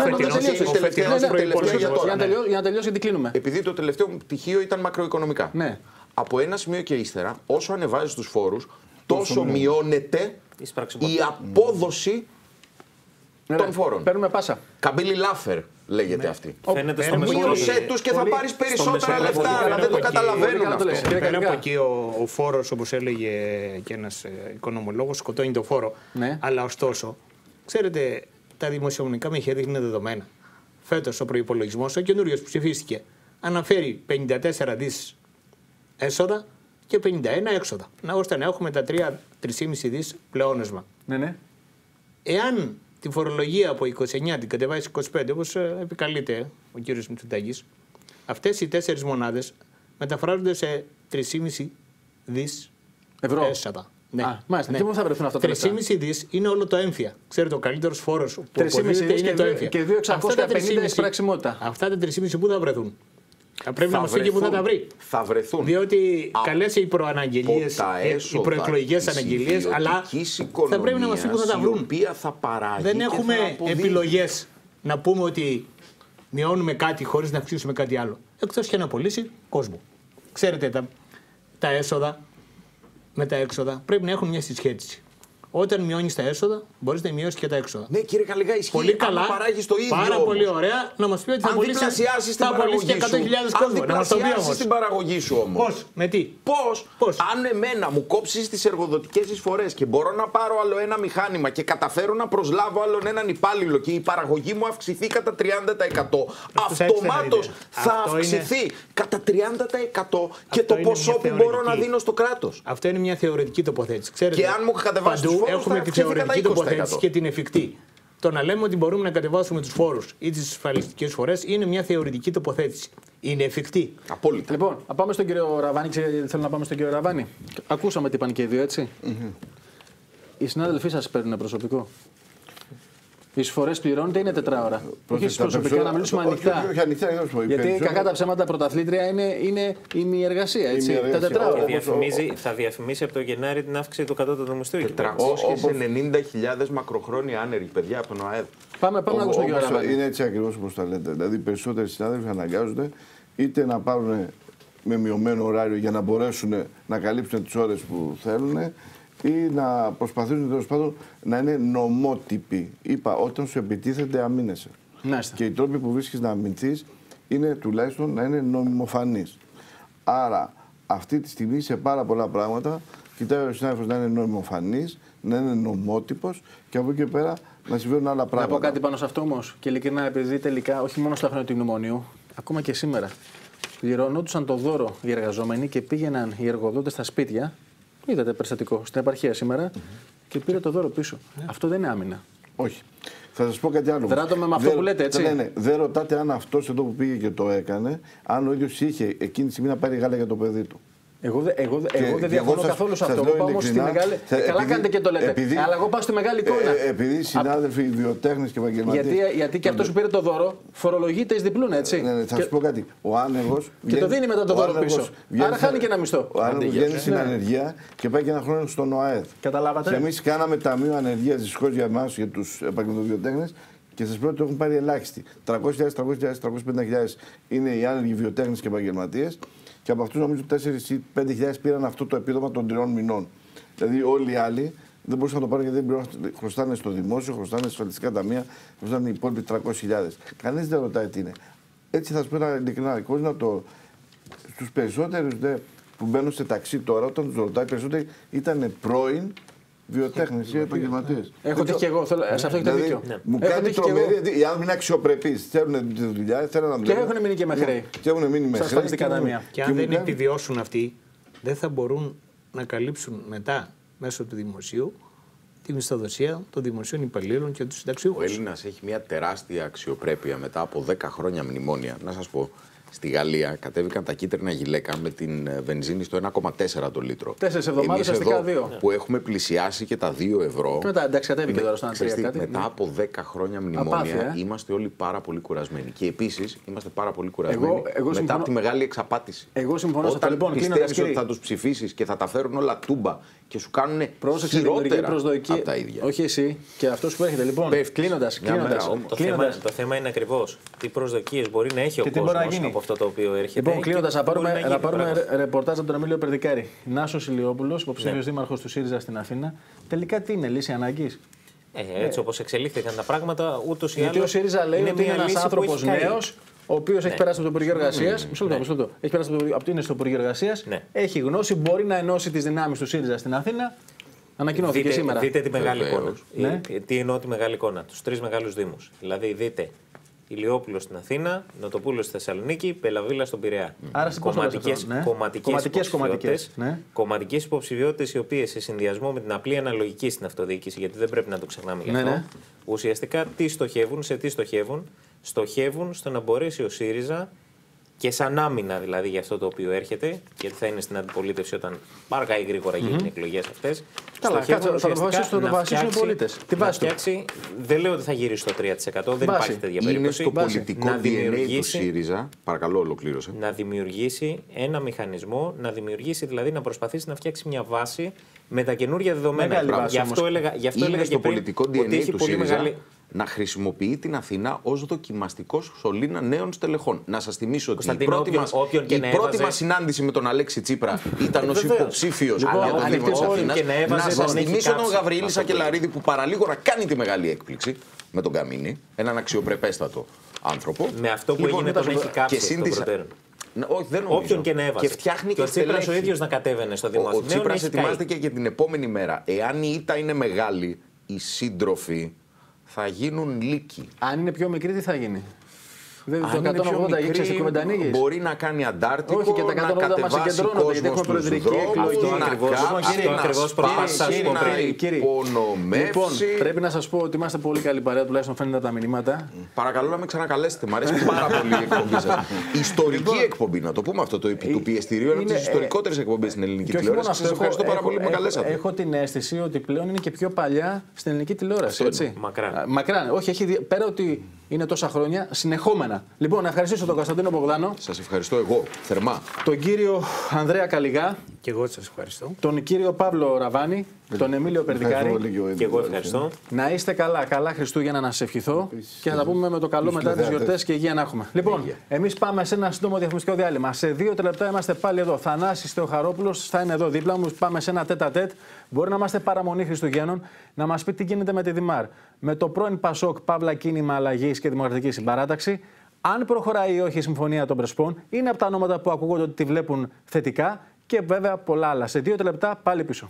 για να τελειώσει, γιατί κλείνουμε. Επειδή το τελευταίο πτυχίο ήταν μακροοικονομικά. Από ένα σημείο και ύστερα, όσο ανεβάζεις τους φόρους, τόσο μειώνεται η απόδοση των φόρων. Παίρνουμε πάσα. Καμπύλη Λάφερ λέγεται αυτή. Φαίνεται στο μείωσέ τους και θα πάρεις περισσότερα λεφτά, αλλά δεν το καταλαβαίνουν αυτό. Πέρα από εκεί ο φόρος, όπως έλεγε και ένας οικονομολόγος, σκοτώνει το φόρο. Αλλά ωστόσο, ξέρετε, τα δημοσιονομικά μεγέθη είναι δεδομένα. Φέτος ο προϋπολογισμός, ο καινούριος που ψηφίστηκε, αναφέρει 54 δις έσοδα και 51 έξοδα. Ώστε να έχουμε τα 3,5 δις πλεόνασμα. Εάν τη φορολογία από 29 την κατεβάσει 25, όπως επικαλείται ο κύριος Μητσοτάκης, αυτές οι 4 μονάδες μεταφράζονται σε 3,5 δις ευρώ. Έσοδα. Μάλιστα. Και πού θα βρεθούν αυτά τα λεφτά? 3,5 δις είναι όλο το έμφυα. Ξέρετε, ο καλύτερος φόρος που αποδίδεται είναι το έμφυα. Και 2.650 εισπραξιμότητα. Αυτά τα 3,5 πού θα βρεθούν? Πρέπει να μας πει και πού θα τα βρει. Θα βρεθούν. Διότι καλές οι προαναγγελίες, οι προεκλογικές αναγγελίες, αλλά θα πρέπει να μας πει πού θα τα βρουν. Δεν έχουμε επιλογές να πούμε ότι μειώνουμε κάτι χωρίς να αυξήσουμε κάτι άλλο. Εκτός και να απολύσει κόσμο. Ξέρετε, τα έσοδα με τα έξοδα πρέπει να έχουν μια συσχέτιση. Όταν μειώνει τα έσοδα, μπορεί να μειώσει και τα έξοδα. Ναι, κύριε Καλιγά, ισχύει. Πολύ καλά. Παράγεις το ίδιο. Πάρα πολύ ωραία να μα πει ότι θα διπλασιάσεις την παραγωγή και 100.000 κόσμο. Αν διπλασιάσεις την παραγωγή σου όμως. Πώς, με τι. Πώς. Αν εμένα μου κόψεις τις εργοδοτικές εισφορές και μπορώ να πάρω άλλο ένα μηχάνημα και καταφέρω να προσλάβω άλλον έναν υπάλληλο και η παραγωγή μου αυξηθεί κατά 30%, αυτομάτως θα αυξηθεί κατά 30% και το ποσό που μπορώ να δίνω στο κράτος. Αυτό είναι μια θεωρητική τοποθέτηση. Ξέρετε, και αν μου κατεβάσει τους φόρους, έχουμε τη θεωρητική τοποθέτηση και την εφικτή. Το να λέμε ότι μπορούμε να κατεβάσουμε τους φόρους ή τις ασφαλιστικές εισφορές είναι μια θεωρητική τοποθέτηση. Είναι εφικτή. Απόλυτα. Λοιπόν, να πάμε στον κύριο Ραβάνη. Θέλω να πάμε στον κύριο Ραβάνη. Ακούσαμε τι είπαν και οι δύο, έτσι. Οι συνάδελφοί σας παίρνουν προσωπικό. Οι εισφορές πληρώνονται, είναι 4 ώρα. Όχι εσείς προσωπικά, να μιλήσουμε ανοιχτά. Όχι ανοιχτά, γιατί κακά τα ψέματα πρωταθλήτρια είναι ημιεργασία. Τα 4 ώρα. Θα διαφημίσει από το Γενάρη την αύξηση του κατώτατου μισθού. 490.000 μακροχρόνια άνεργοι παιδιά από τον ΑΕΔ. Πάμε να ακούσουμε τον κύριο Ραβάνη. Είναι έτσι ακριβώς όπως τα λέτε. Δηλαδή, οι περισσότεροι συνάδελφοι αναγκάζονται είτε να πάρουν με μειωμένο ωράριο για να μπορέσουν να καλύψουν τις ώρες που θέλουν, ή να προσπαθήσουν τέλος πάντων να είναι νομότυποι. Είπα, όταν σου επιτίθενται, αμήνεσαι. Και οι τρόποι που βρίσκεις να αμυνθείς είναι τουλάχιστον να είναι νομιμοφανείς. Άρα, αυτή τη στιγμή σε πάρα πολλά πράγματα κοιτάει ο συνάδελφος να είναι νομιμοφανής, να είναι νομότυπος και από εκεί και πέρα να συμβαίνουν άλλα πράγματα. Να πω κάτι πάνω σε αυτό όμως. Και ειλικρινά, επειδή τελικά, όχι μόνο στα χρόνια του μνημονίου, ακόμα και σήμερα, πληρωνόντουσαν το δώρο οι εργαζόμενοι και πήγαιναν οι εργοδότες στα σπίτια. Είδατε περιστατικό στην επαρχία σήμερα και πήρε το δώρο πίσω. Αυτό δεν είναι άμυνα. Όχι. Θα σας πω κάτι άλλο. Δράτω με αυτό που λέτε, έτσι. Ναι. Δεν ρωτάτε αν αυτός εδώ που πήγε και το έκανε, αν ο ίδιος είχε εκείνη τη στιγμή να πάρει γάλα για το παιδί του. Εγώ δεν διαφωνώ καθόλου σε αυτό. Εγώ πάω όμως στη μεγάλη. Καλά κάνετε και το λέτε. Αλλά εγώ πάω στη μεγάλη εικόνα. Επειδή οι συνάδελφοι, οι βιοτέχνες και επαγγελματίες. Γιατί και αυτός που πήρε το δώρο φορολογείται εις διπλούν, έτσι. Ναι, θα σου πω κάτι. Ο άνεργος. Και το δίνει μετά το δώρο πίσω. Άρα χάνει και ένα μισθό. Ο άνεργος βγαίνει στην ανεργία και πάει και ένα χρόνο στον ΟΑΕΔ. Καταλάβατε. Και εμείς κάναμε ταμείο ανεργίας δυστυχώς για εμάς, για τους επαγγελματοβιοτέχνες. Και σας πω ότι έχουν πάρει ελάχιστοι. 300.000, 350.000 είναι οι άνεργοι βιοτέχνες και επαγγελματίες. Και από αυτούς νομίζω 4.000 ή 5.000 πήραν αυτό το επίδομα των 3 μηνών. Δηλαδή όλοι οι άλλοι δεν μπορούσαν να το πάρουν γιατί δεν χρωστάνε στο δημόσιο, χρωστάνε στα ασφαλιστικά ταμεία, χρωστάνε οι υπόλοιποι 300.000. Κανείς δεν ρωτάει τι είναι. Έτσι θα σου πω ένα ειλικρινά. Στους περισσότερους που μπαίνουν σε ταξί τώρα, όταν τους ρωτάει, περισσότεροι ήταν πρώην βιοτέχνες ή επαγγελματίες. Έχω τύχει και εγώ. Σε αυτό έχετε δίκιο. Μου κάνει τρομερή. Οι άνθρωποι είναι αξιοπρεπείς. Θέλουν τη δουλειά, θέλουν να δουλεύουν. Και έχουν μείνει και με χρέη. Και έχουν μείνει με χρέη. Και αν δεν επιβιώσουν αυτοί, δεν θα μπορούν να καλύψουν μετά μέσω του δημοσίου τη μισθοδοσία των δημοσίων υπαλλήλων και του συνταξιούχους. Ο Έλληνας έχει μια τεράστια αξιοπρέπεια μετά από 10 χρόνια μνημόνια. Να σας πω. Στη Γαλλία κατέβηκαν τα κίτρινα γυλαίκα με την βενζίνη στο 1,4 το λίτρο. 4 εβδομάδες, αστικά 2. Που έχουμε πλησιάσει και τα 2 ευρώ. Και μετά, εντάξει, κατέβηκε τώρα στο 1,3. Μετά από 10 χρόνια μνημόνια είμαστε όλοι πάρα πολύ κουρασμένοι. Και επίσης είμαστε πάρα πολύ κουρασμένοι μετά από τη μεγάλη εξαπάτηση. Εγώ συμφωνώ σε αυτά. Λοιπόν, πιστεύεις ότι θα τους ψηφίσεις και θα τα φέρουν όλα τούμπα και σου κάνουν χειρότερα από τα ίδια. Όχι εσύ και αυτός που έρχεται. Λοιπόν, κλείνοντας. Το θέμα είναι ακριβώς τι προσδοκίες μπορεί να έχει ο κόσμος από αυτό το οποίο έρχεται. Λοιπόν, κλείνοντας, να πάρουμε ρεπορτάζ από τον Εμίλιο Περδικάρη. Νάσος Ηλιόπουλος, υποψήφιος δήμαρχος του ΣΥΡΙΖΑ στην Αθήνα. Τελικά τι είναι, λύση ανάγκης? Έτσι όπως εξελίχθηκαν τα πράγματα, ούτως ή άλλως. Γιατί ο ΣΥΡΙΖΑ λέει ότι είναι ένας άνθρωπος νέος, ο οποίος έχει περάσει από το Υπουργείο Εργασίας. Μισό λεπτό. Έχει περάσει από το είναι στο Υπουργείο Εργασίας. Έχει γνώση, μπορεί να ενώσει τις δυνάμεις του ΣΥΡΙΖΑ στην Αθήνα. Ανακοινώθηκε σήμερα. Δείτε τη μεγάλη εικόνα. Τι εννοώ τη μεγάλη εικόνα. Τους 3 μεγάλους δήμους. Δηλαδή, δείτε Ηλιόπουλο στην Αθήνα, Νοτοπούλο στη Θεσσαλονίκη, Πελαβίλα στον Πειραιά. Άρα κομματικές υποψηφιότητες οι οποίες σε συνδυασμό με την απλή αναλογική στην αυτοδιοίκηση, γιατί δεν πρέπει να το ξεχνάμε γι' αυτό, ουσιαστικά σε τι στοχεύουν. Στοχεύουν στο να μπορέσει ο ΣΥΡΙΖΑ και σαν άμυνα δηλαδή για αυτό το οποίο έρχεται, γιατί θα είναι στην αντιπολίτευση όταν αργά ή γρήγορα γίνουν οι εκλογές αυτές. Καλά, θα το βασίσουν οι πολίτες. Να φτιάξει, δεν λέω ότι θα γυρίσει στο 3%, δεν υπάρχει τέτοια περίπτωση. Είναι στο πολιτικό DNA του ΣΥΡΙΖΑ, παρακαλώ ολοκλήρωσε. Να δημιουργήσει ένα μηχανισμό, δηλαδή να προσπαθήσει να φτιάξει μια βάση με τα καινούργια δεδομένα. Γι' αυτό έλεγα και πριν ότι έχει πολύ μεγάλη. να χρησιμοποιεί την Αθήνα ως δοκιμαστικό σωλήνα νέων στελεχών. Να σας θυμίσω ότι η πρώτη μας συνάντηση με τον Αλέξη Τσίπρα ήταν ως υποψήφιος για το Δήμο της Αθήνας. Να σας θυμίσω τον Γαβριήλ Σακελαρίδη που παραλίγο κάνει τη μεγάλη έκπληξη με τον Καμίνη, έναν αξιοπρεπέστατο άνθρωπο. Με αυτό που έγινε τον έχει κάψει. Όχι, δεν νομίζω. Όποιον και να έβαζε. Και φτιάχνει και ο Τσίπρας ο ίδιος να κατέβαινε στο Δήμο Αθηναίων. Ο Τσίπρας ετοιμάζεται και για την επόμενη μέρα. Εάν η ήττα είναι μεγάλη, οι σύντροφοι θα γίνουν λύκοι. Αν είναι πιο μικρή, τι θα γίνει? Αν είναι πιο μικρή, μπορεί να κάνει αντάρτικο, όχι, και τα 180 να κατεβάσει κόσμο στους δρόμους, να σπάσει, να υπονομεύσει. Λοιπόν, πρέπει να σας πω ότι είμαστε πολύ καλή παρέα, τουλάχιστον φαίνεται από τα μηνύματα. Παρακαλώ να με ξανακαλέσετε, μου αρέσει πάρα πολύ η εκπομπή σας. Ιστορική εκπομπή, να το πούμε αυτό, το επί του πιεστηρίου, είναι από τις ιστορικότερες εκπομπές στην ελληνική τηλεόραση. Σας ευχαριστώ πάρα πολύ που με καλέσατε. Έχω την αίσθηση ότι πλέον είναι και πιο παλιά στην ελληνική τηλεόραση. Μακράν. Όχι, πέρα ότι είναι τόσα χρόνια, συνεχόμενα. Λοιπόν, να ευχαριστήσω τον Κωνσταντίνο Μπογδάνο. Σας ευχαριστώ εγώ, θερμά. Τον κύριο Ανδρέα Καλιγά. Και εγώ σας ευχαριστώ. Τον κύριο Παύλο Ραβάνη. Τον Εμίλιο Περδικάρη. Και εγώ ευχαριστώ. Να είστε καλά. Καλά Χριστούγεννα να σας ευχηθώ. Και θα τα πούμε με το καλό μετά τις γιορτές και υγεία να έχουμε. Λοιπόν, εμείς πάμε σε ένα σύντομο διαφημιστικό διάλειμμα. Σε 2 λεπτά είμαστε πάλι εδώ. Θανάσης Θεοχαρόπουλος θα είναι εδώ δίπλα μου. Πάμε σε ένα τέτα-τέτ. Μπορεί να είμαστε παραμονή Χριστουγέννων, να μας πει τι γίνεται με τη Δημάρ. Με το πρώην Πασόκ, Παύλα Κίνημα Αλλαγής και Δημοκρατική Συμπαράταξη. Αν προχωράει ή όχι η συμφωνία των Πρεσπών, είναι από τα ονόματα που ακούγονται ότι τη βλέπουν θετικά και βέβαια πολλά άλλα. Σε 2 λεπτά πάλι πίσω.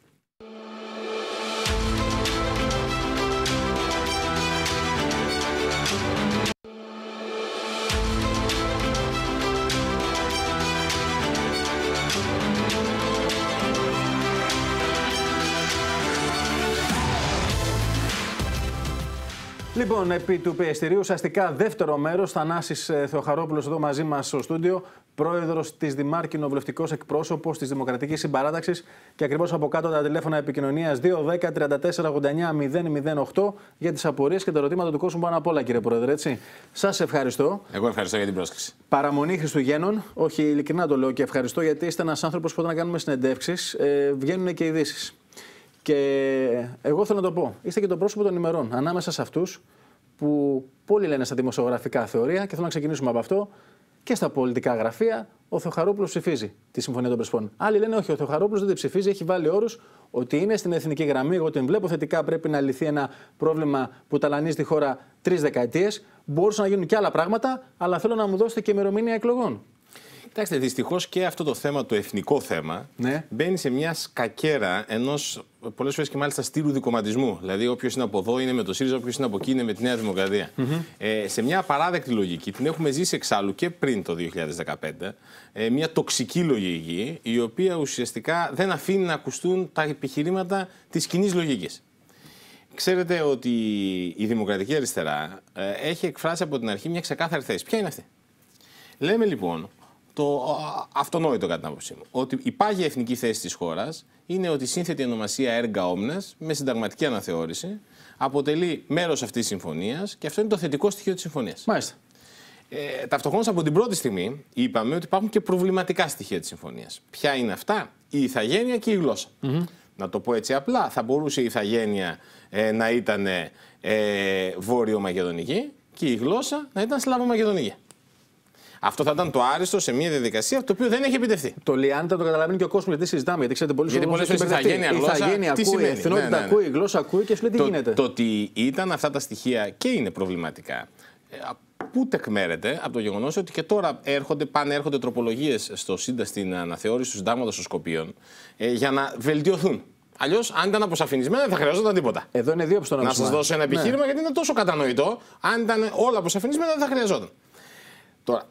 Λοιπόν, επί του πιεστηρίου, ουσιαστικά δεύτερο μέρος, Θανάσης Θεοχαρόπουλος εδώ μαζί μας στο στούντιο, πρόεδρος της Δημάρ, κοινοβουλευτικός εκπρόσωπος της Δημοκρατικής Συμπαράταξης και ακριβώς από κάτω τα τηλέφωνα επικοινωνίας 210-3489-008 για τις απορίες και τα ερωτήματα του κόσμου πάνω απ' όλα, κύριε Πρόεδρε. Έτσι. Σας ευχαριστώ. Εγώ ευχαριστώ για την πρόσκληση. Παραμονή Χριστουγέννων. Όχι, ειλικρινά το λέω και ευχαριστώ γιατί είστε ένας άνθρωπος που όταν κάνουμε συνεντεύξεις βγαίνουν και ειδήσεις. Και εγώ θέλω να το πω, είστε και το πρόσωπο των ημερών ανάμεσα σε αυτούς που πολλοί λένε στα δημοσιογραφικά θεωρία και θέλω να ξεκινήσουμε από αυτό και στα πολιτικά γραφεία. Ο Θεοχαρόπουλος ψηφίζει τη Συμφωνία των Πρεσπών. Άλλοι λένε όχι, ο Θεοχαρόπουλος δεν την ψηφίζει, έχει βάλει όρους ότι είναι στην εθνική γραμμή. Εγώ την βλέπω θετικά, πρέπει να λυθεί ένα πρόβλημα που ταλανίζει τη χώρα 3 δεκαετίες. Μπορούσαν να γίνουν και άλλα πράγματα, αλλά θέλω να μου δώσετε και ημερομηνία εκλογών. Κοιτάξτε, δυστυχώς και αυτό το θέμα, το εθνικό θέμα, μπαίνει σε μια σκακέρα ενός πολλές φορές και μάλιστα στήλου δικομματισμού. Δηλαδή, όποιος είναι από εδώ είναι με το ΣΥΡΙΖΑ, όποιος είναι από εκεί είναι με τη Νέα Δημοκρατία. Σε μια απαράδεκτη λογική, την έχουμε ζήσει εξάλλου και πριν το 2015, μια τοξική λογική, η οποία ουσιαστικά δεν αφήνει να ακουστούν τα επιχειρήματα της κοινής λογικής. Ξέρετε ότι η Δημοκρατική Αριστερά έχει εκφράσει από την αρχή μια ξεκάθαρη θέση. Ποια είναι αυτή? Λέμε λοιπόν το αυτονόητο κατά την άποψή μου, ότι η πάγια εθνική θέση της χώρας είναι ότι η σύνθετη ονομασία erga omnes με συνταγματική αναθεώρηση αποτελεί μέρος αυτής της συμφωνίας και αυτό είναι το θετικό στοιχείο της συμφωνίας. Μάλιστα. Ταυτόχρονα από την πρώτη στιγμή είπαμε ότι υπάρχουν και προβληματικά στοιχεία της συμφωνίας. Ποια είναι αυτά? Η ηθαγένεια και η γλώσσα. Να το πω έτσι απλά, θα μπορούσε η ηθαγένεια να ήταν βόρειο-μακεδονική και η γλώσσα να ήταν σλάβο-μακεδονική. Αυτό θα ήταν το άριστο σε μια διαδικασία το οποίο δεν έχει επιτευχθεί. Το Λιάντα το καταλαβαίνει και ο κόσμος γιατί συζητάμε. Γιατί ξέρετε πολλοί φορές η ηθαγένεια ακούει, η εθνότητα ακούει, η γλώσσα ακούει και σου λέει τι γίνεται. Το ότι ήταν αυτά τα στοιχεία και είναι προβληματικά. Πού τεκμέρεται από το γεγονός ότι και τώρα πανέρχονται τροπολογίες στην αναθεώρηση του συντάγματος των Σκοπίων για να βελτιωθούν. Αλλιώς, αν ήταν αποσαφηνισμένα, δεν θα χρειαζόταν τίποτα. Εδώ είναι δύο από να σας δώσω ένα επιχείρημα γιατί είναι τόσο κατανοητό. Αν ήταν όλα αποσαφηνισμένα, δεν θα χρειαζόταν. Τώρα,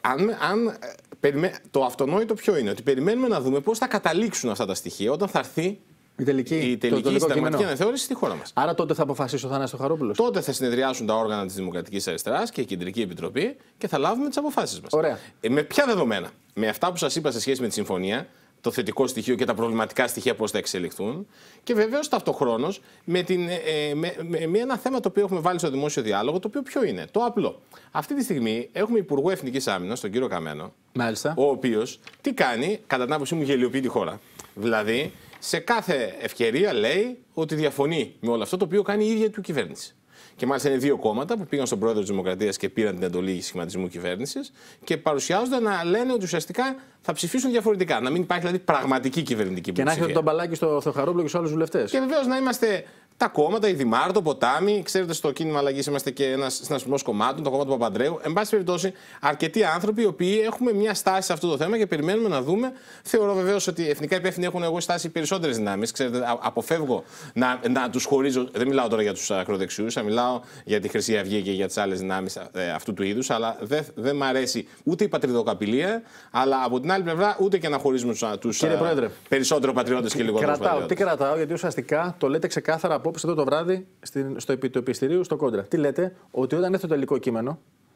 το αυτονόητο ποιο είναι? Ότι περιμένουμε να δούμε πώς θα καταλήξουν αυτά τα στοιχεία όταν θα έρθει η τελική συνταγματική αναθεώρηση στη χώρα μας. Άρα τότε θα αποφασίσει ο Θανάσης Θεοχαρόπουλος. Τότε θα συνεδριάσουν τα όργανα της Δημοκρατικής Αριστεράς και η Κεντρική Επιτροπή και θα λάβουμε τις αποφάσεις μας. Ωραία. Με ποια δεδομένα? Με αυτά που σας είπα σε σχέση με τη συμφωνία, το θετικό στοιχείο και τα προβληματικά στοιχεία πώς θα εξελιχθούν. Και βεβαίως ταυτοχρόνως με ένα θέμα το οποίο έχουμε βάλει στο δημόσιο διάλογο, το οποίο ποιο είναι? Το απλό. Αυτή τη στιγμή έχουμε Υπουργό Εθνικής Άμυνας, τον κύριο Καμένο, μάλιστα, ο οποίος τι κάνει? Κατά την άποψή μου γελιοποιεί τη χώρα. Δηλαδή, σε κάθε ευκαιρία λέει ότι διαφωνεί με όλο αυτό το οποίο κάνει η ίδια του κυβέρνηση. Και μάλιστα είναι δύο κόμματα που πήγαν στον πρόεδρο της Δημοκρατίας και πήραν την εντολή σχηματισμού κυβέρνησης και παρουσιάζονται να λένε ότι ουσιαστικά θα ψηφίσουν διαφορετικά. Να μην υπάρχει δηλαδή πραγματική κυβερνητική πλειοψηφία. Και να έχετε τον μπαλάκι στο Θεοχαρόπουλο και στους άλλους βουλευτές. Και βεβαίως να είμαστε τα κόμματα, η Δημάρ, το Ποτάμι. Ξέρετε, στο κίνημα αλλαγής είμαστε και ένας συνασπισμός κομμάτων, το κόμμα του Παπανδρέου. Εν πάση περιπτώσει, αρκετοί άνθρωποι οι οποίοι έχουμε μια στάση σε αυτό το θέμα και περιμένουμε να δούμε. Θεωρώ βεβαίως ότι οι εθνικά υπεύθυνοι έχουν εγώ στάση περισσότερες δυνάμεις. Ξέρετε, αποφεύγω να τους χωρίζω. Δεν μιλάω τώρα για τους ακροδεξιούς, μιλάω για τη Χρυσή Αυγή και για τις άλλες δυνάμεις αυτού του είδους. Αλλά δεν μ' αρέσει ούτε η πατριδοκαπηλεία, αλλά από την άλλη πλευρά ούτε και να χωρίζουμε τους περισσότερο πατριώτες και λιγότερο πατριώτες. Τι κρατάω, γιατί ουσιαστικά το λέτε ξεκάθαρα απόψε εδώ το βράδυ στο επιτοπιστηρίου στο Κόντρα. Τι λέτε, ότι όταν έρθει το τελικό κείμενο,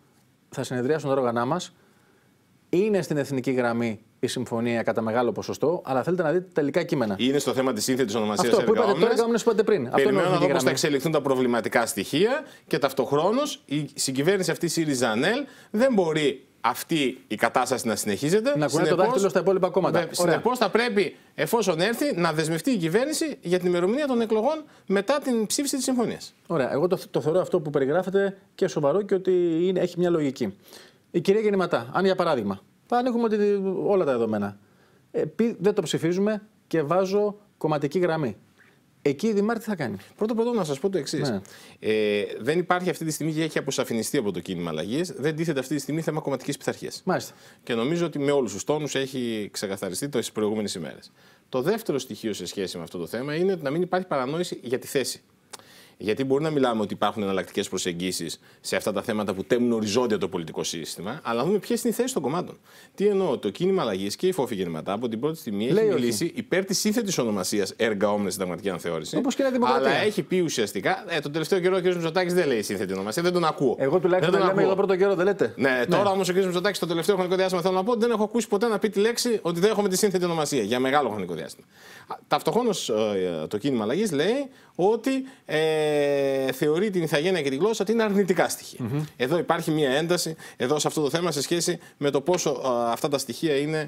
θα συνεδριάσουν τα όργανά μας, είναι στην εθνική γραμμή η συμφωνία κατά μεγάλο ποσοστό, αλλά θέλετε να δείτε τελικά κείμενα. Είναι στο θέμα της σύνθετης ονομασίας αυτό που είπατε τώρα, είπατε πριν. Περιμένω να δω πώς θα εξελιχθούν τα προβληματικά στοιχεία και ταυτοχρόνως η συγκυβέρνηση αυτή ΣΥΡΙΖΑ-ΑΝΕΛ δεν μπορεί αυτή η κατάσταση να συνεχίζεται. Να κουνάει το δάχτυλο στα υπόλοιπα κόμματα. Συνεπώς θα πρέπει, εφόσον έρθει, να δεσμευτεί η κυβέρνηση για την ημερομηνία των εκλογών μετά την ψήφιση της συμφωνίας. Ωραία. Εγώ το θεωρώ αυτό που περιγράφεται και σοβαρό και ότι έχει μια λογική. Η κυρία Γεννηματά, αν για παράδειγμα, θα ανοίγουμε όλα τα δεδομένα. Δεν το ψηφίζουμε και βάζω κομματική γραμμή. Εκεί η Δημάρ τι θα κάνει? Πρώτο να σας πω το εξής. Ναι. Δεν υπάρχει αυτή τη στιγμή και έχει αποσαφινιστεί από το κίνημα αλλαγής. Δεν τίθεται αυτή τη στιγμή θέμα κομματικής πειθαρχίας. Μάλιστα. Και νομίζω ότι με όλους τους τόνους έχει ξεκαθαριστεί τις προηγούμενες ημέρες. Το δεύτερο στοιχείο σε σχέση με αυτό το θέμα είναι ότι να μην υπάρχει παρανόηση για τη θέση. Γιατί μπορεί να μιλάμε ότι υπάρχουν εναλλακτικές προσεγγίσεις σε αυτά τα θέματα που τέμουν οριζόντια το πολιτικό σύστημα, αλλά να δούμε ποιες είναι οι θέσεις των κομμάτων. Τι εννοώ, το κίνημα αλλαγής και η Φόφη Γεννηματά από την πρώτη στιγμή έχει μιλήσει υπέρ της σύνθετης ονομασίας έργα όμνες συνταγματική αναθεώρηση. Όπως και η Δημοκρατία. Αλλά έχει πει ουσιαστικά, τον τελευταίο καιρό ο κ. Μητσοτάκης δεν λέει σύνθετη ονομασία, δεν τον ακούω. Εγώ τουλάχιστον δεν λέμε για τον πρώτο καιρό, δεν λέτε. Ναι, τώρα όμως ο κ. Μητσοτάκης το τελευταίο χρονικό διάστημα θέλω να πω δεν έχω ακούσει ποτέ να πει τη λέξη ότι δέχομαι τη σύνθετη ονομασία για μεγάλο χρονικό διάστημα. Ταυτοχρόνως το κίνημα αλλαγής λέει ότι θεωρεί την ηθαγένεια και τη γλώσσα ότι είναι αρνητικά στοιχεία. Εδώ υπάρχει μια ένταση εδώ σε αυτό το θέμα σε σχέση με το πόσο αυτά τα στοιχεία είναι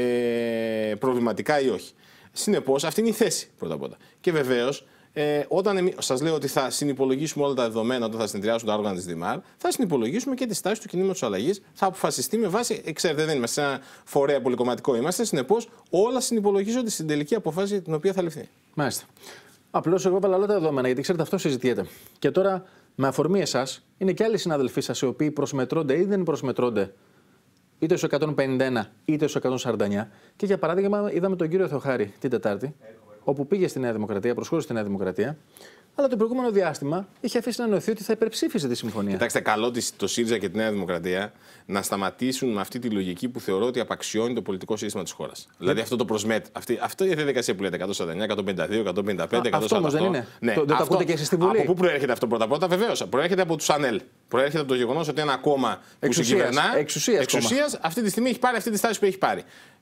προβληματικά ή όχι. Συνεπώς, αυτή είναι η θέση πρώτα απ' όλα. Και βεβαίως, όταν σας λέω ότι θα συνυπολογίσουμε όλα τα δεδομένα όταν θα συνεδριάσουν τα όργανα της Δημάρ, θα συνυπολογίσουμε και τη στάση του κινήματος αλλαγής. Θα αποφασιστεί με βάση, ξέρετε, δεν είμαστε σε ένα φορέα πολυκομματικό είμαστε. Συνεπώς, όλα συνυπολογίζονται στην τελική αποφάση την οποία θα ληφθεί. Μάλιστα. Απλώς εγώ έβαλα όλα τα δεδομένα, γιατί ξέρετε αυτό συζητιέται. Και τώρα, με αφορμή εσάς, είναι και άλλοι συναδελφοί σας οι οποίοι προσμετρώνται ή δεν προσμετρώνται είτε στους 151 είτε στους 149. Και για παράδειγμα, είδαμε τον κύριο Θεοχάρη την Τετάρτη, όπου πήγε στη Νέα Δημοκρατία, προσχώρησε στη Νέα Δημοκρατία, αλλά το προηγούμενο διάστημα είχε αφήσει να νοηθεί ότι θα υπερψήφισε τη συμφωνία. Κοιτάξτε, καλό το ΣΥΡΙΖΑ και τη Νέα Δημοκρατία να σταματήσουν με αυτή τη λογική που θεωρώ ότι απαξιώνει το πολιτικό σύστημα της χώρας. Δηλαδή αυτό το αυτή η διαδικασία που λέτε 149, 152, 155, 148. Αυτό όμως δεν είναι. Ναι, δεν το ακούτε και εσείς στην Βουλή. Από πού προέρχεται αυτό πρώτα-πρώτα? Βεβαίως. Προέρχεται από τους ΑΝΕΛ. Προέρχεται από το γεγονός ότι ένα κόμμα που συγκυβερνά εξουσίας αυτή τη στιγμή έχει πάρει αυτή τη στάση που έχει πάρει.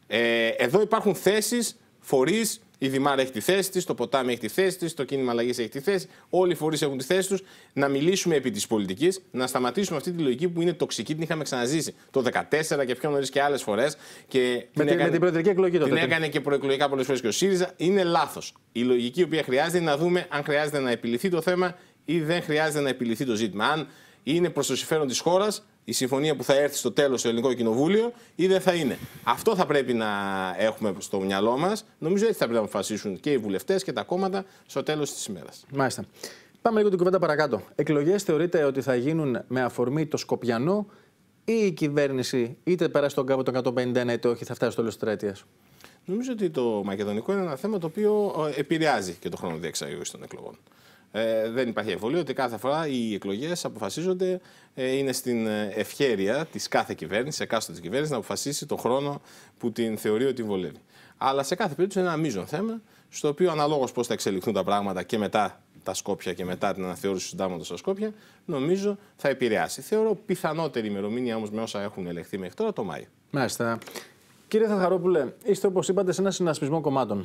Εδώ υπάρχουν θέσεις, φορείς. Η Δημάρ έχει τη θέση της, το Ποτάμι έχει τη θέση της, το κίνημα αλλαγής έχει τη θέση. Όλοι οι φορείς έχουν τη θέση τους. Να μιλήσουμε επί της πολιτικής, να σταματήσουμε αυτή τη λογική που είναι τοξική. Την είχαμε ξαναζήσει το 2014 και πιο νωρίς και άλλες φορές. Με την προεδρική εκλογή τότε. Την έκανε και προεκλογικά πολλές φορές και ο ΣΥΡΙΖΑ. Είναι λάθος. Η λογική η οποία χρειάζεται είναι να δούμε αν χρειάζεται να επιληθεί το θέμα ή δεν χρειάζεται να επιληθεί το ζήτημα. Αν είναι προς το συμφέρον της χώρας η συμφωνία που θα έρθει στο τέλος στο Ελληνικό Κοινοβούλιο ή δεν θα είναι. Αυτό θα πρέπει να έχουμε στο μυαλό μας. Νομίζω έτσι θα πρέπει να αποφασίσουν και οι βουλευτές και τα κόμματα στο τέλος της ημέρας. Μάλιστα. Πάμε λίγο την κουβέντα παρακάτω. Εκλογές θεωρείτε ότι θα γίνουν με αφορμή το Σκοπιανό ή η κυβέρνηση είτε περάσει τον κάβο των 151 είτε όχι θα φτάσει στο τέλος της τετραετίας? Νομίζω ότι το μακεδονικό είναι ένα θέμα το οποίο επηρεάζει και το χρόνο διεξαγωγής των εκλογών. Δεν υπάρχει αμφιβολία ότι κάθε φορά οι εκλογές αποφασίζονται, είναι στην ευχέρεια της κάθε κυβέρνησης, εκάστοτε της κυβέρνησης, να αποφασίσει τον χρόνο που την θεωρεί ότι βολεύει. Αλλά σε κάθε περίπτωση είναι ένα μείζον θέμα, στο οποίο αναλόγως πώς θα εξελιχθούν τα πράγματα και μετά τα Σκόπια και μετά την αναθεώρηση του συντάγματος στα Σκόπια, νομίζω θα επηρεάσει. Θεωρώ πιθανότερη ημερομηνία όμως με όσα έχουν ελεγχθεί μέχρι τώρα το Μάιο. Μάλιστα. Κύριε Θεοχαρόπουλε, είστε όπως είπατε σε ένα συνασπισμό κομμάτων.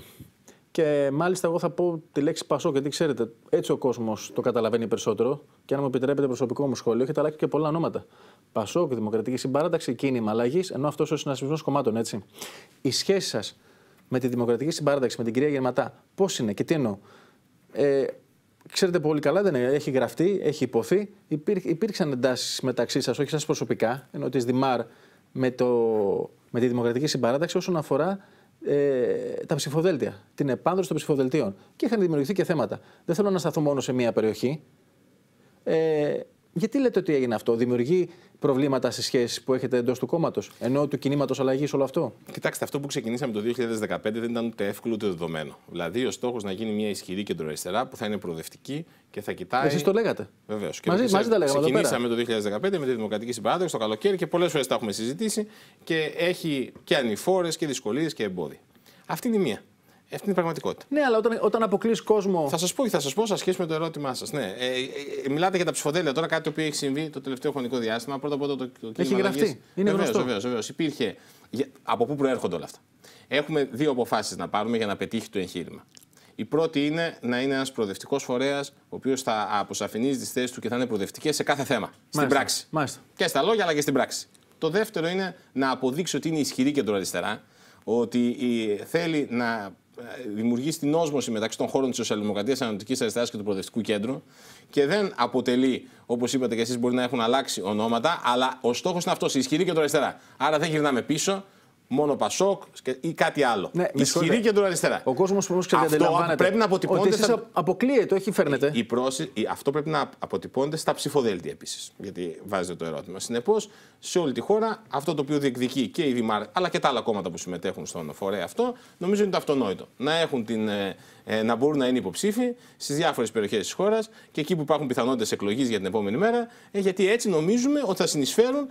Και μάλιστα εγώ θα πω τη λέξη Πασόκ, γιατί ξέρετε, έτσι ο κόσμος το καταλαβαίνει περισσότερο. Και αν μου επιτρέπετε προσωπικό μου σχόλιο, έχετε αλλάξει και πολλά ονόματα. Πασόκ, Δημοκρατική Συμπαράταξη, Κίνημα Αλλαγής, ενώ αυτός ο συνασπισμός κομμάτων, έτσι. Η σχέση σας με τη Δημοκρατική Συμπαράταξη, με την κυρία Γεννηματά, πώς είναι και τι εννοώ? ξέρετε πολύ καλά, δεν έχει γραφτεί, έχει υποθεί. Υπήρξαν εντάσεις μεταξύ σας, όχι σας προσωπικά, ενώ της Δημάρ με τη Δημοκρατική Συμπαράταξη όσον αφορά τα ψηφοδέλτια, την επάνδρωση των ψηφοδελτίων. Και είχαν δημιουργηθεί και θέματα. Δεν θέλω να σταθώ μόνο σε μία περιοχή. Γιατί λέτε ότι έγινε αυτό, δημιουργεί προβλήματα στις σχέσεις που έχετε εντός του κόμματος, ενώ του κινήματος αλλαγής όλο αυτό? Κοιτάξτε, αυτό που ξεκινήσαμε το 2015 δεν ήταν ούτε εύκολο ούτε δεδομένο. Δηλαδή, ο στόχος να γίνει μια ισχυρή κεντροαριστερά που θα είναι προοδευτική και θα κοιτάει. Εσείς το λέγατε. Βεβαίως. Μαζί τα λέγαμε. Ξεκινήσαμε το 2015 με τη Δημοκρατική Συμπαράταξη το καλοκαίρι και πολλές φορές τα έχουμε συζητήσει και έχει και ανηφόρες και δυσκολίες και εμπόδια. Αυτή είναι η μία. Αυτή είναι η πραγματικότητα. Ναι, αλλά όταν αποκλείς κόσμο. Θα σας πω σε σχέση με το ερώτημά σας. Ναι. Μιλάτε για τα ψηφοδέλτια τώρα, κάτι το οποίο έχει συμβεί το τελευταίο χρονικό διάστημα. Πρώτα απ' όλα το έχει γραφτεί. Είναι γνωστό. Βεβαίως. Υπήρχε. Από πού προέρχονται όλα αυτά? Έχουμε δύο αποφάσεις να πάρουμε για να πετύχει το εγχείρημα. Η πρώτη είναι να είναι ένας προοδευτικός φορέας, ο οποίος θα αποσαφηνίζει τις θέσεις του και θα είναι προοδευτικές σε κάθε θέμα. Στην πράξη. Μάλιστα. Και στα λόγια, αλλά και στην πράξη. Το δεύτερο είναι να αποδείξει ότι είναι ισχυρή κεντροαριστερά, ότι θέλει να δημιουργήσει την όσμωση μεταξύ των χώρων της Σοσιαλδημοκρατίας, Ανατολικής Αριστεράς και του Προοδευτικού Κέντρου και δεν αποτελεί, όπως είπατε και εσείς, μπορεί να έχουν αλλάξει ονόματα, αλλά ο στόχος είναι αυτός, η ισχυρή κεντροαριστερά. Άρα δεν γυρνάμε πίσω, μόνο Πασόκ ή κάτι άλλο. Ναι, ισχυρή κεντροαριστερά. Ο κόσμος όμως αυτό πρέπει να αποτυπώνεται. Ότι εσείς αποκλείεται, όχι φέρνετε. Αυτό πρέπει να αποτυπώνεται στα ψηφοδέλτια επίσης. Γιατί βάζετε το ερώτημα. Συνεπώς, σε όλη τη χώρα, αυτό το οποίο διεκδικεί και η Δημάρ, αλλά και τα άλλα κόμματα που συμμετέχουν στον φορέα αυτό, νομίζω είναι το αυτονόητο. Να μπορούν να είναι υποψήφοι στις διάφορες περιοχές της χώρας και εκεί που υπάρχουν πιθανότητες εκλογής για την επόμενη μέρα, γιατί έτσι νομίζουμε ότι θα συνεισφέρουν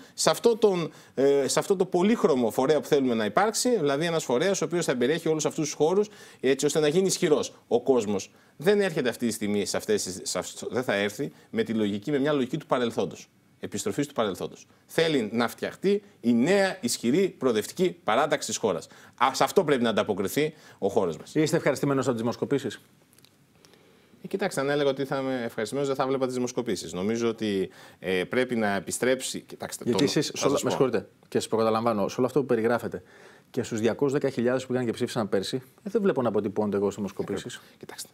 σε αυτό το πολύχρωμο φορέα που θέλουμε να υπάρξει, δηλαδή ένας φορέας ο οποίος θα περιέχει όλους αυτούς τους χώρους, έτσι ώστε να γίνει ισχυρός. Ο κόσμος δεν έρχεται αυτή τη στιγμή δεν θα έρθει με μια λογική του παρελθόντος. Επιστροφής του παρελθόντος. Θέλει να φτιαχτεί η νέα ισχυρή προοδευτική παράταξη της χώρας. Σε αυτό πρέπει να ανταποκριθεί ο χώρος μας. Είστε ευχαριστημένος από τις δημοσκοπήσεις? Κοιτάξτε, αν έλεγα ότι θα είμαι ευχαριστημένος, δεν θα βλέπα τις δημοσκοπήσεις. Νομίζω ότι πρέπει να επιστρέψει. Κοιτάξτε, γιατί εσείς, με συγχωρείτε και σας προκαταλαμβάνω, σε όλο αυτό που περιγράφετε και στους 210.000 που πήγαν και ψήφισαν πέρσι, δεν βλέπω να αποτυπώνται εγώ στις δημοσκοπήσεις. Κοιτάξτε.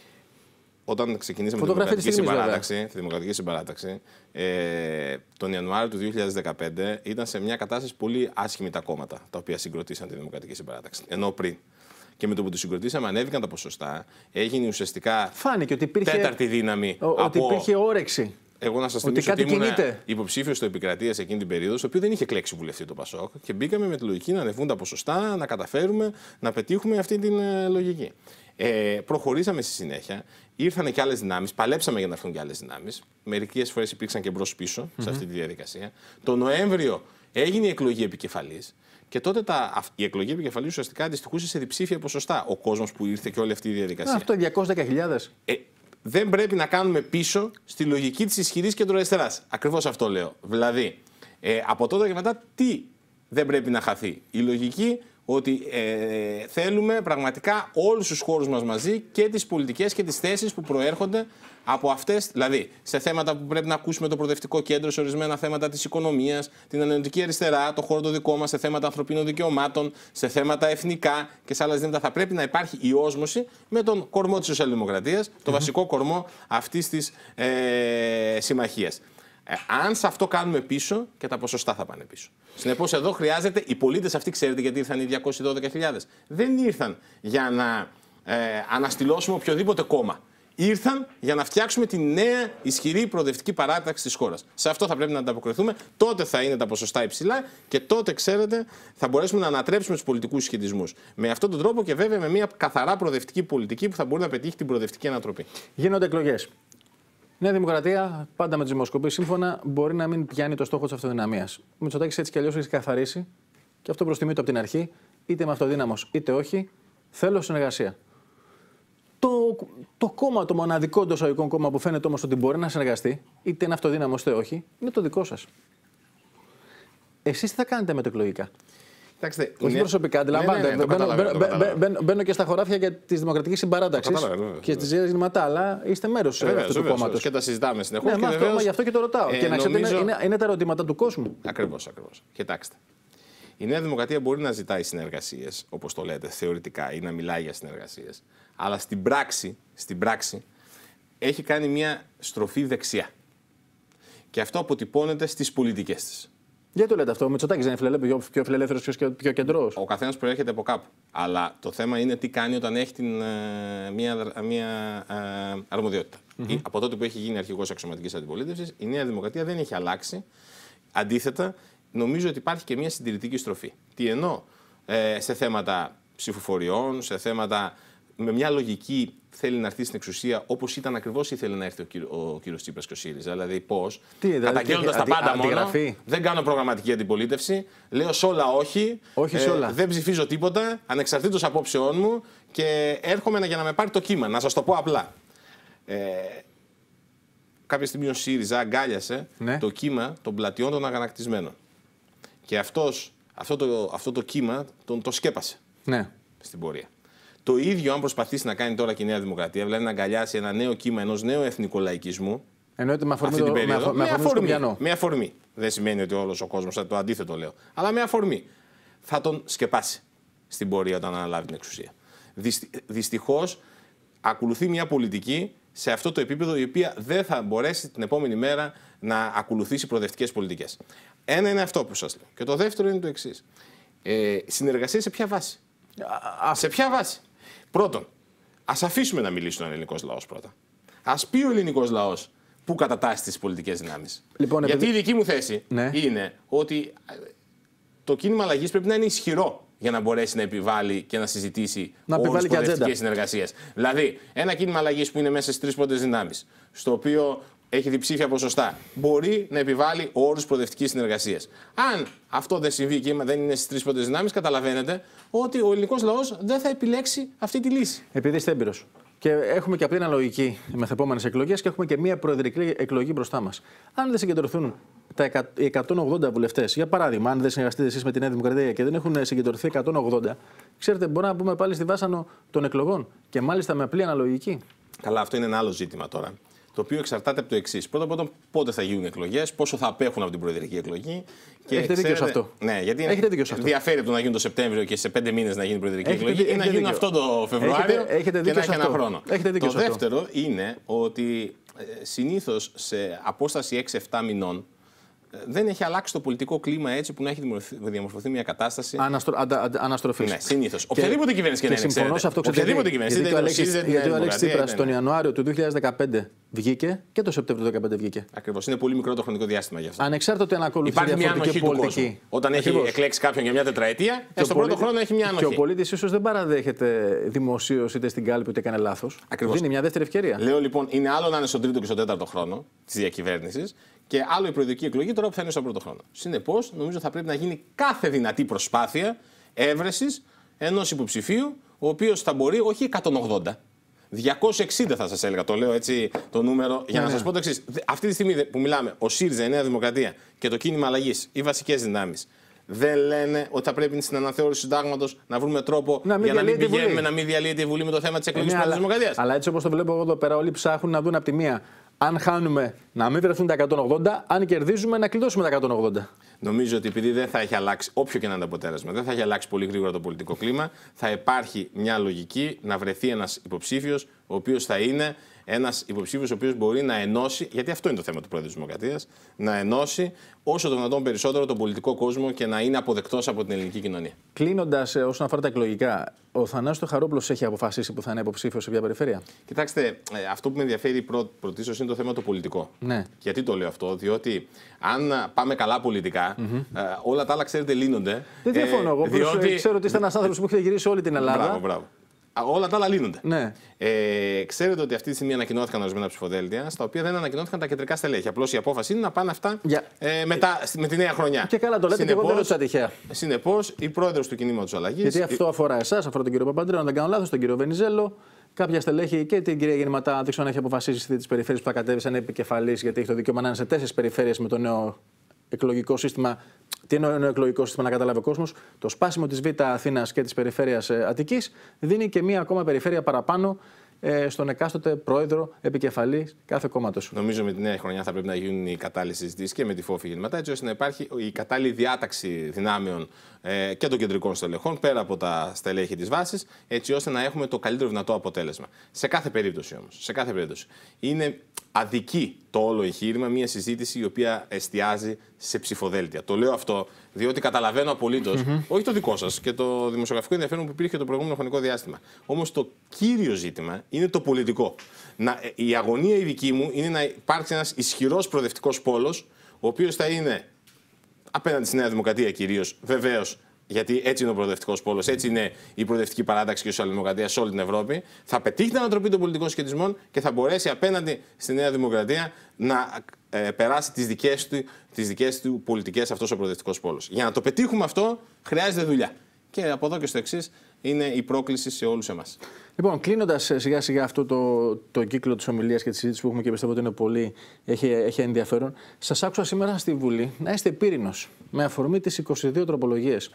Όταν ξεκινήσαμε τη Δημοκρατική Συμπαράταξη, τον Ιανουάριο του 2015 ήταν σε μια κατάσταση πολύ άσχημη τα κόμματα τα οποία συγκροτήσαν τη Δημοκρατική Συμπαράταξη. Ενώ πριν. Και με το που του συγκροτήσαμε, ανέβηκαν τα ποσοστά, έγινε ουσιαστικά τέταρτη δύναμη. Ότι υπήρχε όρεξη. Εγώ να σας θυμίσω ότι ήμουν υποψήφιος στο Επικρατείας εκείνη την περίοδο, στο οποίο δεν είχε κλέξει βουλευτή το Πασόκ και μπήκαμε με τη λογική να ανεβούν τα ποσοστά, να καταφέρουμε να πετύχουμε αυτή την λογική. Προχωρήσαμε στη συνέχεια, ήρθαν και άλλες δυνάμεις, παλέψαμε για να έρθουν και άλλες δυνάμεις. Μερικές φορές υπήρξαν και μπρος-πίσω σε αυτή τη διαδικασία. Το Νοέμβριο έγινε η εκλογή επικεφαλής. Και τότε η εκλογή επικεφαλής ουσιαστικά αντιστοιχούσε σε διψήφια ποσοστά ο κόσμος που ήρθε και όλη αυτή η διαδικασία. Αυτό 210.000. Δεν πρέπει να κάνουμε πίσω στη λογική της ισχυρής κεντροαριστεράς. Ακριβώς αυτό λέω. Δηλαδή, από τότε και μετά τι δεν πρέπει να χαθεί? Η λογική ότι θέλουμε πραγματικά όλους τους χώρους μας μαζί και τις πολιτικές και τις θέσεις που προέρχονται από αυτές, δηλαδή σε θέματα που πρέπει να ακούσουμε το Προοδευτικό Κέντρο, σε ορισμένα θέματα της οικονομίας, την Ανατολική Αριστερά, το χώρο το δικό μας, σε θέματα ανθρωπίνων δικαιωμάτων, σε θέματα εθνικά και σε άλλα ζητήματα. Θα πρέπει να υπάρχει η όσμωση με τον κορμό της Σοσιαλδημοκρατίας, το βασικό κορμό αυτής της συμμαχίας. Αν σε αυτό κάνουμε πίσω, και τα ποσοστά θα πάνε πίσω. Συνεπώς, εδώ χρειάζεται οι πολίτες αυτοί, ξέρετε γιατί ήρθαν οι 212.000. Δεν ήρθαν για να αναστηλώσουμε οποιοδήποτε κόμμα. Ήρθαν για να φτιάξουμε τη νέα ισχυρή προοδευτική παράταξη της χώρας. Σε αυτό θα πρέπει να ανταποκριθούμε. Τότε θα είναι τα ποσοστά υψηλά και τότε, ξέρετε, θα μπορέσουμε να ανατρέψουμε τους πολιτικούς συσχετισμούς. Με αυτόν τον τρόπο και βέβαια με μια καθαρά προοδευτική πολιτική που θα μπορεί να πετύχει την προοδευτική ανατροπή. Γίνονται εκλογές. Νέα Δημοκρατία, πάντα με τις δημοσκοπήσεις σύμφωνα, μπορεί να μην πιάνει το στόχο της αυτοδυναμίας. Ο Μητσοτάκης έτσι κι αλλιώς έχει καθαρίσει και αυτό προς τιμή του από την αρχή, είτε είμαι αυτοδύναμος είτε όχι, θέλω συνεργασία. Το κόμμα, το μοναδικό εντός εισαγωγικών κόμμα που φαίνεται όμως ότι μπορεί να συνεργαστεί, είτε είναι αυτοδύναμος είτε όχι, είναι το δικό σας. Εσείς τι θα κάνετε με το εκλογικά? Κοιτάξτε, όχι προσωπικά, αντιλαμβάνετε. Μπαίνω και στα χωράφια για τη Δημοκρατική Συμπαράταξη και στη ζητήματα, αλλά είστε μέρος αυτού του κόμματος. Και τα συζητάμε συνεχώς. Ναι, γι' αυτό και το ρωτάω. Και να ξέρετε, είναι τα ερωτήματα του κόσμου. Ακριβώς. Κοιτάξτε. Η Νέα Δημοκρατία μπορεί να ζητάει συνεργασίες, όπως το λέτε, θεωρητικά, ή να μιλάει για συνεργασίες. Αλλά στην πράξη έχει κάνει μια στροφή δεξιά. Και αυτό αποτυπώνεται στις πολιτικές της. Γιατί το λέτε αυτό, ο Μητσοτάκης δεν είναι πιο φιλελεύθερος και πιο κεντρός? Ο καθένας προέρχεται από κάπου. Αλλά το θέμα είναι τι κάνει όταν έχει μια αρμοδιότητα. Από τότε που έχει γίνει αρχηγός αξιωματικής αντιπολίτευσης, η Νέα Δημοκρατία δεν έχει αλλάξει. Αντίθετα, νομίζω ότι υπάρχει και μια συντηρητική στροφή. Τι εννοώ? Σε θέματα ψηφοφοριών, σε θέματα με μια λογική θέλει να έρθει στην εξουσία όπως ήταν ακριβώς ήθελε να έρθει ο κύριος Τσίπρας και ο ΣΥΡΙΖΑ. Δηλαδή πώς, καταγγέλλοντας τα πάντα μόνο, δεν κάνω προγραμματική αντιπολίτευση, λέω σε όλα όχι, δεν ψηφίζω τίποτα, ανεξαρτήτως απόψεών μου και έρχομαι για να με πάρει το κύμα. Να σας το πω απλά. Κάποια στιγμή ο ΣΥΡΙΖΑ αγκάλιασε το κύμα των πλατιών των αγανακτισμένων. Και αυτό το κύμα το σκέπασε στην πορεία. Το ίδιο, αν προσπαθήσει να κάνει τώρα και η Νέα Δημοκρατία, δηλαδή να αγκαλιάσει ένα νέο κύμα ενός νέου εθνικολαϊκισμού. Εννοείται με αφορμή με αφορμή. Δεν σημαίνει ότι όλος ο κόσμος, το αντίθετο λέω. Αλλά με αφορμή. Θα τον σκεπάσει στην πορεία όταν αναλάβει την εξουσία. Δυστυχώς, ακολουθεί μια πολιτική σε αυτό το επίπεδο η οποία δεν θα μπορέσει την επόμενη μέρα να ακολουθήσει προοδευτικές πολιτικές. Ένα είναι αυτό που σας λέω. Και το δεύτερο είναι το εξής. Συνεργασία σε ποια βάση? Σε ποια βάση? Πρώτον, ας αφήσουμε να μιλήσει τον ελληνικός λαός πρώτα. Ας πει ο ελληνικός λαός πού κατατάσσει τις πολιτικές δυνάμεις. Λοιπόν, γιατί η δική μου θέση είναι ότι το κίνημα αλλαγής πρέπει να είναι ισχυρό για να μπορέσει να επιβάλλει και να συζητήσει όρους προοδευτικές συνεργασίες. Δηλαδή, ένα κίνημα αλλαγής που είναι μέσα στις τρεις πρώτες δυνάμεις, στο οποίο έχει διψήφια ποσοστά, μπορεί να επιβάλλει όρους προοδευτικής συνεργασίας. Αν αυτό δεν συμβεί και δεν είναι στις τρεις πρώτες δυνάμεις, καταλαβαίνετε ότι ο ελληνικός λαός δεν θα επιλέξει αυτή τη λύση. Επειδή είστε έμπειρος και έχουμε και απλή αναλογική μεθεπόμενες εκλογές και έχουμε και μία προεδρική εκλογή μπροστά μας. Αν δεν συγκεντρωθούν οι 180 βουλευτές, για παράδειγμα, αν δεν συνεργαστείτε εσείς με τη Νέα Δημοκρατία και δεν έχουν συγκεντρωθεί 180, ξέρετε, μπορούμε να πούμε πάλι στη βάσανο των εκλογών και μάλιστα με απλή αναλογική. Καλά, αυτό είναι ένα άλλο ζήτημα τώρα. Το οποίο εξαρτάται από το εξής. Πρώτον, πότε θα γίνουν εκλογές, πόσο θα απέχουν από την προεδρική εκλογή. Και έχετε δίκιο σε αυτό. Ναι, γιατί διαφέρει από το να γίνει το Σεπτέμβριο και σε 5 μήνες να γίνει προεδρική εκλογή ή να γίνουν αυτό το Φεβρουάριο και να έχει ένα χρόνο. Το δεύτερο είναι ότι συνήθως σε απόσταση 6-7 μηνών δεν έχει αλλάξει το πολιτικό κλίμα έτσι που να έχει διαμορφωθεί μια κατάσταση αναστροφής. Ναι, συνήθως. Οποιαδήποτε κυβέρνηση και να είναι. Συμφωνώ σε αυτό. Οποιαδήποτε κυβέρνηση. Γιατί ο Αλέξης Τσίπρας τον Ιανουάριο του 2015 βγήκε και το Σεπτέμβριο του 2015 βγήκε. Ακριβώς. Είναι πολύ μικρό το χρονικό διάστημα γι' αυτό. Ανεξάρτητα αν ακολουθεί διαφορετική πολιτική. Όταν έχει εκλέξει κάποιον για μια τετραετία, στον πρώτο χρόνο έχει μια ανοχή. Και ο πολίτης ίσως δεν παραδέχεται δημοσίως είτε στην κάλπη ούτε έκανε λάθος. Δίνει μια δεύτερη ευκαιρία. Λέω λοιπόν, είναι άλλο να είναι στον τρίτο και στον τέταρτο χρόνο τη διακυβέρνηση και άλλο η προεδρική εκλογή τώρα που θα είναι στον πρώτο χρόνο. Συνεπώς, νομίζω θα πρέπει να γίνει κάθε δυνατή προσπάθεια έβρεσης ενός υποψηφίου, ο οποίος θα μπορεί όχι 180. 260 θα σας έλεγα, το λέω έτσι το νούμερο, για να σας πω το εξής. Αυτή τη στιγμή που μιλάμε, ο ΣΥΡΙΖΑ, η Νέα Δημοκρατία και το κίνημα αλλαγής, οι βασικές δυνάμεις, δεν λένε ότι θα πρέπει στην αναθεώρηση του συντάγματος να βρούμε τρόπο για να μην πηγαίνουμε, να μην διαλύεται η Βουλή με το θέμα της εκλογής της Δημοκρατίας. Αλλά έτσι όπως το βλέπω εγώ εδώ πέρα, όλοι ψάχνουν να δουν από τη μία. Αν χάνουμε, να μην βρεθούν τα 180, αν κερδίζουμε, να κλειδώσουμε τα 180. Νομίζω ότι επειδή δεν θα έχει αλλάξει, όποιο και να είναι το αποτέλεσμα, δεν θα έχει αλλάξει πολύ γρήγορα το πολιτικό κλίμα, θα υπάρχει μια λογική να βρεθεί ένας υποψήφιος, ο οποίος θα είναι ένας υποψήφιος ο οποίος μπορεί να ενώσει, γιατί αυτό είναι το θέμα του Πρόεδρου της Δημοκρατίας, να ενώσει όσο το δυνατόν περισσότερο τον πολιτικό κόσμο και να είναι αποδεκτός από την ελληνική κοινωνία. Κλείνοντας, όσον αφορά τα εκλογικά, ο Θανάσης Στοχαρόπουλος έχει αποφασίσει που θα είναι υποψήφιος σε ποια περιφέρεια? Κοιτάξτε, αυτό που με ενδιαφέρει πρωτίστως είναι το θέμα το πολιτικό. Ναι. Γιατί το λέω αυτό? Διότι αν πάμε καλά πολιτικά, όλα τα άλλα, ξέρετε, λύνονται. Δεν διαφωνώ. Εγώ ξέρω ότι είστε ένας άνθρωπος που έχετε γυρίσει όλη την Ελλάδα. Μπράβο. Όλα τα άλλα λύνονται. Ναι. Ξέρετε ότι αυτή τη στιγμή ανακοινώθηκαν ορισμένα ψηφοδέλτια, στα οποία δεν ανακοινώθηκαν τα κεντρικά στελέχη. Απλώς η απόφαση είναι να πάνε αυτά μετά, με τη νέα χρονιά. Και καλά το λέτε, και εγώ δεν ρωτήσα τυχαία. Συνεπώς, η πρόεδρος του κινήματος αλλαγής. Γιατί αυτό αφορά εσάς, αφορά τον κύριο Παπαντρέου, αν δεν κάνω λάθος, τον κύριο Βενιζέλο, κάποια στελέχη και την κυρία Γεννηματά, αν δείξω να έχει αποφασίσει τις περιφέρειες που θα κατέβει σαν επικεφαλής, γιατί έχει το δικαίωμα να είναι σε 4 περιφέρειες με το νέο εκλογικό σύστημα. Τι είναι ένα εκλογικό σύστημα, να καταλάβει ο κόσμος? Το σπάσιμο της Β' Αθήνας και της περιφέρειας Αττικής δίνει και μία ακόμα περιφέρεια παραπάνω στον εκάστοτε πρόεδρο επικεφαλή κάθε κόμματος. Νομίζω με τη νέα χρονιά θα πρέπει να γίνουν οι κατάλληλες συζητήσεις και με τη ΦΟΦΗ γενικά, έτσι ώστε να υπάρχει η κατάλληλη διάταξη δυνάμεων και των κεντρικών στελεχών πέρα από τα στελέχη της βάσης, έτσι ώστε να έχουμε το καλύτερο δυνατό αποτέλεσμα. Σε κάθε περίπτωση όμως, σε κάθε περίπτωση. Είναι αδική το όλο εγχείρημα μια συζήτηση η οποία εστιάζει σε ψηφοδέλτια. Το λέω αυτό διότι καταλαβαίνω απολύτως, όχι το δικό σας και το δημοσιογραφικό ενδιαφέρον που υπήρχε το προηγούμενο χρονικό διάστημα. Όμως το κύριο ζήτημα είναι το πολιτικό. Η αγωνία η δική μου είναι να υπάρξει ένας ισχυρός προοδευτικός πόλος, ο οποίος θα είναι απέναντι στη Νέα Δημοκρατία κυρίως, βεβαίως. Γιατί έτσι είναι ο προοδευτικός πόλος, έτσι είναι η προοδευτική παράταξη και η σοσιαλδημοκρατία σε όλη την Ευρώπη. Θα πετύχει την ανατροπή των πολιτικών σχετισμών και θα μπορέσει απέναντι στη Νέα Δημοκρατία να περάσει τις δικές του πολιτικές αυτός ο προοδευτικός πόλος. Για να το πετύχουμε αυτό, χρειάζεται δουλειά. Και από εδώ και στο εξής είναι η πρόκληση σε όλους εμάς. Λοιπόν, κλείνοντας σιγά σιγά αυτό το κύκλο της ομιλίας και της συζήτησης που έχουμε και πιστεύω ότι είναι πολύ, έχει ενδιαφέρον, σας άκουσα σήμερα στη Βουλή να είστε πύρινος με αφορμή τις 22 τροπολογίες.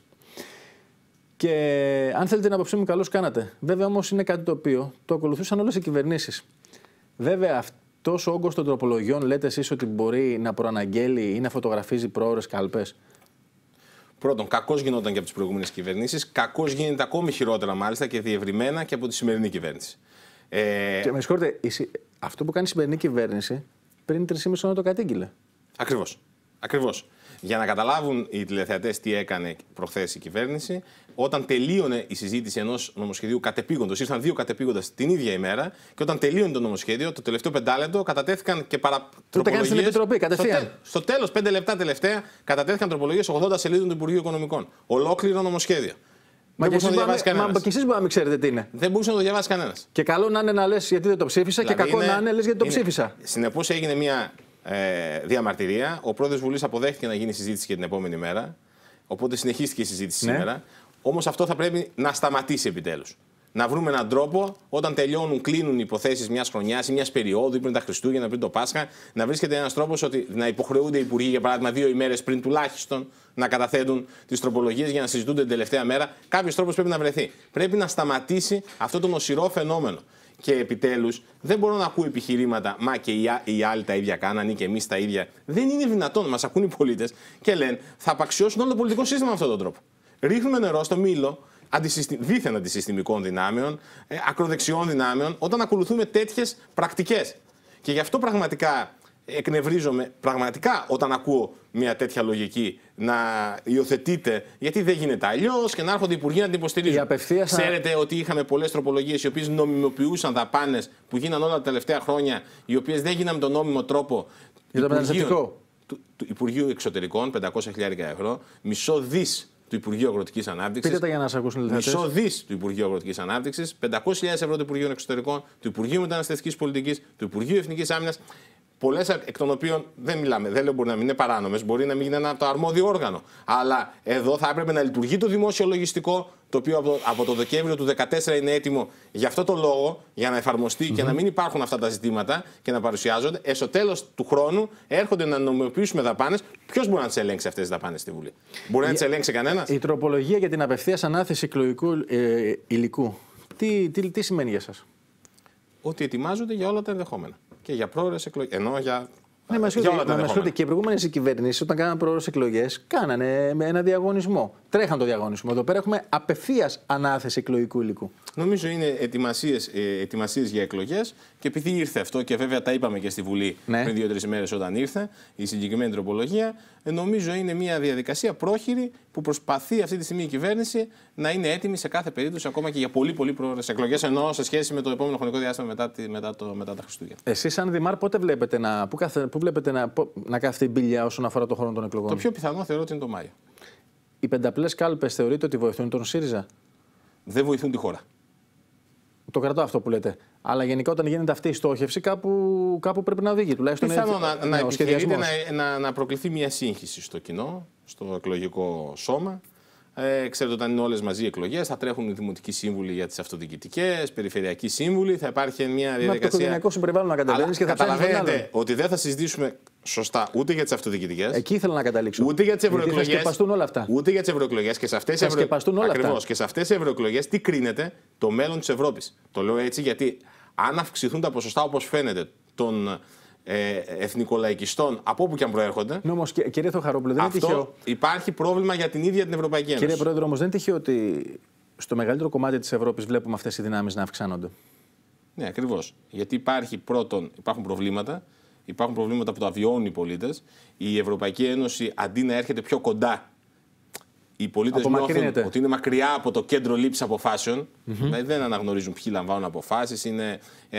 Και αν θέλετε την άποψή μου, καλώς κάνατε. Βέβαια, όμως, είναι κάτι το οποίο το ακολουθούσαν όλες οι κυβερνήσεις. Βέβαια, αυτός ο όγκος των τροπολογιών, λέτε εσείς ότι μπορεί να προαναγγέλει ή να φωτογραφίζει πρόωρες κάλπες. Πρώτον, κακώς γινόταν και από τις προηγούμενες κυβερνήσεις. Κακώς γίνεται ακόμη χειρότερα, μάλιστα και διευρυμένα και από τη σημερινή κυβέρνηση. Και με συγχωρείτε, αυτό που κάνει η σημερινή κυβέρνηση πριν 3,5 χρόνια το κατήγγειλε. Ακριβώς. Για να καταλάβουν οι τηλεθεατές τι έκανε προχθές η κυβέρνηση, όταν τελείωνε η συζήτηση ενός νομοσχεδίου κατεπήγοντος, ήρθαν 2 κατεπήγοντας την ίδια ημέρα, και όταν τελείωνε το νομοσχέδιο, το τελευταίο 5 κατατέθηκαν και τροπολογίες. Στην Επιτροπή, κατευθείαν. Στο τέλος, 5 λεπτά τελευταία, κατατέθηκαν τροπολογίες 80 σελίδων του Υπουργείου Οικονομικών. Ολόκληρο νομοσχέδιο. Μα και εσείς μπορεί να μην ξέρετε τι είναι. Δεν μπορούσε να το διαβάσει κανένας. Και καλό να είναι να λες γιατί δεν το ψήφισα, δηλαδή και κακό να είναι λες γιατί το ψήφισα. Συνεπώς έγινε μια διαμαρτυρία. Ο πρόεδρος Βουλής αποδέχτηκε να γίνει συζήτηση και την επόμενη μέρα. Οπότε συνεχίστηκε η συζήτηση σήμερα. Όμως αυτό θα πρέπει να σταματήσει επιτέλους. Να βρούμε έναν τρόπο όταν κλείνουν οι υποθέσεις μιας χρονιάς ή μιας περίοδου ή πριν τα Χριστούγεννα, πριν το Πάσχα, να βρίσκεται ένας τρόπος ότι να υποχρεούνται οι υπουργοί, για παράδειγμα, 2 ημέρες πριν τουλάχιστον να καταθέτουν τις τροπολογίες για να συζητούνται την τελευταία μέρα. Κάποιος τρόπος πρέπει να βρεθεί. Πρέπει να σταματήσει αυτό το νοσηρό φαινόμενο. Και επιτέλους δεν μπορώ να ακούω επιχειρήματα. Μα και οι άλλοι τα ίδια κάναν ή και εμείς τα ίδια. Δεν είναι δυνατόν. Μας ακούν οι πολίτες και λένε θα απαξιώσουν όλο το πολιτικό σύστημα με αυτόν τον τρόπο. Ρίχνουμε νερό στο μήλο δίθεν αντισυστημικών δυνάμεων, ακροδεξιών δυνάμεων, όταν ακολουθούμε τέτοιες πρακτικές. Και γι' αυτό πραγματικά εκνευρίζομαι όταν ακούω μια τέτοια λογική να υιοθετείται, γιατί δεν γίνεται αλλιώς και να έρχονται οι υπουργοί να την υποστηρίζουν. Ξέρετε ότι είχαμε πολλές τροπολογίες οι οποίες νομιμοποιούσαν δαπάνες που γίναν όλα τα τελευταία χρόνια, οι οποίες δεν γίναν με τον νόμιμο τρόπο. Για το μεταναστευτικό. Του Υπουργείου Εξωτερικών, 500.000 ευρώ, μισό δις του Υπουργείου Αγροτικής Ανάπτυξης. Πείτε τα για να σας ακούσουν οι μισό δις του Υπουργείου Αγροτικής Ανάπτυξης, 500.000 ευρώ του Υπουργείου Εξωτερικών, του Υπουργείου Μεταναστευτικής Πολιτικής, του Υπουργείου Εθνικής Άμυνας. Πολλές εκ των οποίων δεν λέω μπορεί να μην είναι παράνομες, μπορεί να μην είναι ένα το αρμόδιο όργανο. Αλλά εδώ θα έπρεπε να λειτουργεί το δημόσιο λογιστικό, το οποίο από το Δεκέμβριο του 2014 είναι έτοιμο για αυτό το λόγο, για να εφαρμοστεί και να μην υπάρχουν αυτά τα ζητήματα και να παρουσιάζονται. Στο τέλος του χρόνου έρχονται να νομιμοποιήσουμε δαπάνες. Ποιος μπορεί να τις ελέγξει αυτές τις δαπάνες στη Βουλή? Μπορεί να τις ελέγξει κανένας? Η τροπολογία για την απευθείας ανάθεση εκλογικού υλικού. Τι σημαίνει για σας? Ότι ετοιμάζονται για όλα τα ενδεχόμενα. Και για πρόορες εκλογές. Ενώ για. Ναι, μα συγχωρείτε, και οι προηγούμενες κυβερνήσεις, όταν κάνανε πρόορες εκλογές, κάνανε ένα διαγωνισμό. Τρέχαν το διαγωνισμό. Εδώ πέρα έχουμε απευθείας ανάθεση εκλογικού υλικού. Νομίζω είναι ετοιμασίες για εκλογές και επειδή ήρθε αυτό, και βέβαια τα είπαμε και στη Βουλή πριν 2-3 ημέρες όταν ήρθε η συγκεκριμένη τροπολογία, νομίζω είναι μια διαδικασία πρόχειρη που προσπαθεί αυτή τη στιγμή η κυβέρνηση να είναι έτοιμη σε κάθε περίπτωση, ακόμα και για πολύ πρόορες εκλογές, ενώ σε σχέση με το επόμενο χρονικό διάστημα μετά τα Χριστούγεννα. Εσείς, σαν Δημάρ, πότε βλέπετε πού βλέπετε να κάθεται η μπίλια όσον αφορά το χρόνο των εκλογών? Το πιο πιθανό θεωρώ ότι είναι το Μάιο. Οι πενταπλές κάλπες θεωρείτε ότι βοηθούν τον ΣΥΡΙΖΑ? Δεν βοηθούν τη χώρα. Το κρατώ αυτό που λέτε. Αλλά γενικά όταν γίνεται αυτή η στόχευση, κάπου πρέπει να οδηγεί. Τουλάχιστον πιθανό να επιχειρείται να προκληθεί μια σύγχυση στο κοινό, στο εκλογικό σώμα. Ξέρετε, όταν είναι όλες μαζί οι εκλογές, θα τρέχουν οι δημοτικοί σύμβουλοι για τις αυτοδιοικητικές, περιφερειακοί σύμβουλοι, θα υπάρχει μια διαδικασία. Το οικογενειακό συμπεριβάλλον να κατεβαίνει και θα καταλαβαίνετε ότι δεν θα συζητήσουμε σωστά ούτε για τις αυτοδιοικητικές. Εκεί ήθελα να καταλήξω. Ούτε για τις ευρωεκλογές. Θα σκεπαστούν όλα αυτά. Ούτε για τις ευρωεκλογές. Και σε αυτές τις ευρωεκλογές τι κρίνεται? Το μέλλον της Ευρώπης. Το λέω έτσι γιατί Αν αυξηθούν τα ποσοστά, όπως φαίνεται, των εθνικολαϊκιστών από όπου και αν προέρχονται. Ναι, όμως, κύριε Θεοχαρόπουλε, δεν είναι τυχαίο. Υπάρχει πρόβλημα για την ίδια την Ευρωπαϊκή Ένωση. Κύριε Πρόεδρε, όμως, δεν είναι τυχαίο ότι στο μεγαλύτερο κομμάτι της Ευρώπης βλέπουμε αυτές οι δυνάμεις να αυξάνονται. Ναι, ακριβώς. Γιατί υπάρχουν προβλήματα. Υπάρχουν προβλήματα που τα βιώνουν οι πολίτες. Η Ευρωπαϊκή Ένωση, αντί να έρχεται πιο κοντά, οι πολίτες νιώθουν ότι είναι μακριά από το κέντρο λήψης αποφάσεων. Δηλαδή δεν αναγνωρίζουν ποιοι λαμβάνουν αποφάσεις. Είναι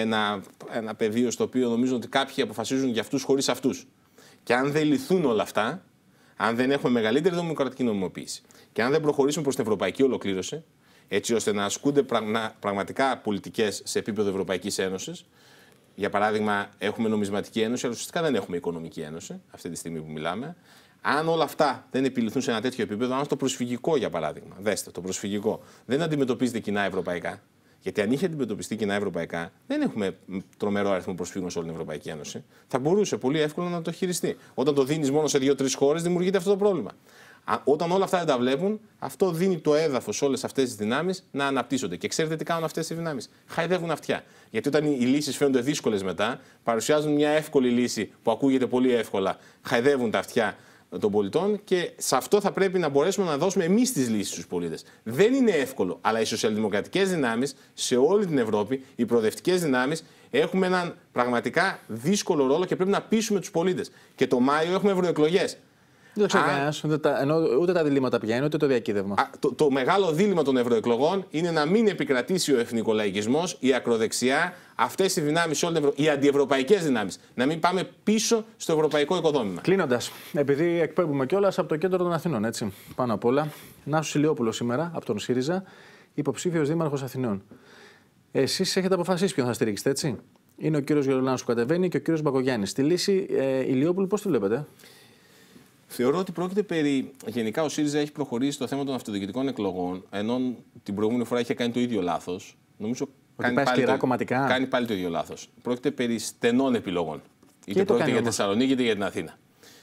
ένα πεδίο στο οποίο νομίζουν ότι κάποιοι αποφασίζουν για αυτούς χωρίς αυτούς. Και αν δεν λυθούν όλα αυτά, αν δεν έχουμε μεγαλύτερη δημοκρατική νομιμοποίηση και αν δεν προχωρήσουμε προς την ευρωπαϊκή ολοκλήρωση, έτσι ώστε να ασκούνται πραγματικά πολιτικές σε επίπεδο Ευρωπαϊκής Ένωσης. Για παράδειγμα, έχουμε νομισματική ένωση, αλλά ουσιαστικά δεν έχουμε οικονομική ένωση αυτή τη στιγμή που μιλάμε. Αν όλα αυτά δεν επιληθούν σε ένα τέτοιο επίπεδο, αν το προσφυγικό, για παράδειγμα, δέστε, το προσφυγικό δεν αντιμετωπίζεται κοινά ευρωπαϊκά. Γιατί αν είχε αντιμετωπιστεί κοινά ευρωπαϊκά, δεν έχουμε τρομερό αριθμό προσφύγων σε όλη την Ευρωπαϊκή Ένωση. Θα μπορούσε πολύ εύκολα να το χειριστεί. Όταν το δίνει μόνο σε 2-3 χώρες, δημιουργείται αυτό το πρόβλημα. Όταν όλα αυτά δεν τα βλέπουν, αυτό δίνει το έδαφος σε όλες αυτές τις δυνάμεις να αναπτύσσονται. Και ξέρετε τι κάνουν αυτές οι δυνάμεις? Χαϊδεύουν αυτιά. Γιατί όταν οι λύσεις φαίνονται δύσκολες μετά, παρουσιάζουν μια εύκολη λύση που ακούγεται πολύ εύκολα, χαϊδεύουν τα αυτιά των πολιτών και σε αυτό θα πρέπει να μπορέσουμε να δώσουμε εμείς τις λύσεις στους πολίτες. Δεν είναι εύκολο, αλλά οι σοσιαλδημοκρατικές δυνάμεις σε όλη την Ευρώπη, οι προοδευτικές δυνάμεις, έχουμε έναν πραγματικά δύσκολο ρόλο και πρέπει να πείσουμε τους πολίτες. Και το Μάιο έχουμε ευρωεκλογές. Δεν το ξέρει κανένας, ούτε τα διλήμματα πια είναι, ούτε το διακύβευμα. Το μεγάλο δίλημμα των ευρωεκλογών είναι να μην επικρατήσει ο εθνικολαϊκισμός, η ακροδεξιά, αυτές οι δυνάμεις, οι αντιευρωπαϊκές δυνάμεις. Να μην πάμε πίσω στο ευρωπαϊκό οικοδόμημα. Κλείνοντας, επειδή εκπέμπουμε κιόλας από το κέντρο των Αθηνών, έτσι, πάνω απ' όλα, Νάσος Ηλιόπουλος σήμερα από τον ΣΥΡΙΖΑ, υποψήφιος δήμαρχος Αθηνών. Εσείς έχετε αποφασίσει ποιον θα στηρίξετε, έτσι? Είναι ο κύριος Γερουλάνος που κατεβαίνει και ο κύριος Μπακογιάννης. Στη λύση Ηλιόπουλου, πώς τη βλέπετε? Θεωρώ ότι πρόκειται περί. Γενικά, ο ΣΥΡΙΖΑ έχει προχωρήσει στο θέμα των αυτοδιοικητικών εκλογών, ενώ την προηγούμενη φορά είχε κάνει το ίδιο λάθος. Νομίζω κάνει πάλι το ίδιο λάθος. Πρόκειται περί στενών επιλογών. Είτε πρόκειται για Θεσσαλονίκη είτε για την Αθήνα.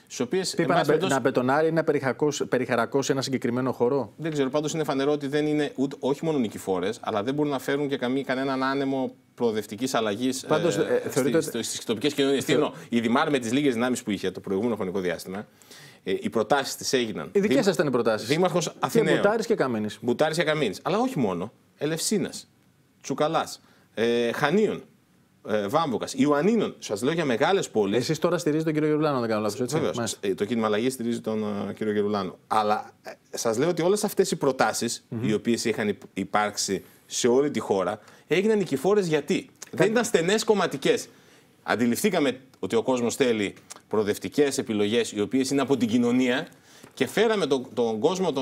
Να μπετονάρει ή να περιχαρακώσει ένα συγκεκριμένο χώρο. Δεν ξέρω. Πάντως είναι φανερό ότι δεν είναι όχι μόνο νικηφόρες, αλλά δεν μπορούν να φέρουν και κανέναν άνεμο προοδευτικής αλλαγής στις τοπικές κοινωνίες. Τι εννοώ? Η Δημάρ με τις λίγες δυνάμεις που είχε το προηγούμενο χρονικό διάστημα. Οι προτάσεις της έγιναν. Οι δικές σας ήταν οι προτάσεις. Δήμαρχος Αθηναίων. Μπουτάρης και Καμίνης. Μπουτάρης και Καμίνης. Αλλά όχι μόνο. Ελευσίνας, Τσουκαλάς, Χανίων, Βάμβοκας, Ιωαννίνων. Σας λέω για μεγάλες πόλεις. Εσείς τώρα στηρίζετε τον κύριο Γερουλάνο, δεν κάνω λάθος, έτσι? Βεβαίως. Το κίνημα αλλαγής στηρίζει τον κύριο Γερουλάνο. Αλλά σας λέω ότι όλες αυτές οι προτάσεις, οι οποίες είχαν υπάρξει σε όλη τη χώρα, έγιναν νικηφόρες γιατί δεν ήταν στενές κομματικές. Αντιληφθήκαμε ότι ο κόσμος θέλει προοδευτικές επιλογές οι οποίες είναι από την κοινωνία και φέραμε τον κόσμο,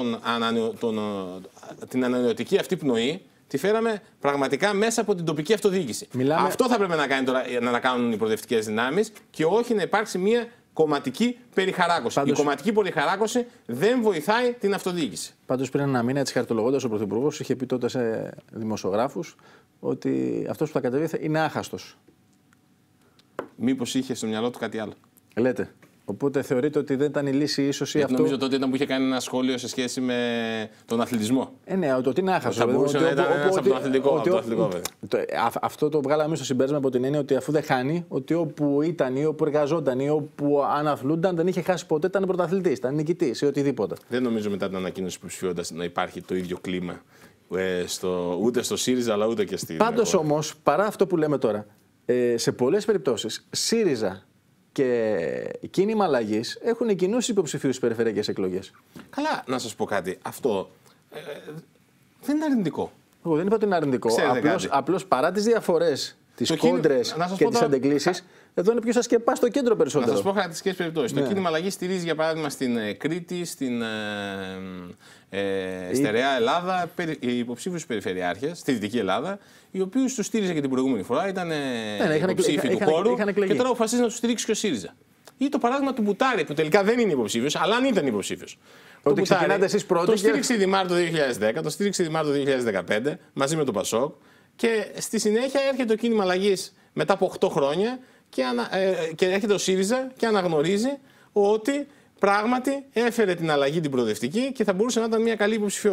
την ανανεωτική αυτή πνοή, τη φέραμε πραγματικά μέσα από την τοπική αυτοδιοίκηση. Αυτό θα πρέπει να κάνει τώρα, να κάνουν οι προοδευτικές δυνάμεις και όχι να υπάρξει μια κομματική περιχαράκωση. Η κομματική περιχαράκωση δεν βοηθάει την αυτοδιοίκηση. Πάντως πριν ένα μήνα, έτσι χαρτολογώντας, ο Πρωθυπουργός είχε πει τότε σε δημοσιογράφους ότι αυτός που θα κατεβεί είναι άχαστος. Μήπως είχε στο μυαλό του κάτι άλλο? Λέτε. Οπότε θεωρείτε ότι δεν ήταν η λύση ίσως ή αυτό? Νομίζω τότε ήταν που είχε κάνει ένα σχόλιο σε σχέση με τον αθλητισμό. Ναι, ότι είναι άχαστος. Θα μπορούσε να ήταν ένας από τον αθλητικό. Αυτό το βγάλαμε στο συμπέρασμα από την έννοια ότι αφού δεν χάνει, ότι όπου ήταν ή όπου εργαζόταν ή όπου αναθλούνταν δεν είχε χάσει ποτέ, ήταν πρωταθλητής, ήταν νικητής ή οτιδήποτε. Δεν νομίζω μετά την ανακοίνωση υποψηφιότητας να υπάρχει το ίδιο κλίμα ούτε στο ΣΥΡΙΖΑ αλλά ούτε και στην. Πάντως όμως, παρά αυτό που λέμε τώρα, σε πολλές περιπτώσεις ΣΥΡΙΖΑ και κίνημα αλλαγής έχουν κοινούς υποψηφίους στις περιφερειακές εκλογές. Καλά, να σας πω κάτι. Αυτό δεν είναι αρνητικό. Εγώ δεν είπα ότι είναι αρνητικό. Απλώς παρά τις διαφορές, τις κόντρες και τις αντεγκλήσεις, εδώ είναι ποιος θα σκεπάσει στο κέντρο περισσότερο. Να σας πω χαρακτηριστικές περιπτώσεις. Το κίνημα αλλαγής στηρίζει για παράδειγμα στην Κρήτη, στην στερεά Ελλάδα, υποψήφιους περιφερειάρχες, στη Δυτική Ελλάδα, οι οποίους τους στήριζε και την προηγούμενη φορά, ήταν υποψήφοι του χώρου και τώρα αποφασίζει να τους στηρίξει και ο ΣΥΡΙΖΑ. Ή το παράδειγμα του Μπουτάρη, που τελικά δεν είναι υποψήφιος, αλλά αν ήταν υποψήφιος. Ότι ξεκινάτε εσείς πρώτοι. Το στήριξε η Δημάρ το 2010, το στήριξε η Δημάρ το 2015 μαζί με τον Πασόκ και στη συνέχεια έρχεται το κίνημα αλλαγής μετά από 8 χρόνια και έρχεται ο ΣΥΡΙΖΑ και αναγνωρίζει ότι πράγματι έφερε την αλλαγή την προοδευτική και θα μπορούσε να ήταν μια καλή υποψηφιότητα.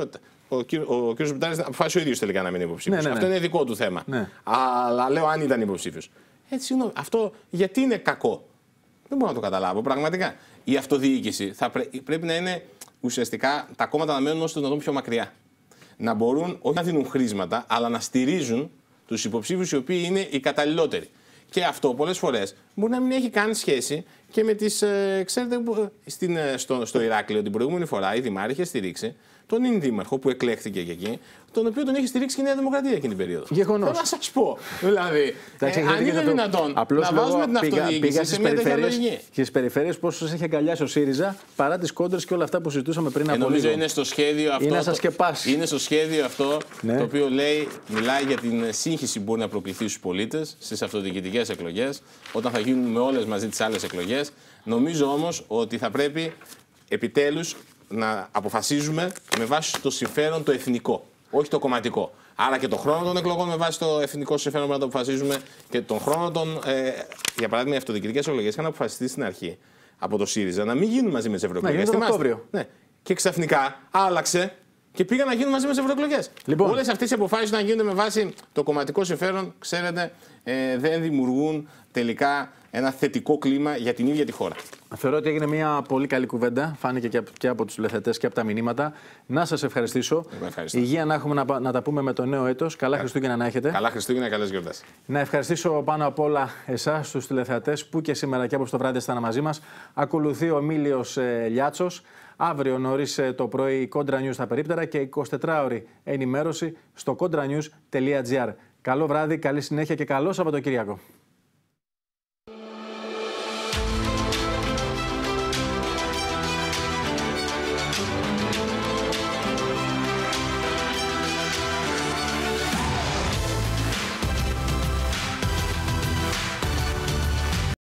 ο κ. Μητάρης αποφάσισε ο ίδιος τελικά να μην είναι υποψήφιος. Ναι. Αυτό είναι δικό του θέμα. Ναι. Αλλά λέω αν ήταν υποψήφιος. Έτσι, αυτό γιατί είναι κακό. Δεν μπορώ να το καταλάβω πραγματικά. Η αυτοδιοίκηση πρέπει να είναι ουσιαστικά τα κόμματα να μένουν όσο το δυνατόν πιο μακριά. Να μπορούν όχι να δίνουν χρήματα, αλλά να στηρίζουν τους υποψήφιους οι οποίοι είναι οι καταλληλότεροι. Και αυτό πολλές φορές μπορεί να μην έχει καν σχέση και με τις. Ξέρετε, στο Ηράκλειο την προηγούμενη φορά η Δημάρχη είχε στηρίξει τον ίν δήμαρχο που εκλέχθηκε και εκεί, τον οποίο τον έχει στηρίξει και η Νέα Δημοκρατία εκείνη την περίοδο. Γεγονός. Θέλω να σας πω. Δηλαδή, αν είναι δυνατόν να βάζουμε την αυτοδιοίκηση σε μια τέτοια λογική. Στις περιφέρειες πόσους έχει αγκαλιάσει ο ΣΥΡΙΖΑ παρά τις κόντρες και όλα αυτά που συζητούσαμε πριν από λίγο. Νομίζω είναι στο σχέδιο αυτό. Είναι να σας σκεπάσει. Είναι στο σχέδιο αυτό το οποίο μιλάει για την σύγχυση που μπορεί να προκληθεί στους πολίτες στις αυτοδιοικητικές εκλογές, όταν θα γίνουν όλες μαζί τις άλλες εκλογές. Νομίζω όμως ότι θα πρέπει επιτέλους να αποφασίζουμε με βάση το συμφέρον το εθνικό, όχι το κομματικό. Άρα και τον χρόνο των εκλογών με βάση το εθνικό συμφέρον πρέπει να το αποφασίζουμε και τον χρόνο των. Για παράδειγμα, οι αυτοδιοικητικές εκλογές είχαν αποφασιστεί στην αρχή από το ΣΥΡΙΖΑ να μην γίνουν μαζί με τις ευρωεκλογές. Ναι. Και ξαφνικά άλλαξε και πήγαν να γίνουν μαζί με τις ευρωεκλογές. Λοιπόν. Όλες αυτές οι αποφάσεις να γίνονται με βάση το κομματικό συμφέρον, ξέρετε, δεν δημιουργούν τελικά ένα θετικό κλίμα για την ίδια τη χώρα. Θεωρώ ότι έγινε μια πολύ καλή κουβέντα. Φάνηκε και από τους τηλεθεατές και από τα μηνύματα. Να σας ευχαριστήσω. Υγεία να έχουμε να τα πούμε με το νέο έτος. Καλά Χριστούγεννα να έχετε. Καλά Χριστούγεννα, καλές γιορτές. Να ευχαριστήσω πάνω απ' όλα εσάς, τους τηλεθεατές, που και σήμερα και από το βράδυ ήσταν μαζί μας. Ακολουθεί ο Μίλιος Λιάτσος. Αύριο νωρίς το πρωί Κόντρα News στα περίπτερα και 24ωρη ενημέρωση στο kontranews.gr. Καλό βράδυ, καλή συνέχεια και καλό Σαββατοκύριακο.